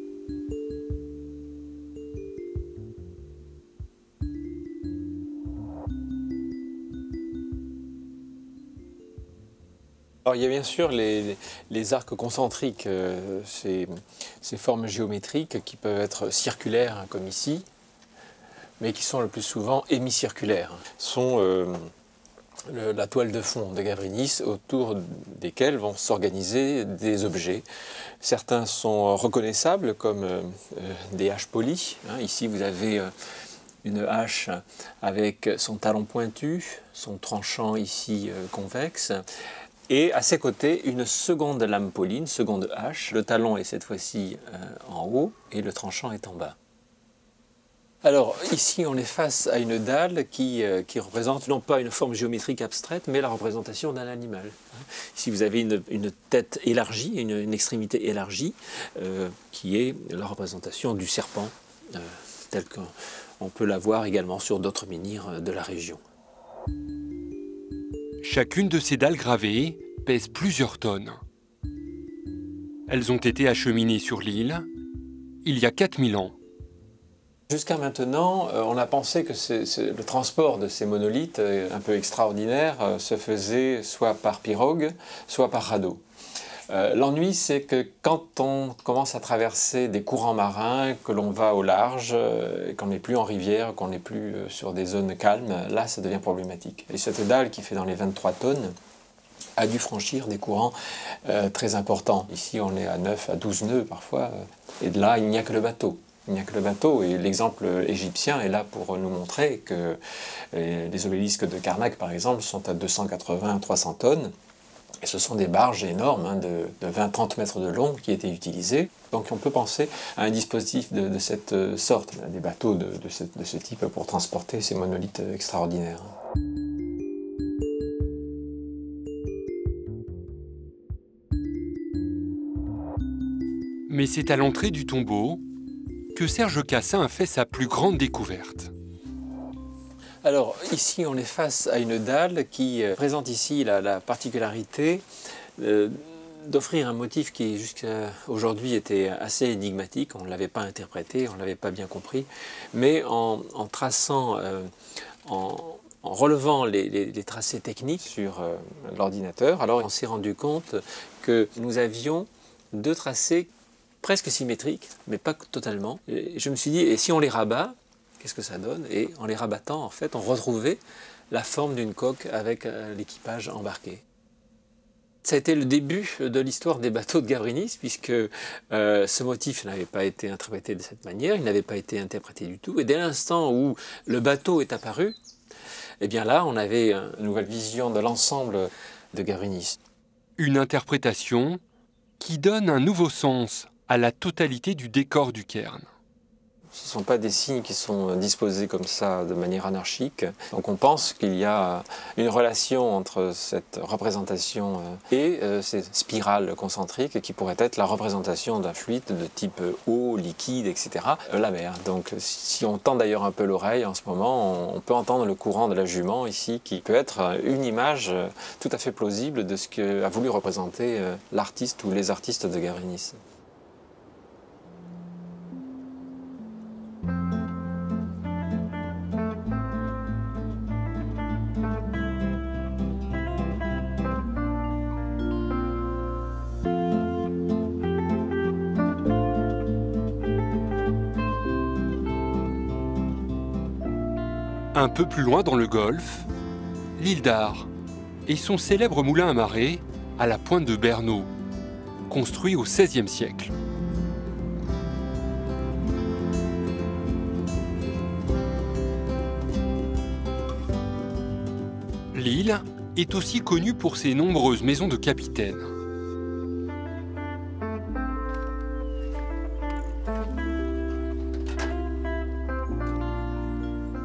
Alors, il y a bien sûr les arcs concentriques, ces formes géométriques qui peuvent être circulaires, hein, comme ici, mais qui sont le plus souvent hémicirculaires. Ce sont la toile de fond de Gavrinis autour desquels vont s'organiser des objets. Certains sont reconnaissables comme des haches polies. Hein. Ici, vous avez une hache avec son talon pointu, son tranchant ici convexe. Et à ses côtés, une seconde lame polie, une seconde hache. Le talon est cette fois-ci en haut et le tranchant est en bas. Alors ici, on est face à une dalle qui représente non pas une forme géométrique abstraite, mais la représentation d'un animal. Ici, vous avez une tête élargie, une extrémité élargie, qui est la représentation du serpent, tel qu'on peut la voir également sur d'autres menhirs de la région.
Chacune de ces dalles gravées pèse plusieurs tonnes. Elles ont été acheminées sur l'île il y a 4000 ans.
Jusqu'à maintenant, on a pensé que le transport de ces monolithes un peu extraordinaires se faisait soit par pirogue, soit par radeau. L'ennui, c'est que quand on commence à traverser des courants marins, que l'on va au large, qu'on n'est plus en rivière, qu'on n'est plus sur des zones calmes, là, ça devient problématique. Et cette dalle qui fait dans les 23 tonnes a dû franchir des courants très importants. Ici, on est à 9 à 12 nœuds parfois, et de là, il n'y a que le bateau. Il n'y a que le bateau, et l'exemple égyptien est là pour nous montrer que les obélisques de Karnak, par exemple, sont à 280 à 300 tonnes. Et ce sont des barges énormes, hein, de 20-30 mètres de long, qui étaient utilisées. Donc on peut penser à un dispositif de cette sorte, des bateaux de ce type pour transporter ces monolithes extraordinaires.
Mais c'est à l'entrée du tombeau que Serge Cassin a fait sa plus grande découverte.
Alors ici, on est face à une dalle qui présente ici la particularité d'offrir un motif qui jusqu'à aujourd'hui était assez énigmatique. On ne l'avait pas interprété, on ne l'avait pas bien compris. Mais en traçant, en relevant les tracés techniques sur l'ordinateur, alors on s'est rendu compte que nous avions deux tracés presque symétriques, mais pas totalement. Et je me suis dit, et si on les rabat, qu'est-ce que ça donne? Et en les rabattant, en fait, on retrouvait la forme d'une coque avec l'équipage embarqué. Ça a été le début de l'histoire des bateaux de Gavrinis, puisque ce motif n'avait pas été interprété de cette manière, il n'avait pas été interprété du tout. Et dès l'instant où le bateau est apparu, eh bien là, on avait une nouvelle vision de l'ensemble de Gavrinis.
Une interprétation qui donne un nouveau sens à la totalité du décor du cairn.
Ce ne sont pas des signes qui sont disposés comme ça de manière anarchique. Donc on pense qu'il y a une relation entre cette représentation et ces spirales concentriques qui pourraient être la représentation d'un fluide de type eau, liquide, etc. La mer. Donc si on tend d'ailleurs un peu l'oreille en ce moment, on peut entendre le courant de la jument ici qui peut être une image tout à fait plausible de ce qu'a voulu représenter l'artiste ou les artistes de Gavrinis.
Un peu plus loin dans le golfe, l'île d'Ar et son célèbre moulin à marée à la pointe de Berneau, construit au XVIe siècle. L'île est aussi connue pour ses nombreuses maisons de capitaines.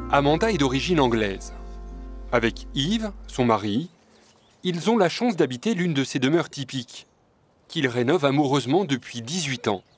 Amanda est d'origine anglaise. Avec Yves, son mari, ils ont la chance d'habiter l'une de ces demeures typiques, qu'ils rénovent amoureusement depuis 18 ans.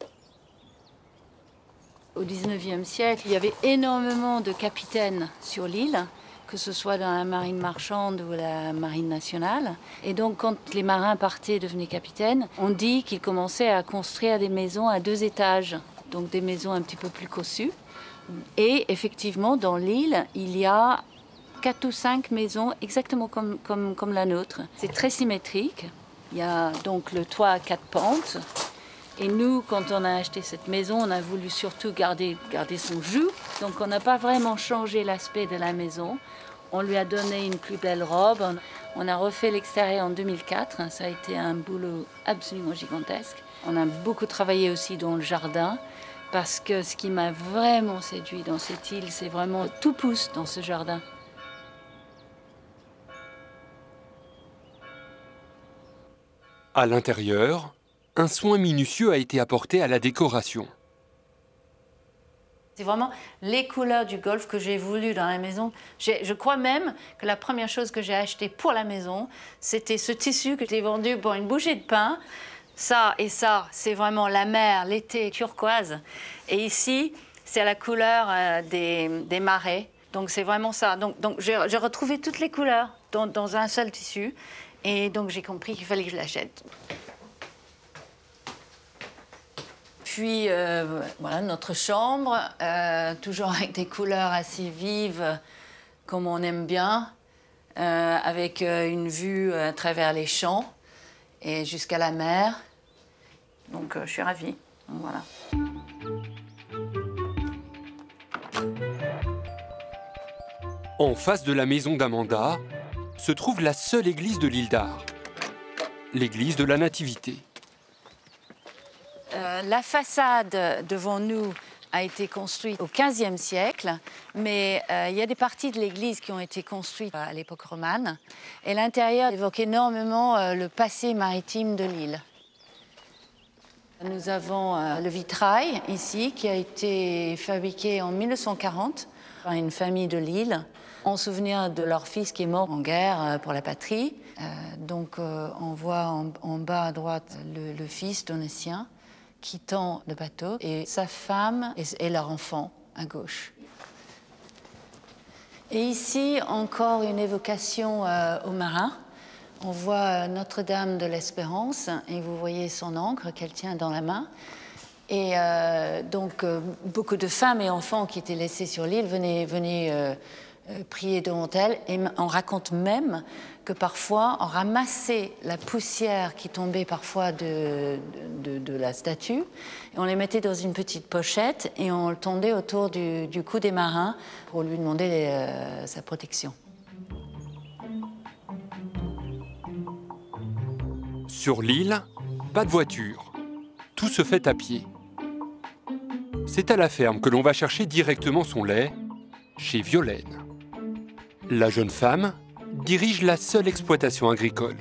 Au XIXe siècle, il y avait énormément de capitaines sur l'île, que ce soit dans la marine marchande ou la marine nationale. Et donc, quand les marins partaient et devenaient capitaines, on dit qu'ils commençaient à construire des maisons à 2 étages, donc des maisons un petit peu plus cossues. Et effectivement, dans l'île, il y a 4 ou 5 maisons exactement comme la nôtre. C'est très symétrique. Il y a donc le toit à 4 pentes. Et nous, quand on a acheté cette maison, on a voulu surtout garder son jus. Donc on n'a pas vraiment changé l'aspect de la maison. On lui a donné une plus belle robe. On a refait l'extérieur en 2004. Ça a été un boulot absolument gigantesque. On a beaucoup travaillé aussi dans le jardin. Parce que ce qui m'a vraiment séduit dans cette île, c'est vraiment tout pousse dans ce jardin.
À l'intérieur, un soin minutieux a été apporté à la décoration.
C'est vraiment les couleurs du golfe que j'ai voulu dans la maison. Je crois même que la première chose que j'ai achetée pour la maison, c'était ce tissu que j'ai vendu pour une bouchée de pain. Ça et ça, c'est vraiment la mer, l'été turquoise. Et ici, c'est la couleur des marais. Donc c'est vraiment ça. Donc j'ai retrouvé toutes les couleurs dans un seul tissu. Et donc j'ai compris qu'il fallait que je l'achète. Puis voilà notre chambre, toujours avec des couleurs assez vives, comme on aime bien, avec une vue à travers les champs et jusqu'à la mer. Donc je suis ravie. Donc, voilà.
En face de la maison d'Amanda se trouve la seule église de l'île d'Ar, l'église de la Nativité.
La façade devant nous a été construite au XVe siècle, mais il y a des parties de l'église qui ont été construites à l'époque romane. Et l'intérieur évoque énormément le passé maritime de l'île. Nous avons le vitrail ici qui a été fabriqué en 1940 par une famille de l'île en souvenir de leur fils qui est mort en guerre pour la patrie. Donc on voit en bas à droite le fils d'Onatien quittant le bateau et sa femme et leur enfant à gauche. Et ici encore une évocation aux marins. On voit Notre-Dame de l'Espérance et vous voyez son ancre qu'elle tient dans la main. Et donc beaucoup de femmes et enfants qui étaient laissés sur l'île venaient prier devant elle. Et on raconte même que parfois on ramassait la poussière qui tombait parfois de la statue et on les mettait dans une petite pochette et on le tendait autour du cou des marins pour lui demander sa protection.
Sur l'île, pas de voiture. Tout se fait à pied. C'est à la ferme que l'on va chercher directement son lait, chez Violaine. La jeune femme dirige la seule exploitation agricole.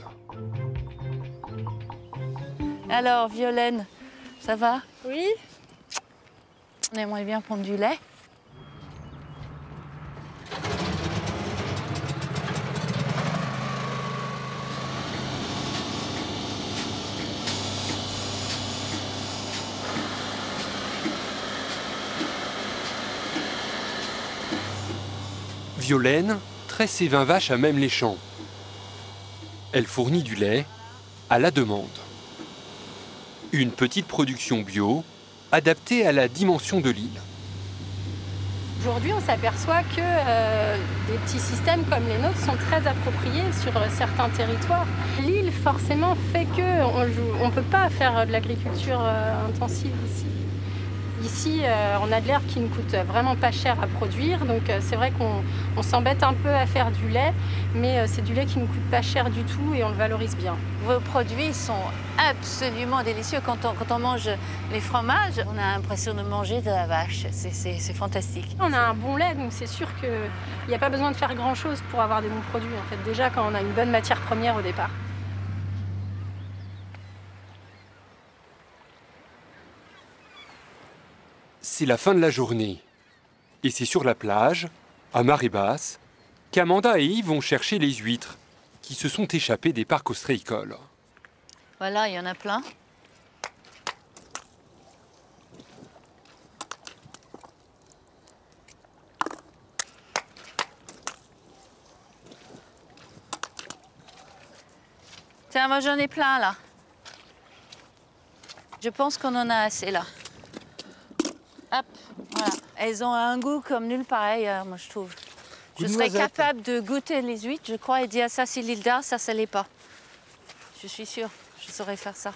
Alors, Violaine, ça va?
Oui.
On aimerait bien prendre du lait.
Violaine tresse ses 20 vaches à même les champs. Elle fournit du lait à la demande. Une petite production bio adaptée à la dimension de l'île.
Aujourd'hui, on s'aperçoit que des petits systèmes comme les nôtres sont très appropriés sur certains territoires. L'île, forcément, fait qu'on ne peut pas faire de l'agriculture intensive ici. Ici, on a de l'herbe qui ne coûte vraiment pas cher à produire, donc c'est vrai qu'on s'embête un peu à faire du lait, mais c'est du lait qui ne coûte pas cher du tout et on le valorise bien.
Vos produits sont absolument délicieux. Quand on mange les fromages, on a l'impression de manger de la vache. C'est fantastique.
On a un bon lait, donc c'est sûr qu'il n'y a pas besoin de faire grand-chose pour avoir des bons produits. En fait, déjà, quand on a une bonne matière première au départ.
C'est la fin de la journée et c'est sur la plage À marée basse, Camanda et Yves vont chercher les huîtres qui se sont échappées des parcs ostréicoles.
Voilà, il y en a plein. Tiens, moi j'en ai plein là. Je pense qu'on en a assez là. Hop, voilà. Elles ont un goût comme nulle part ailleurs, moi je trouve. Je serais capable de goûter les huîtres, je crois, et dire ça c'est l'île d'Ar, ça l'est pas. Je suis sûre, je saurais faire ça.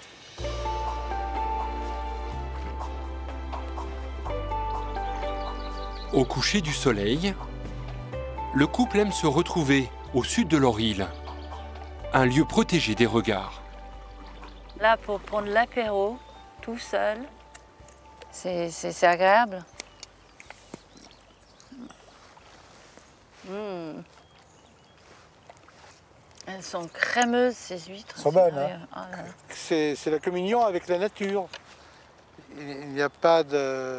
Au coucher du soleil, le couple aime se retrouver au sud de leur île, un lieu protégé des regards.
Là, pour prendre l'apéro, tout seul, c'est agréable. Elles sont crémeuses, ces huîtres.
Elles sont bonnes, hein. C'est la communion avec la nature. Il n'y a pas de...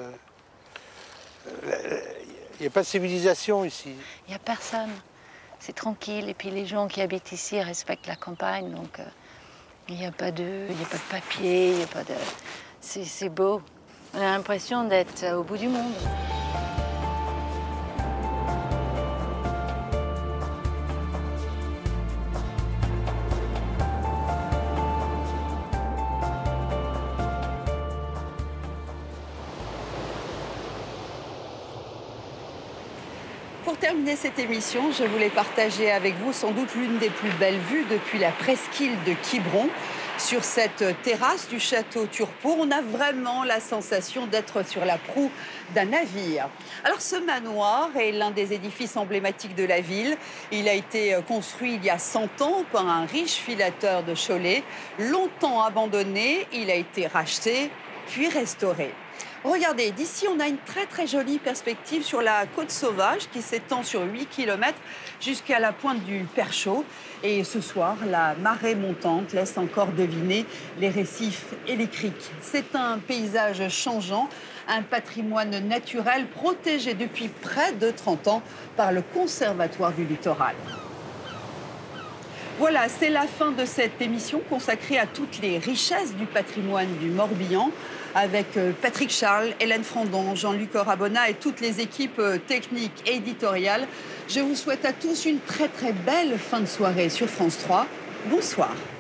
Il n'y a pas de civilisation ici.
Il n'y a personne. C'est tranquille. Et puis les gens qui habitent ici respectent la campagne. Donc il n'y a pas de papier, il n'y a pas de... C'est beau. On a l'impression d'être au bout du monde.
Pour terminer cette émission, je voulais partager avec vous sans doute l'une des plus belles vues depuis la presqu'île de Quiberon. Sur cette terrasse du château Turpot, on a vraiment la sensation d'être sur la proue d'un navire. Alors ce manoir est l'un des édifices emblématiques de la ville. Il a été construit il y a 100 ans par un riche filateur de Cholet. Longtemps abandonné, il a été racheté puis restauré. Regardez, d'ici, on a une très jolie perspective sur la côte sauvage qui s'étend sur 8 km jusqu'à la pointe du Perchaud. Et ce soir, la marée montante laisse encore deviner les récifs et les criques. C'est un paysage changeant, un patrimoine naturel protégé depuis près de 30 ans par le Conservatoire du littoral. Voilà, c'est la fin de cette émission consacrée à toutes les richesses du patrimoine du Morbihan, avec Patrick Charles, Hélène Frandon, Jean-Luc Rabona et toutes les équipes techniques et éditoriales. Je vous souhaite à tous une très belle fin de soirée sur France 3. Bonsoir.